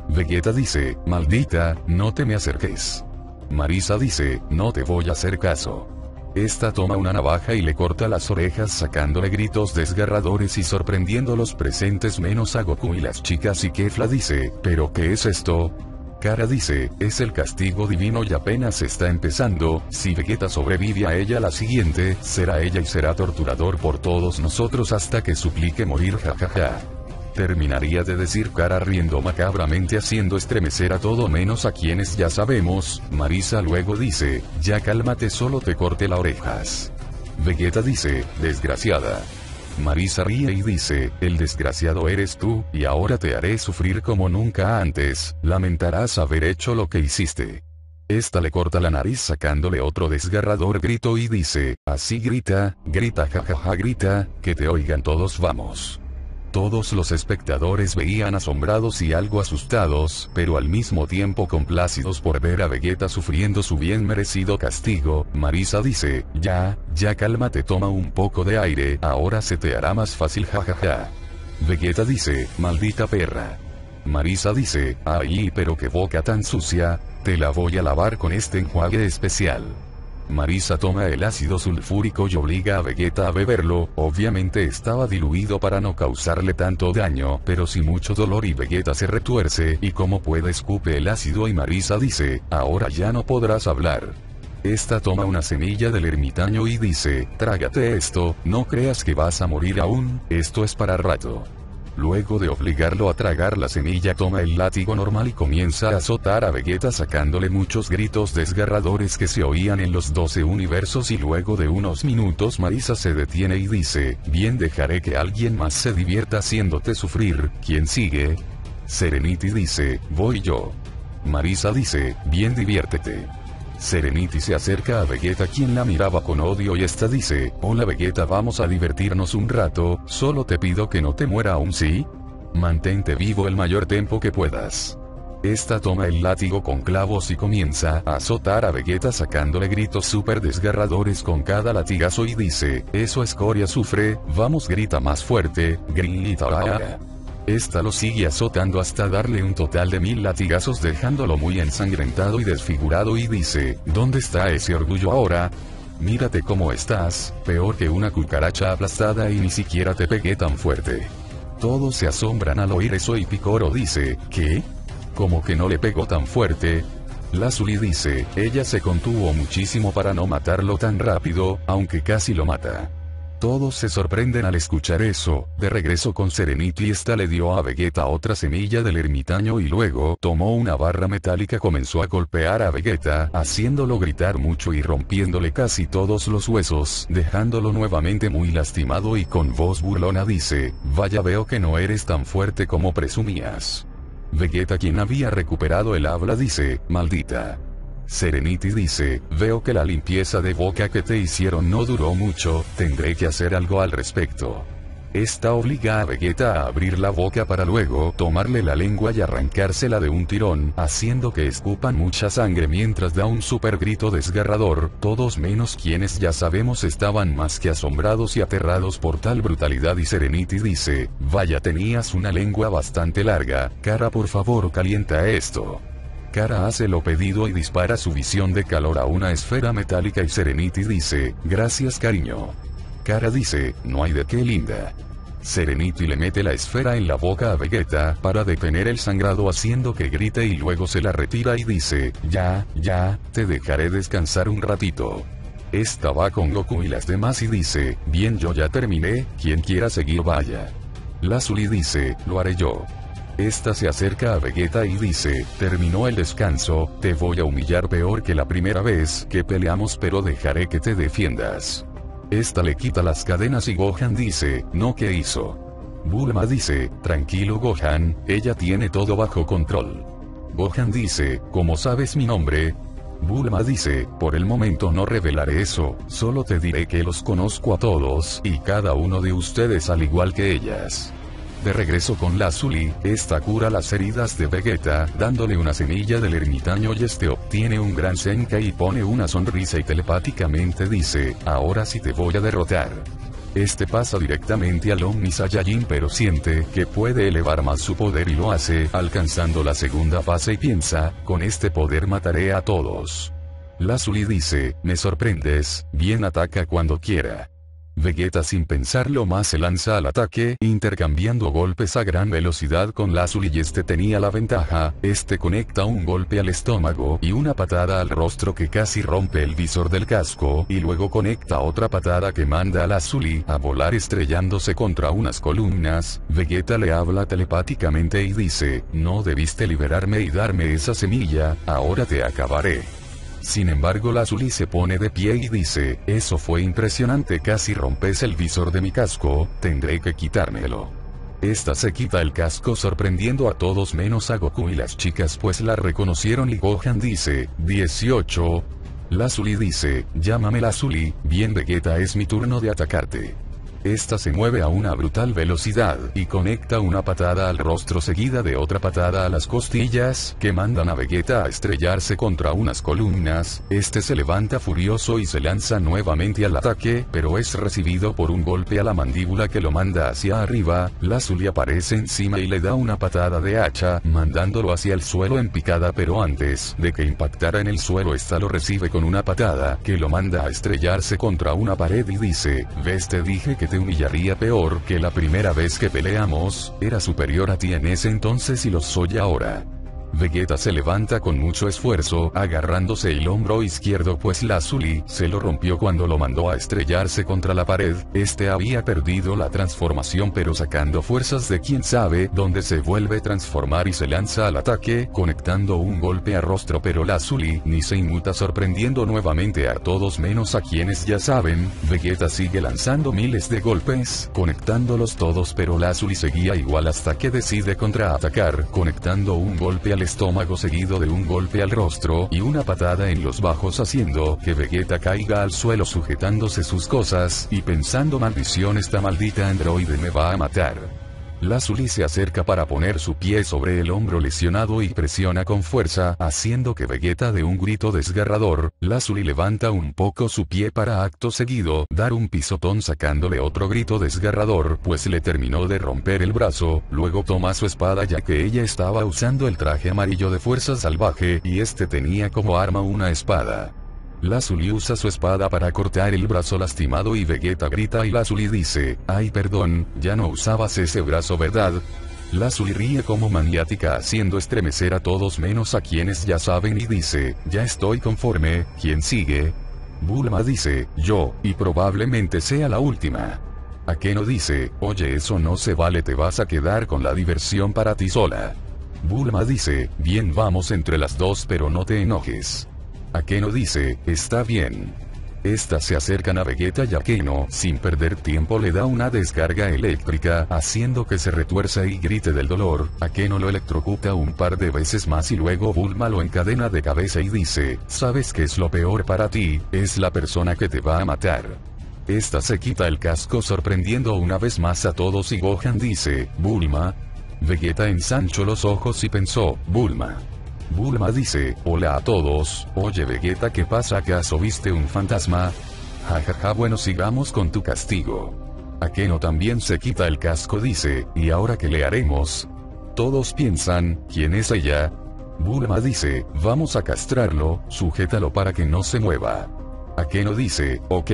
Vegeta dice, maldita, no te me acerques. Marisa dice, no te voy a hacer caso. Esta toma una navaja y le corta las orejas sacándole gritos desgarradores y sorprendiendo a los presentes menos a Goku y las chicas, y Kefla dice, ¿pero qué es esto? Kara dice, es el castigo divino y apenas está empezando, si Vegeta sobrevive a ella la siguiente, será ella y será torturador por todos nosotros hasta que suplique morir, jajaja. Terminaría de decir Kara riendo macabramente haciendo estremecer a todo menos a quienes ya sabemos. Marisa luego dice, ya cálmate, solo te corté las orejas. Vegeta dice, desgraciada. Marisa ríe y dice, el desgraciado eres tú, y ahora te haré sufrir como nunca antes, lamentarás haber hecho lo que hiciste. Esta le corta la nariz sacándole otro desgarrador grito y dice, así grita, grita jajaja grita, que te oigan todos, vamos. Todos los espectadores veían asombrados y algo asustados, pero al mismo tiempo complacidos por ver a Vegeta sufriendo su bien merecido castigo. Marisa dice, ya cálmate, toma un poco de aire, ahora se te hará más fácil, jajaja. Vegeta dice, maldita perra. Marisa dice, ay, pero qué boca tan sucia, te la voy a lavar con este enjuague especial. Marisa toma el ácido sulfúrico y obliga a Vegeta a beberlo, obviamente estaba diluido para no causarle tanto daño, pero sin mucho dolor, y Vegeta se retuerce y como puede escupe el ácido y Marisa dice, ahora ya no podrás hablar. Esta toma una semilla del ermitaño y dice, trágate esto, no creas que vas a morir aún, esto es para rato. Luego de obligarlo a tragar la semilla toma el látigo normal y comienza a azotar a Vegeta sacándole muchos gritos desgarradores que se oían en los 12 universos, y luego de unos minutos Marisa se detiene y dice, bien, dejaré que alguien más se divierta haciéndote sufrir, ¿quién sigue? Serenity dice, voy yo. Marisa dice, bien, diviértete. Serenity se acerca a Vegeta, quien la miraba con odio, y esta dice, hola Vegeta, vamos a divertirnos un rato, solo te pido que no te muera aún, ¿sí? Mantente vivo el mayor tiempo que puedas. Esta toma el látigo con clavos y comienza a azotar a Vegeta sacándole gritos súper desgarradores con cada latigazo y dice, eso escoria sufre, vamos, grita más fuerte, grita. Esta lo sigue azotando hasta darle un total de 1000 latigazos dejándolo muy ensangrentado y desfigurado y dice, ¿dónde está ese orgullo ahora? Mírate cómo estás, peor que una cucaracha aplastada, y ni siquiera te pegué tan fuerte. Todos se asombran al oír eso y Picoro dice, ¿qué? ¿Cómo que no le pegó tan fuerte? Lazuli dice, ella se contuvo muchísimo para no matarlo tan rápido, aunque casi lo mata. Todos se sorprenden al escuchar eso. De regreso con Serenity, esta le dio a Vegeta otra semilla del ermitaño y luego tomó una barra metálica, comenzó a golpear a Vegeta, haciéndolo gritar mucho y rompiéndole casi todos los huesos, dejándolo nuevamente muy lastimado, y con voz burlona dice, vaya, veo que no eres tan fuerte como presumías. Vegeta, quien había recuperado el habla, dice, maldita. Serenity dice, veo que la limpieza de boca que te hicieron no duró mucho, tendré que hacer algo al respecto. Esta obliga a Vegeta a abrir la boca para luego tomarle la lengua y arrancársela de un tirón, haciendo que escupan mucha sangre mientras da un super grito desgarrador. Todos menos quienes ya sabemos estaban más que asombrados y aterrados por tal brutalidad, y Serenity dice, vaya, tenías una lengua bastante larga, Kara, por favor calienta esto. Kara hace lo pedido y dispara su visión de calor a una esfera metálica, y Serenity dice, gracias cariño. Kara dice, no hay de qué, linda. Serenity le mete la esfera en la boca a Vegeta para detener el sangrado, haciendo que grite, y luego se la retira y dice, ya, te dejaré descansar un ratito. Esta va con Goku y las demás y dice, bien, yo ya terminé, quien quiera seguir vaya. Lazuli dice, lo haré yo. Esta se acerca a Vegeta y dice, terminó el descanso, te voy a humillar peor que la primera vez que peleamos, pero dejaré que te defiendas. Esta le quita las cadenas y Gohan dice, no, ¿qué hizo? Bulma dice, tranquilo Gohan, ella tiene todo bajo control. Gohan dice, ¿cómo sabes mi nombre? Bulma dice, por el momento no revelaré eso, solo te diré que los conozco a todos y cada uno de ustedes al igual que ellas. De regreso con Lazuli, esta cura las heridas de Vegeta, dándole una semilla del ermitaño, y este obtiene un gran Zenkai y pone una sonrisa y telepáticamente dice, ahora sí te voy a derrotar. Este pasa directamente al Omni Saiyajin pero siente que puede elevar más su poder y lo hace, alcanzando la segunda fase y piensa, con este poder mataré a todos. Lazuli dice, me sorprendes, bien ataca cuando quiera. Vegeta sin pensarlo más se lanza al ataque, intercambiando golpes a gran velocidad con Lazuli y este tenía la ventaja, este conecta un golpe al estómago y una patada al rostro que casi rompe el visor del casco y luego conecta otra patada que manda a Lazuli a volar estrellándose contra unas columnas. Vegeta le habla telepáticamente y dice, no debiste liberarme y darme esa semilla, ahora te acabaré. Sin embargo Lazuli se pone de pie y dice, eso fue impresionante, casi rompes el visor de mi casco, tendré que quitármelo. Esta se quita el casco sorprendiendo a todos menos a Goku y las chicas pues la reconocieron y Gohan dice, 18. Lazuli dice, llámame Lazuli, bien Vegeta es mi turno de atacarte. Esta se mueve a una brutal velocidad y conecta una patada al rostro seguida de otra patada a las costillas que mandan a Vegeta a estrellarse contra unas columnas. Este se levanta furioso y se lanza nuevamente al ataque, pero es recibido por un golpe a la mandíbula que lo manda hacia arriba. Lazuli aparece encima y le da una patada de hacha, mandándolo hacia el suelo en picada, pero antes de que impactara en el suelo esta lo recibe con una patada que lo manda a estrellarse contra una pared y dice, ves, te dije que te humillaría peor que la primera vez que peleamos, era superior a ti en ese entonces y lo soy ahora. Vegeta se levanta con mucho esfuerzo, agarrándose el hombro izquierdo pues Lazuli se lo rompió cuando lo mandó a estrellarse contra la pared. Este había perdido la transformación pero sacando fuerzas de quién sabe dónde se vuelve a transformar y se lanza al ataque, conectando un golpe a rostro pero Lazuli ni se inmuta sorprendiendo nuevamente a todos menos a quienes ya saben. Vegeta sigue lanzando miles de golpes, conectándolos todos pero Lazuli seguía igual hasta que decide contraatacar, conectando un golpe al estómago seguido de un golpe al rostro y una patada en los bajos haciendo que Vegeta caiga al suelo sujetándose sus cosas y pensando, maldición, esta maldita androide me va a matar. Lazuli se acerca para poner su pie sobre el hombro lesionado y presiona con fuerza, haciendo que Vegeta dé un grito desgarrador. Lazuli levanta un poco su pie para acto seguido dar un pisotón sacándole otro grito desgarrador, pues le terminó de romper el brazo. Luego toma su espada ya que ella estaba usando el traje amarillo de fuerza salvaje y este tenía como arma una espada. Lazuli usa su espada para cortar el brazo lastimado y Vegeta grita y Lazuli dice, ay perdón, ya no usabas ese brazo ¿verdad? Lazuli ríe como maniática haciendo estremecer a todos menos a quienes ya saben y dice, ya estoy conforme, ¿quién sigue? Bulma dice, yo, y probablemente sea la última. Akeno dice, oye, eso no se vale, te vas a quedar con la diversión para ti sola. Bulma dice, bien, vamos entre las dos pero no te enojes. Akeno dice, está bien. Estas se acercan a Vegeta y Akeno, sin perder tiempo, le da una descarga eléctrica, haciendo que se retuerza y grite del dolor. Akeno lo electrocuta un par de veces más y luego Bulma lo encadena de cabeza y dice, ¿sabes qué es lo peor para ti? Es la persona que te va a matar. Esta se quita el casco sorprendiendo una vez más a todos y Gohan dice, Bulma. Vegeta ensanchó los ojos y pensó, Bulma. Bulma dice, hola a todos, oye Vegeta, ¿qué pasa? ¿Acaso viste un fantasma? Jajaja, bueno, sigamos con tu castigo. Akeno también se quita el casco, dice, ¿y ahora qué le haremos? Todos piensan, ¿quién es ella? Bulma dice, vamos a castrarlo, sujétalo para que no se mueva. Akeno dice, ok.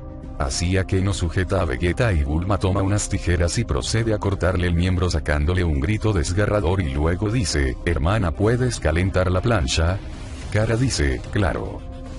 Así Akeno sujeta a Vegeta y Bulma toma unas tijeras y procede a cortarle el miembro sacándole un grito desgarrador y luego dice, hermana, ¿puedes calentar la plancha? Kara dice, claro.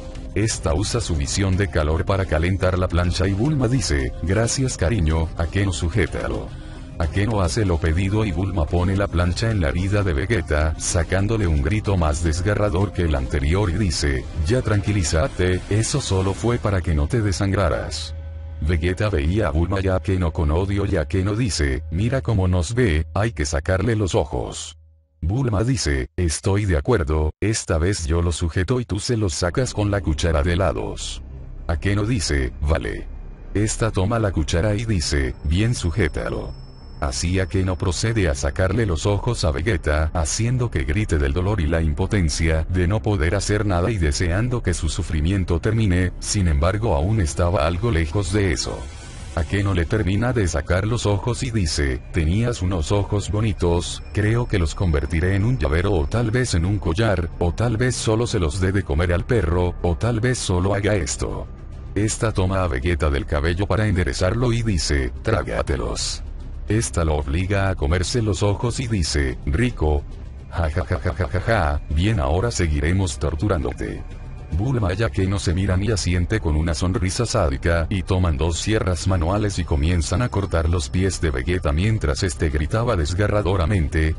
Esta usa su visión de calor para calentar la plancha y Bulma dice, gracias cariño, Akeno sujétalo. Akeno hace lo pedido y Bulma pone la plancha en la herida de Vegeta, sacándole un grito más desgarrador que el anterior y dice, ya tranquilízate, eso solo fue para que no te desangraras. Vegeta veía a Bulma y a Akeno con odio y Akeno dice, mira cómo nos ve, hay que sacarle los ojos. Bulma dice, estoy de acuerdo, esta vez yo lo sujeto y tú se los sacas con la cuchara de helados. Akeno dice, vale. Esta toma la cuchara y dice, bien, sujétalo. Así Akeno procede a sacarle los ojos a Vegeta, haciendo que grite del dolor y la impotencia de no poder hacer nada y deseando que su sufrimiento termine. Sin embargo, aún estaba algo lejos de eso. Akeno le termina de sacar los ojos y dice, tenías unos ojos bonitos, creo que los convertiré en un llavero o tal vez en un collar, o tal vez solo se los dé de comer al perro, o tal vez solo haga esto. Esta toma a Vegeta del cabello para enderezarlo y dice, trágatelos. Esta lo obliga a comerse los ojos y dice, rico. Ja, bien, ahora seguiremos torturándote. Bulma y Akeno se miran y asiente con una sonrisa sádica, y toman 2 sierras manuales y comienzan a cortar los pies de Vegeta mientras este gritaba desgarradoramente,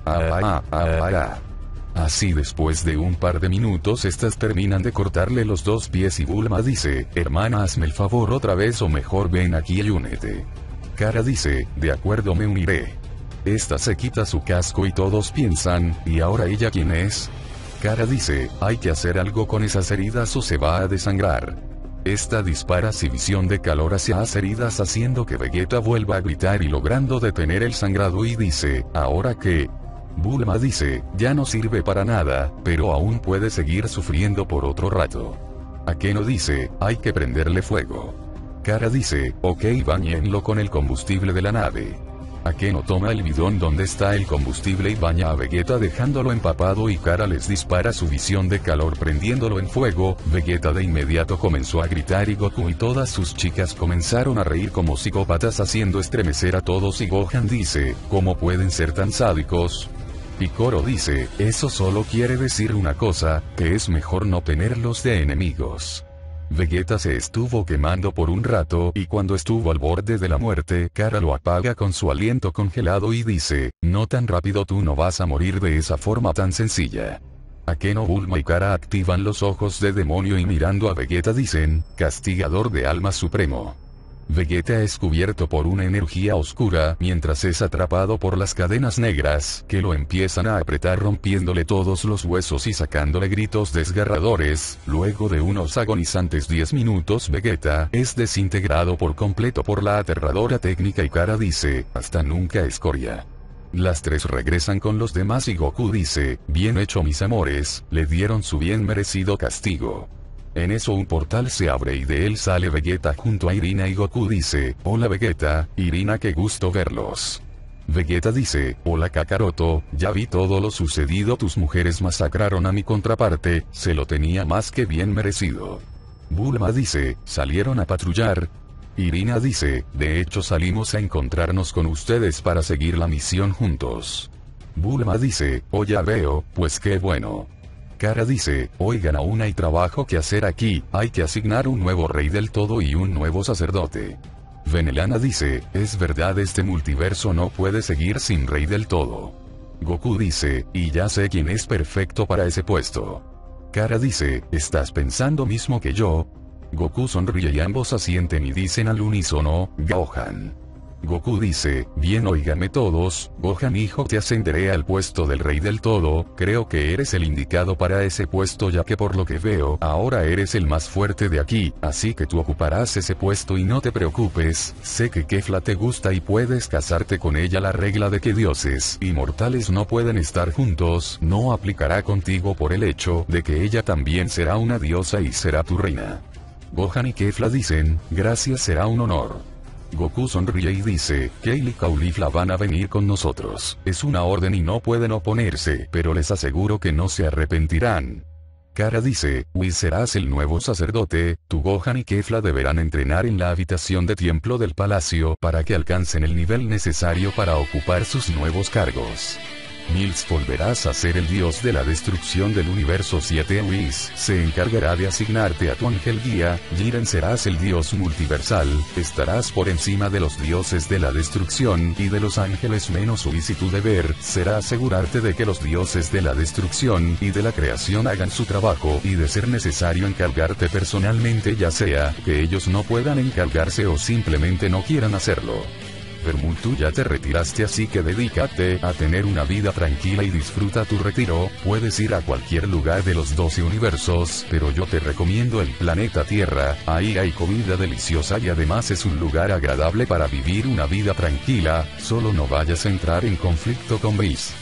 Así después de un par de minutos estas terminan de cortarle los 2 pies y Bulma dice, hermana, hazme el favor otra vez o mejor ven aquí y únete. Kara dice, de acuerdo, me uniré. Esta se quita su casco y todos piensan, ¿y ahora ella quién es? Kara dice, hay que hacer algo con esas heridas o se va a desangrar. Esta dispara su visión de calor hacia las heridas haciendo que Vegeta vuelva a gritar y logrando detener el sangrado y dice, ¿ahora qué? Bulma dice, ya no sirve para nada, pero aún puede seguir sufriendo por otro rato. Akeno dice, hay que prenderle fuego. Kara dice, ok, bañenlo con el combustible de la nave. Akeno toma el bidón donde está el combustible y baña a Vegeta dejándolo empapado y Kara les dispara su visión de calor prendiéndolo en fuego. Vegeta de inmediato comenzó a gritar y Goku y todas sus chicas comenzaron a reír como psicópatas haciendo estremecer a todos y Gohan dice, ¿cómo pueden ser tan sádicos? Piccolo dice, eso solo quiere decir una cosa, que es mejor no tenerlos de enemigos. Vegeta se estuvo quemando por un rato y cuando estuvo al borde de la muerte, Kara lo apaga con su aliento congelado y dice, no tan rápido, tú no vas a morir de esa forma tan sencilla. Akeno, Bulma y Kara activan los ojos de demonio y mirando a Vegeta dicen, castigador de almas supremo. Vegeta es cubierto por una energía oscura mientras es atrapado por las cadenas negras que lo empiezan a apretar rompiéndole todos los huesos y sacándole gritos desgarradores. Luego de unos agonizantes 10 minutos Vegeta es desintegrado por completo por la aterradora técnica y Kara dice, hasta nunca, escoria. Las 3 regresan con los demás y Goku dice, bien hecho mis amores, le dieron su bien merecido castigo. En eso un portal se abre y de él sale Vegeta junto a Irina y Goku dice, hola Vegeta, Irina, qué gusto verlos. Vegeta dice, hola Kakaroto, ya vi todo lo sucedido, tus mujeres masacraron a mi contraparte, se lo tenía más que bien merecido. Bulma dice, salieron a patrullar. Irina dice, de hecho salimos a encontrarnos con ustedes para seguir la misión juntos. Bulma dice, oh ya veo, pues qué bueno. Kara dice, oigan, aún hay trabajo que hacer aquí, hay que asignar un nuevo rey del todo y un nuevo sacerdote. Venelana dice, es verdad, este multiverso no puede seguir sin rey del todo. Goku dice, y ya sé quién es perfecto para ese puesto. Kara dice, ¿estás pensando mismo que yo? Goku sonríe y ambos asienten y dicen al unísono, Gohan. Goku dice, bien, óigame todos, Gohan hijo, te ascenderé al puesto del rey del todo, creo que eres el indicado para ese puesto ya que por lo que veo, ahora eres el más fuerte de aquí, así que tú ocuparás ese puesto y no te preocupes, sé que Kefla te gusta y puedes casarte con ella, la regla de que dioses y mortales no pueden estar juntos, no aplicará contigo por el hecho de que ella también será una diosa y será tu reina. Gohan y Kefla dicen, gracias, será un honor. Goku sonríe y dice, Kale y Caulifla van a venir con nosotros, es una orden y no pueden oponerse, pero les aseguro que no se arrepentirán. Kara dice, Whis, serás el nuevo sacerdote, tu Gohan y Kefla deberán entrenar en la habitación de templo del palacio para que alcancen el nivel necesario para ocupar sus nuevos cargos. Mills, volverás a ser el dios de la destrucción del universo 7. Whis se encargará de asignarte a tu ángel guía. Jiren, serás el dios multiversal, estarás por encima de los dioses de la destrucción y de los ángeles menos Whis, y tu deber será asegurarte de que los dioses de la destrucción y de la creación hagan su trabajo y de ser necesario encargarte personalmente, ya sea que ellos no puedan encargarse o simplemente no quieran hacerlo. Vermul, tú ya te retiraste, así que dedícate a tener una vida tranquila y disfruta tu retiro. Puedes ir a cualquier lugar de los 12 universos, pero yo te recomiendo el planeta Tierra, ahí hay comida deliciosa y además es un lugar agradable para vivir una vida tranquila, solo no vayas a entrar en conflicto con Whis.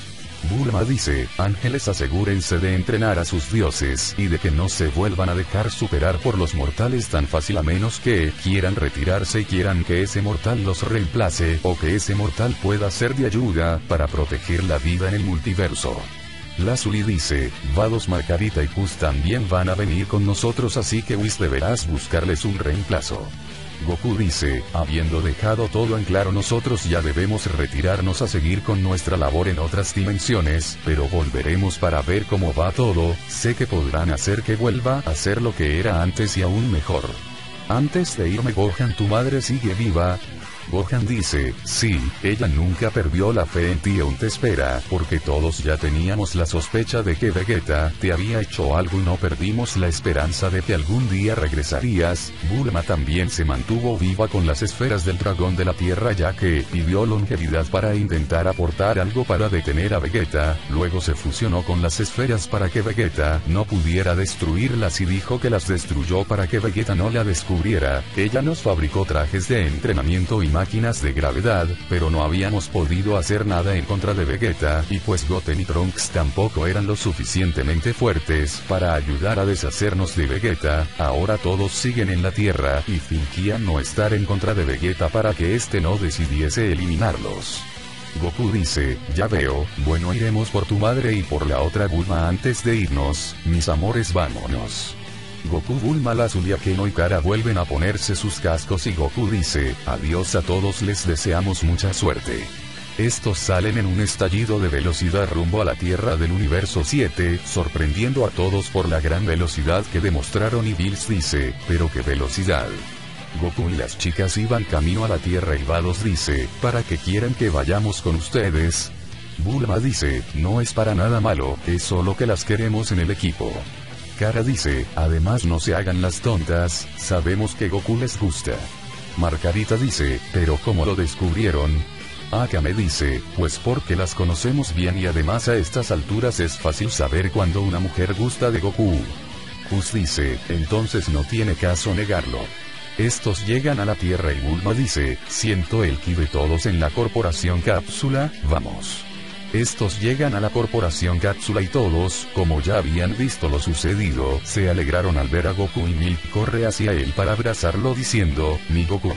Bulma dice, ángeles asegúrense de entrenar a sus dioses y de que no se vuelvan a dejar superar por los mortales tan fácil a menos que quieran retirarse y quieran que ese mortal los reemplace o que ese mortal pueda ser de ayuda para proteger la vida en el multiverso. Lazuli dice, Vados, Margarita y Kus también van a venir con nosotros así que Whis deberás buscarles un reemplazo. Goku dice, habiendo dejado todo en claro nosotros ya debemos retirarnos a seguir con nuestra labor en otras dimensiones, pero volveremos para ver cómo va todo, sé que podrán hacer que vuelva a ser lo que era antes y aún mejor. Antes de irme Gohan, ¿tu madre sigue viva? Gohan dice, sí, ella nunca perdió la fe en ti, aún te espera, porque todos ya teníamos la sospecha de que Vegeta te había hecho algo y no perdimos la esperanza de que algún día regresarías. Bulma también se mantuvo viva con las esferas del dragón de la tierra ya que pidió longevidad para intentar aportar algo para detener a Vegeta, luego se fusionó con las esferas para que Vegeta no pudiera destruirlas y dijo que las destruyó para que Vegeta no la descubriera. Ella nos fabricó trajes de entrenamiento y máquinas de gravedad, pero no habíamos podido hacer nada en contra de Vegeta, y pues Goten y Trunks tampoco eran lo suficientemente fuertes para ayudar a deshacernos de Vegeta. Ahora todos siguen en la Tierra y fingían no estar en contra de Vegeta para que este no decidiese eliminarlos. Goku dice, ya veo, bueno, iremos por tu madre y por la otra Bulma antes de irnos, mis amores, vámonos. Goku, Bulma, Lazuli, Akeno y Kara vuelven a ponerse sus cascos y Goku dice, adiós a todos, les deseamos mucha suerte. Estos salen en un estallido de velocidad rumbo a la Tierra del Universo 7, sorprendiendo a todos por la gran velocidad que demostraron y Bills dice, pero qué velocidad. Goku y las chicas iban camino a la Tierra y Vados dice, ¿para qué quieren que vayamos con ustedes? Bulma dice, no es para nada malo, es solo que las queremos en el equipo. Kara dice, además no se hagan las tontas, sabemos que Goku les gusta. Margarita dice, pero ¿cómo lo descubrieron? Akame dice, pues porque las conocemos bien y además a estas alturas es fácil saber cuando una mujer gusta de Goku. Kus dice, entonces no tiene caso negarlo. Estos llegan a la Tierra y Bulma dice, siento el ki de todos en la corporación Cápsula, vamos. Estos llegan a la corporación Cápsula y todos, como ya habían visto lo sucedido, se alegraron al ver a Goku y Milk corre hacia él para abrazarlo diciendo, mi Goku.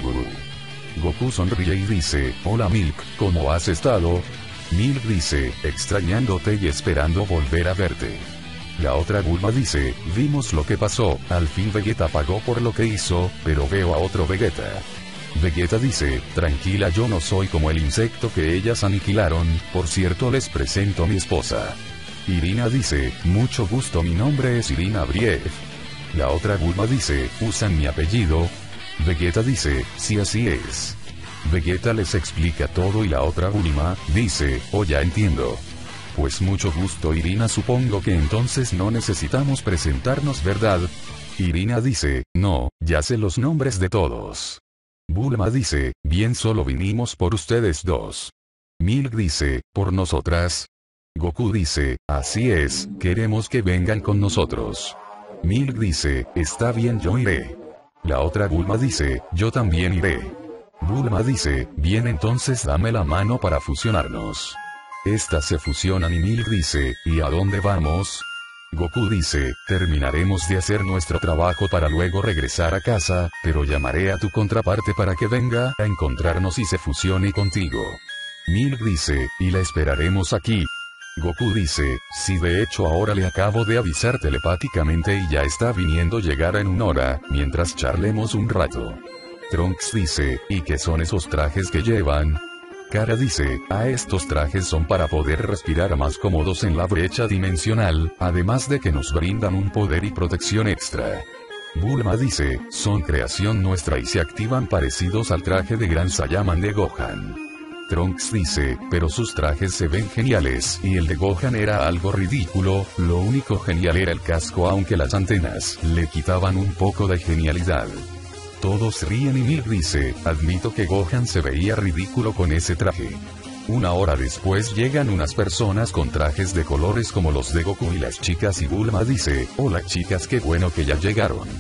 Goku sonríe y dice, hola Milk, ¿cómo has estado? Milk dice, extrañándote y esperando volver a verte. La otra Bulma dice, vimos lo que pasó, al fin Vegeta pagó por lo que hizo, pero veo a otro Vegeta. Vegeta dice, tranquila, yo no soy como el insecto que ellas aniquilaron, por cierto les presento a mi esposa. Irina dice, mucho gusto, mi nombre es Irina Briev. La otra Bulma dice, ¿usan mi apellido? Vegeta dice, sí, así es. Vegeta les explica todo y la otra Bulma dice, oh, ya entiendo. Pues mucho gusto, Irina, supongo que entonces no necesitamos presentarnos, ¿verdad? Irina dice, no, ya sé los nombres de todos. Bulma dice, bien, solo vinimos por ustedes dos. Milk dice, ¿por nosotras? Goku dice, así es, queremos que vengan con nosotros. Milk dice, está bien, yo iré. La otra Bulma dice, yo también iré. Bulma dice, bien, entonces dame la mano para fusionarnos. Estas se fusionan y Milk dice, ¿y a dónde vamos? Goku dice, terminaremos de hacer nuestro trabajo para luego regresar a casa, pero llamaré a tu contraparte para que venga a encontrarnos y se fusione contigo. Milk dice, y la esperaremos aquí. Goku dice, sí, de hecho ahora le acabo de avisar telepáticamente y ya está viniendo, llegará en 1 hora, mientras charlemos un rato. Trunks dice, ¿y qué son esos trajes que llevan? Kara dice, estos trajes son para poder respirar más cómodos en la brecha dimensional, además de que nos brindan un poder y protección extra. Bulma dice, son creación nuestra y se activan parecidos al traje de Gran Saiyaman de Gohan. Trunks dice, pero sus trajes se ven geniales, y el de Gohan era algo ridículo, lo único genial era el casco, aunque las antenas le quitaban un poco de genialidad. Todos ríen y Milk dice, admito que Gohan se veía ridículo con ese traje. 1 hora después llegan unas personas con trajes de colores como los de Goku y las chicas y Bulma dice, hola chicas, qué bueno que ya llegaron.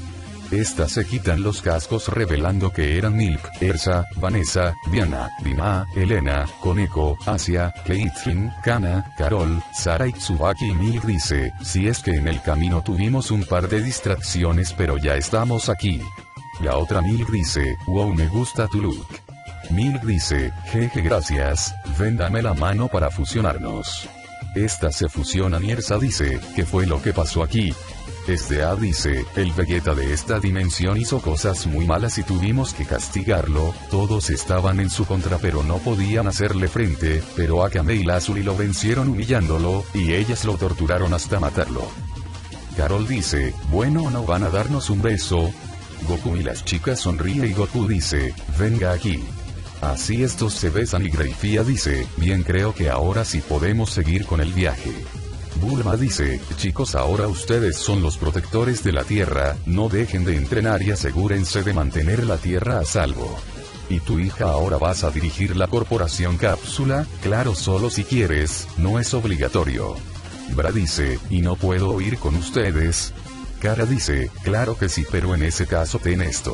Estas se quitan los cascos revelando que eran Milk, Ersa, Vanessa, Diana, Dima, Elena, Koneko, Asia, Caitlyn, Kana, Carol, Sara y Tsubaki. Y Milk dice, si es que en el camino tuvimos un par de distracciones pero ya estamos aquí. La otra Milk dice, wow, me gusta tu look. Milk dice, jeje, gracias, ven dame la mano para fusionarnos. Estas se fusionan y Ersa dice, ¿qué fue lo que pasó aquí? A dice, el Vegeta de esta dimensión hizo cosas muy malas y tuvimos que castigarlo, todos estaban en su contra pero no podían hacerle frente, pero Akame y Lazuli lo vencieron humillándolo, y ellas lo torturaron hasta matarlo. Carol dice, bueno, ¿no van a darnos un beso? Goku y las chicas sonríe y Goku dice, venga aquí. Así estos se besan y Greifia dice, bien, creo que ahora sí podemos seguir con el viaje. Bulma dice, chicos, ahora ustedes son los protectores de la Tierra, no dejen de entrenar y asegúrense de mantener la Tierra a salvo. ¿Y tu hija ahora vas a dirigir la corporación Cápsula? Claro, solo si quieres, no es obligatorio. Bra dice, ¿y no puedo ir con ustedes? Kara dice, claro que sí, pero en ese caso ten esto.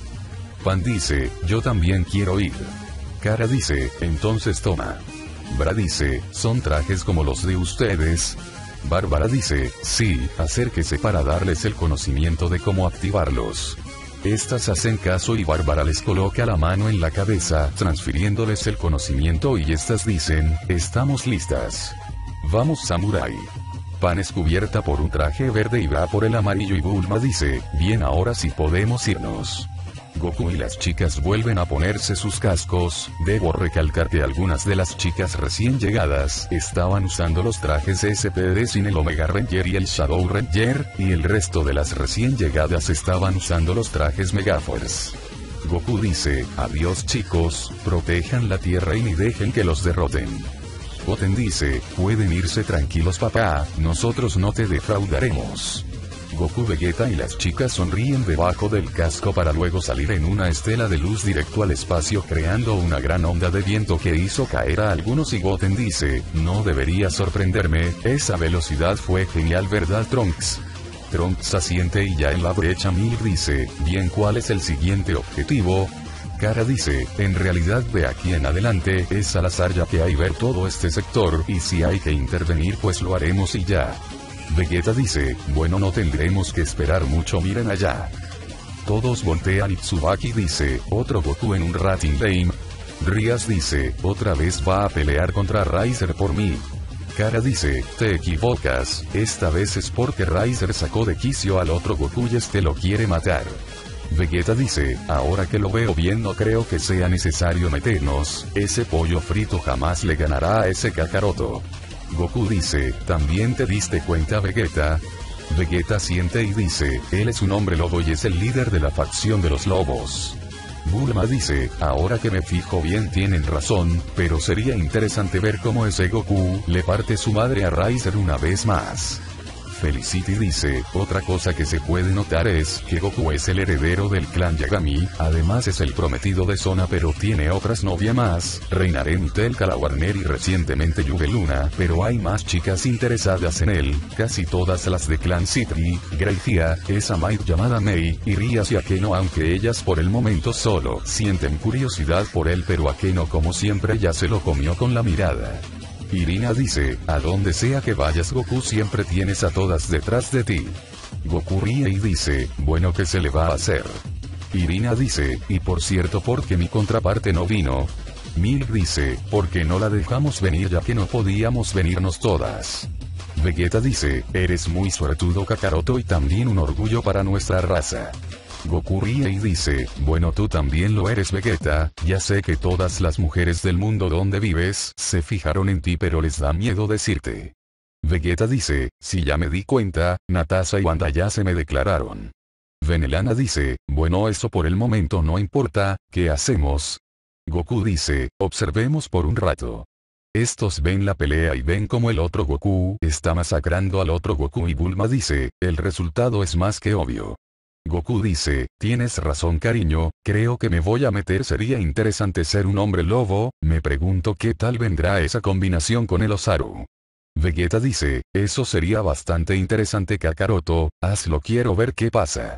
Pan dice, yo también quiero ir. Kara dice, entonces toma. Bra dice, ¿son trajes como los de ustedes? Bárbara dice, sí, acérquese para darles el conocimiento de cómo activarlos. Estas hacen caso y Bárbara les coloca la mano en la cabeza, transfiriéndoles el conocimiento y estas dicen, estamos listas. Vamos, Samurai. Pan es cubierta por un traje verde y Bra por el amarillo y Bulma dice, bien, ahora sí podemos irnos. Goku y las chicas vuelven a ponerse sus cascos. Debo recalcar que algunas de las chicas recién llegadas estaban usando los trajes SPD sin el Omega Ranger y el Shadow Ranger, y el resto de las recién llegadas estaban usando los trajes Megaforce. Goku dice, adiós chicos, protejan la Tierra y ni dejen que los derroten. Goten dice, pueden irse tranquilos papá, nosotros no te defraudaremos. Goku, Vegeta y las chicas sonríen debajo del casco para luego salir en una estela de luz directo al espacio creando una gran onda de viento que hizo caer a algunos y Goten dice, no debería sorprenderme, esa velocidad fue genial, ¿verdad Trunks? Trunks asiente y ya en la brecha Milk dice, bien, ¿cuál es el siguiente objetivo? Kara dice, en realidad de aquí en adelante es al azar ya que hay ver todo este sector y si hay que intervenir pues lo haremos y ya. Vegeta dice, bueno, no tendremos que esperar mucho, miren allá. Todos voltean y Tsubaki dice, otro Goku en un Rating Game. Rias dice, otra vez va a pelear contra Riser por mí. Kara dice, te equivocas, esta vez es porque Riser sacó de quicio al otro Goku y este lo quiere matar. Vegeta dice, ahora que lo veo bien no creo que sea necesario meternos, ese pollo frito jamás le ganará a ese Kakaroto. Goku dice, ¿también te diste cuenta Vegeta? Vegeta siente y dice, él es un hombre lobo y es el líder de la facción de los lobos. Bulma dice, ahora que me fijo bien tienen razón, pero sería interesante ver cómo ese Goku le parte su madre a Riser una vez más. Felicity dice, otra cosa que se puede notar es que Goku es el heredero del clan Yagami, además es el prometido de Sona pero tiene otras novias más, Reinaren, Tel Calawarner y recientemente Yubeluna, pero hay más chicas interesadas en él, casi todas las de clan Citri, Greifia, esa maid llamada Mei, y Rias y Akeno, aunque ellas por el momento solo sienten curiosidad por él pero Akeno como siempre ya se lo comió con la mirada. Irina dice, a donde sea que vayas Goku siempre tienes a todas detrás de ti. Goku ríe y dice, bueno, ¿qué se le va a hacer? Irina dice, y por cierto, ¿por qué mi contraparte no vino? Milk dice, porque no la dejamos venir ya que no podíamos venirnos todas. Vegeta dice, eres muy suertudo Kakaroto y también un orgullo para nuestra raza. Goku ríe y dice, bueno, tú también lo eres Vegeta, ya sé que todas las mujeres del mundo donde vives se fijaron en ti pero les da miedo decirte. Vegeta dice, si ya me di cuenta, Natasha y Wanda ya se me declararon. Venelana dice, bueno, eso por el momento no importa, ¿qué hacemos? Goku dice, observemos por un rato. Estos ven la pelea y ven como el otro Goku está masacrando al otro Goku y Bulma dice, el resultado es más que obvio. Goku dice, tienes razón cariño, creo que me voy a meter, sería interesante ser un hombre lobo, me pregunto qué tal vendrá esa combinación con el Osaru. Vegeta dice, eso sería bastante interesante Kakaroto, hazlo, quiero ver qué pasa.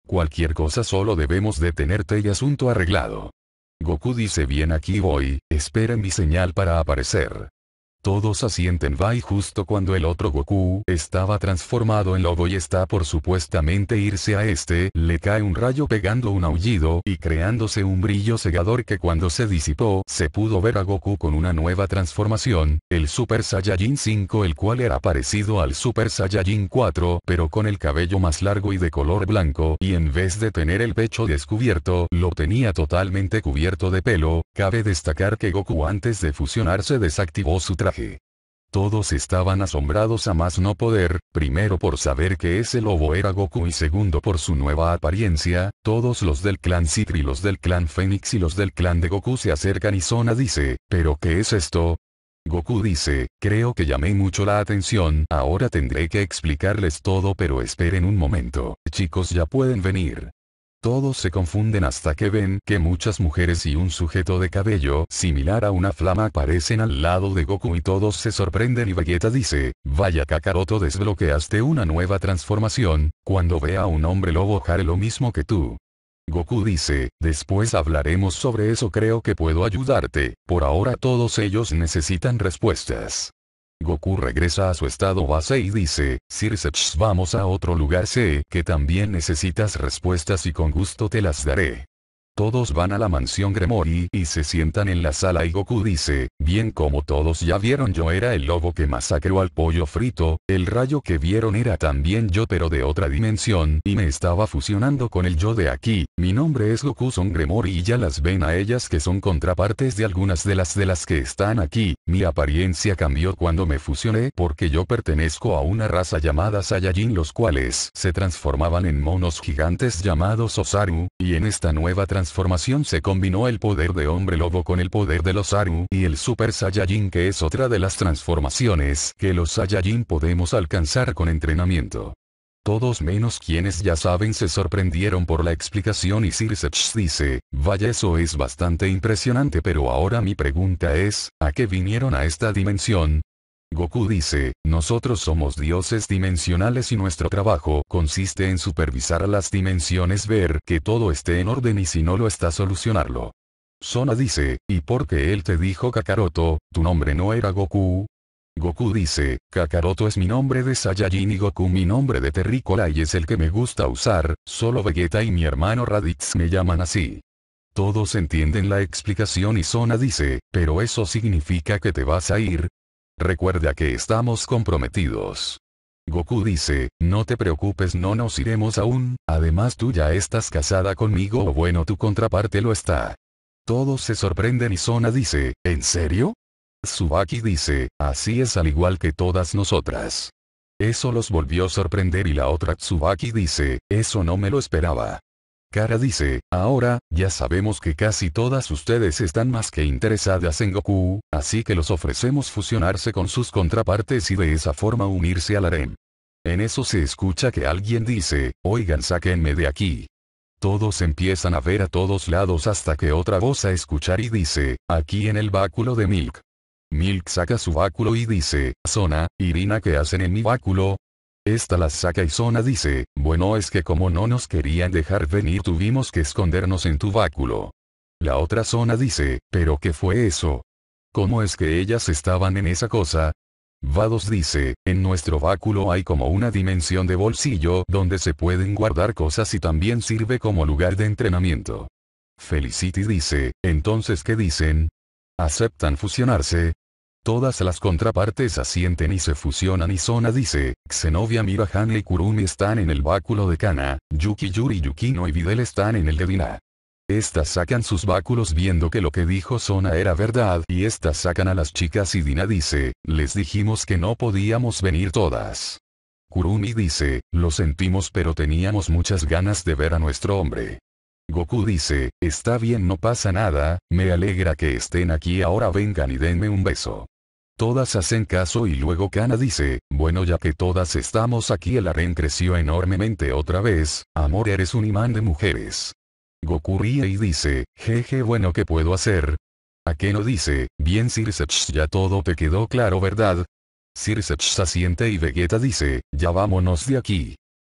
Cualquier cosa solo debemos detenerte y asunto arreglado. Goku dice bien aquí voy, esperen mi señal para aparecer. Todos asienten va y justo cuando el otro Goku estaba transformado en lobo y está por supuestamente irse a este, le cae un rayo pegando un aullido y creándose un brillo cegador que cuando se disipó se pudo ver a Goku con una nueva transformación, el Super Saiyajin 5 el cual era parecido al Super Saiyajin 4 pero con el cabello más largo y de color blanco y en vez de tener el pecho descubierto lo tenía totalmente cubierto de pelo. Cabe destacar que Goku antes de fusionarse desactivó su traje. Todos estaban asombrados a más no poder, primero por saber que ese lobo era Goku y segundo por su nueva apariencia. Todos los del clan Citri, los del clan Fénix y los del clan de Goku se acercan y Sona dice, ¿pero qué es esto? Goku dice, creo que llamé mucho la atención, ahora tendré que explicarles todo pero esperen un momento, chicos ya pueden venir. Todos se confunden hasta que ven que muchas mujeres y un sujeto de cabello similar a una flama aparecen al lado de Goku y todos se sorprenden y Vegeta dice, vaya Kakaroto desbloqueaste una nueva transformación, cuando vea a un hombre lobo haré lo mismo que tú. Goku dice, después hablaremos sobre eso creo que puedo ayudarte, por ahora todos ellos necesitan respuestas. Goku regresa a su estado base y dice, Sirseach vamos a otro lugar sé que también necesitas respuestas y con gusto te las daré. Todos van a la mansión Gremory y se sientan en la sala y Goku dice, bien como todos ya vieron yo era el lobo que masacró al pollo frito, el rayo que vieron era también yo pero de otra dimensión y me estaba fusionando con el yo de aquí, mi nombre es Goku Son Gremory y ya las ven a ellas que son contrapartes de algunas de las que están aquí, mi apariencia cambió cuando me fusioné porque yo pertenezco a una raza llamada Saiyajin los cuales se transformaban en monos gigantes llamados Osaru, y en esta nueva transformación se combinó el poder de hombre lobo con el poder de los Osaru y el Super Saiyajin que es otra de las transformaciones que los Saiyajin podemos alcanzar con entrenamiento. Todos menos quienes ya saben se sorprendieron por la explicación y Sirseach dice, vaya eso es bastante impresionante pero ahora mi pregunta es, ¿a qué vinieron a esta dimensión? Goku dice, nosotros somos dioses dimensionales y nuestro trabajo consiste en supervisar a las dimensiones ver que todo esté en orden y si no lo está solucionarlo. Sona dice, ¿y por qué él te dijo Kakaroto, tu nombre no era Goku? Goku dice, Kakaroto es mi nombre de Saiyajin y Goku mi nombre de terrícola y es el que me gusta usar, solo Vegeta y mi hermano Raditz me llaman así. Todos entienden la explicación y Sona dice, pero eso significa que te vas a ir. Recuerda que estamos comprometidos. Goku dice, no te preocupes no nos iremos aún, además tú ya estás casada conmigo o bueno tu contraparte lo está. Todos se sorprenden y Sona dice, ¿en serio? Tsubaki dice, así es al igual que todas nosotras. Eso los volvió a sorprender y la otra Tsubaki dice, eso no me lo esperaba. Kara dice, ahora, ya sabemos que casi todas ustedes están más que interesadas en Goku, así que los ofrecemos fusionarse con sus contrapartes y de esa forma unirse al harem. En eso se escucha que alguien dice, oigan sáquenme de aquí. Todos empiezan a ver a todos lados hasta que otra voz a escuchar y dice, aquí en el báculo de Milk. Milk saca su báculo y dice, Sona, Irina ¿qué hacen en mi báculo? Esta las saca y Sona dice, bueno es que como no nos querían dejar venir tuvimos que escondernos en tu báculo. La otra Sona dice, ¿pero qué fue eso? ¿Cómo es que ellas estaban en esa cosa? Vados dice, en nuestro báculo hay como una dimensión de bolsillo donde se pueden guardar cosas y también sirve como lugar de entrenamiento. Felicity dice, entonces ¿qué dicen? ¿Aceptan fusionarse? Todas las contrapartes asienten y se fusionan y Sona dice, Xenovia Mirahane y Kurumi están en el báculo de Kana, Yuki Yuri Yukino y Videl están en el de Dina. Estas sacan sus báculos viendo que lo que dijo Sona era verdad y estas sacan a las chicas y Dina dice, les dijimos que no podíamos venir todas. Kurumi dice, lo sentimos pero teníamos muchas ganas de ver a nuestro hombre. Goku dice, está bien no pasa nada, me alegra que estén aquí ahora vengan y denme un beso. Todas hacen caso y luego Kana dice, bueno ya que todas estamos aquí el harén creció enormemente otra vez, amor eres un imán de mujeres. Goku ríe y dice, jeje bueno ¿qué puedo hacer? Akeno dice, bien Sirseach ya todo te quedó claro ¿verdad? Sirseach asiente y Vegeta dice, ya vámonos de aquí.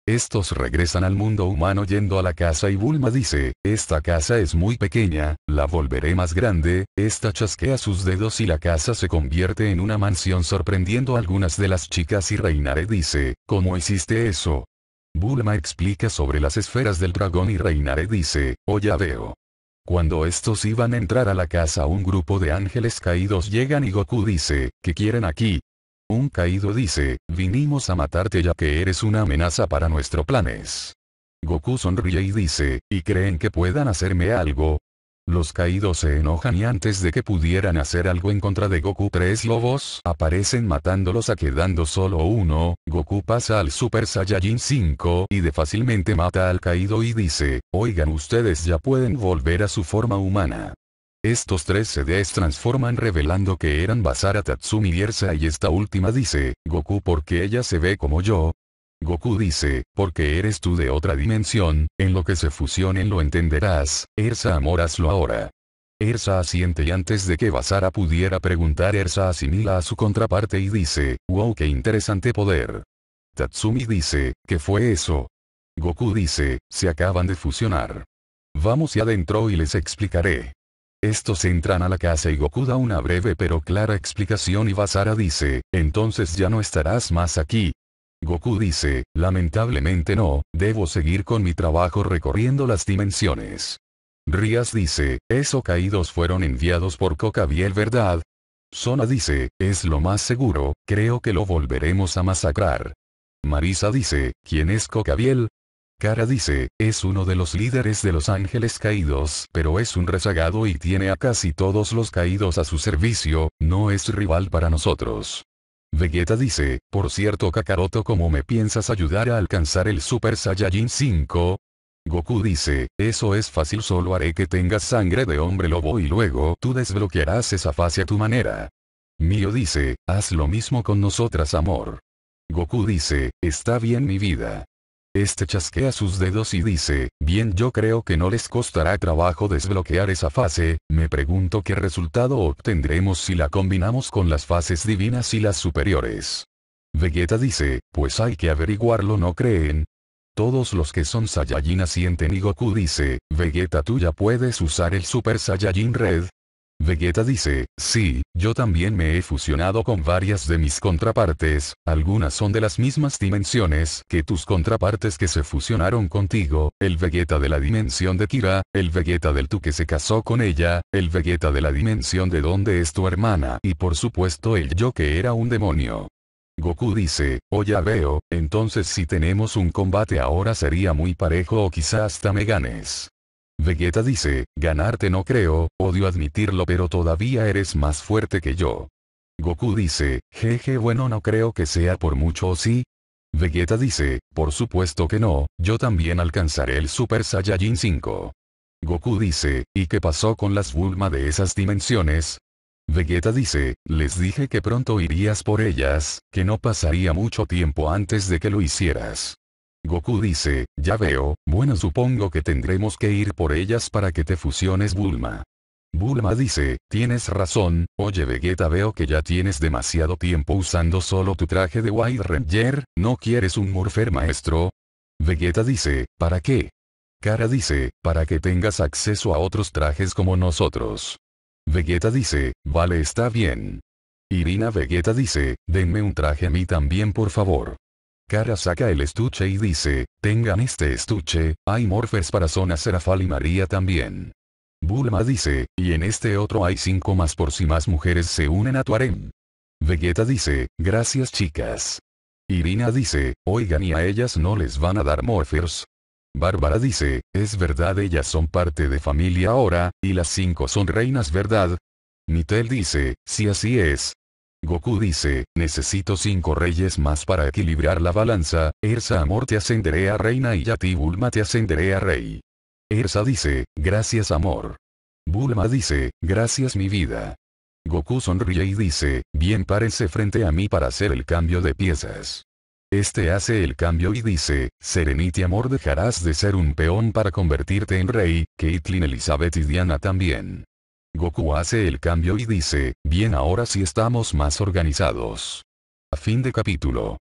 Estos regresan al mundo humano yendo a la casa y Bulma dice, esta casa es muy pequeña, la volveré más grande. Esta chasquea sus dedos y la casa se convierte en una mansión sorprendiendo a algunas de las chicas y Reinare dice, ¿cómo hiciste eso? Bulma explica sobre las esferas del dragón y Reinare dice, oh ya veo. Cuando estos iban a entrar a la casa un grupo de ángeles caídos llegan y Goku dice, ¿qué quieren aquí? Un caído dice, vinimos a matarte ya que eres una amenaza para nuestros planes. Goku sonríe y dice, ¿y creen que puedan hacerme algo? Los caídos se enojan y antes de que pudieran hacer algo en contra de Goku, tres lobos aparecen matándolos a quedando solo uno. Goku pasa al Super Saiyajin 5 y de fácilmente mata al caído y dice, oigan, ustedes ya pueden volver a su forma humana. Estos tres se destransforman revelando que eran Basara, Tatsumi y Ersa y esta última dice, Goku, ¿por qué ella se ve como yo? Goku dice, porque eres tú de otra dimensión, en lo que se fusionen lo entenderás. Ersa, amor, hazlo ahora. Ersa asiente y antes de que Basara pudiera preguntar, Ersa asimila a su contraparte y dice, wow, qué interesante poder. Tatsumi dice, ¿qué fue eso? Goku dice, se acaban de fusionar. Vamos y adentro y les explicaré. Estos entran a la casa y Goku da una breve pero clara explicación y Basara dice, entonces ya no estarás más aquí. Goku dice, lamentablemente no, debo seguir con mi trabajo recorriendo las dimensiones. Rias dice, esos caídos fueron enviados por Kokabiel, ¿verdad? Sona dice, es lo más seguro, creo que lo volveremos a masacrar. Marisa dice, ¿quién es Kokabiel? Kara dice, es uno de los líderes de los ángeles caídos, pero es un rezagado y tiene a casi todos los caídos a su servicio, no es rival para nosotros. Vegeta dice, por cierto Kakaroto, ¿cómo me piensas ayudar a alcanzar el Super Saiyajin 5? Goku dice, eso es fácil, solo haré que tengas sangre de hombre lobo y luego tú desbloquearás esa fase a tu manera. Mio dice, haz lo mismo con nosotras, amor. Goku dice, está bien mi vida. Este chasquea sus dedos y dice, bien, yo creo que no les costará trabajo desbloquear esa fase. Me pregunto qué resultado obtendremos si la combinamos con las fases divinas y las superiores. Vegeta dice, pues hay que averiguarlo, ¿no creen? Todos los que son Saiyajin asienten y Goku dice, Vegeta, tú ya puedes usar el Super Saiyajin Red. Vegeta dice, sí, yo también me he fusionado con varias de mis contrapartes, algunas son de las mismas dimensiones que tus contrapartes que se fusionaron contigo, el Vegeta de la dimensión de Kira, el Vegeta del tú que se casó con ella, el Vegeta de la dimensión de donde es tu hermana y por supuesto el yo que era un demonio. Goku dice, oh ya veo, entonces si tenemos un combate ahora sería muy parejo o quizá hasta me ganes. Vegeta dice, ganarte no creo, odio admitirlo pero todavía eres más fuerte que yo. Goku dice, jeje, bueno, no creo que sea por mucho, ¿o sí? Vegeta dice, por supuesto que no, yo también alcanzaré el Super Saiyajin 5. Goku dice, ¿y qué pasó con las Bulma de esas dimensiones? Vegeta dice, les dije que pronto irías por ellas, que no pasaría mucho tiempo antes de que lo hicieras. Goku dice, ya veo, bueno, supongo que tendremos que ir por ellas para que te fusiones, Bulma. Bulma dice, tienes razón, oye Vegeta, veo que ya tienes demasiado tiempo usando solo tu traje de White Ranger, ¿no quieres un Morpher maestro? Vegeta dice, ¿para qué? Kara dice, para que tengas acceso a otros trajes como nosotros. Vegeta dice, vale, está bien. Irina Vegeta dice, denme un traje a mí también por favor. Kara saca el estuche y dice, tengan este estuche, hay morphers para Zona Serafal y María también. Bulma dice, y en este otro hay 5 más por si más mujeres se unen a tu harem. Vegeta dice, gracias chicas. Irina dice, oigan, ¿y a ellas no les van a dar morphers? Bárbara dice, es verdad, ellas son parte de familia ahora, y las 5 son reinas, ¿verdad? Nitel dice, sí, así es. Goku dice, necesito 5 reyes más para equilibrar la balanza. Ersa, amor, te ascenderé a reina y a ti, Bulma, te ascenderé a rey. Ersa dice, gracias amor. Bulma dice, gracias mi vida. Goku sonríe y dice, bien, párense frente a mí para hacer el cambio de piezas. Este hace el cambio y dice, Serenity, amor, dejarás de ser un peón para convertirte en rey. Caitlyn, Elizabeth y Diana también. Goku hace el cambio y dice, bien, ahora sí estamos más organizados. A fin de capítulo.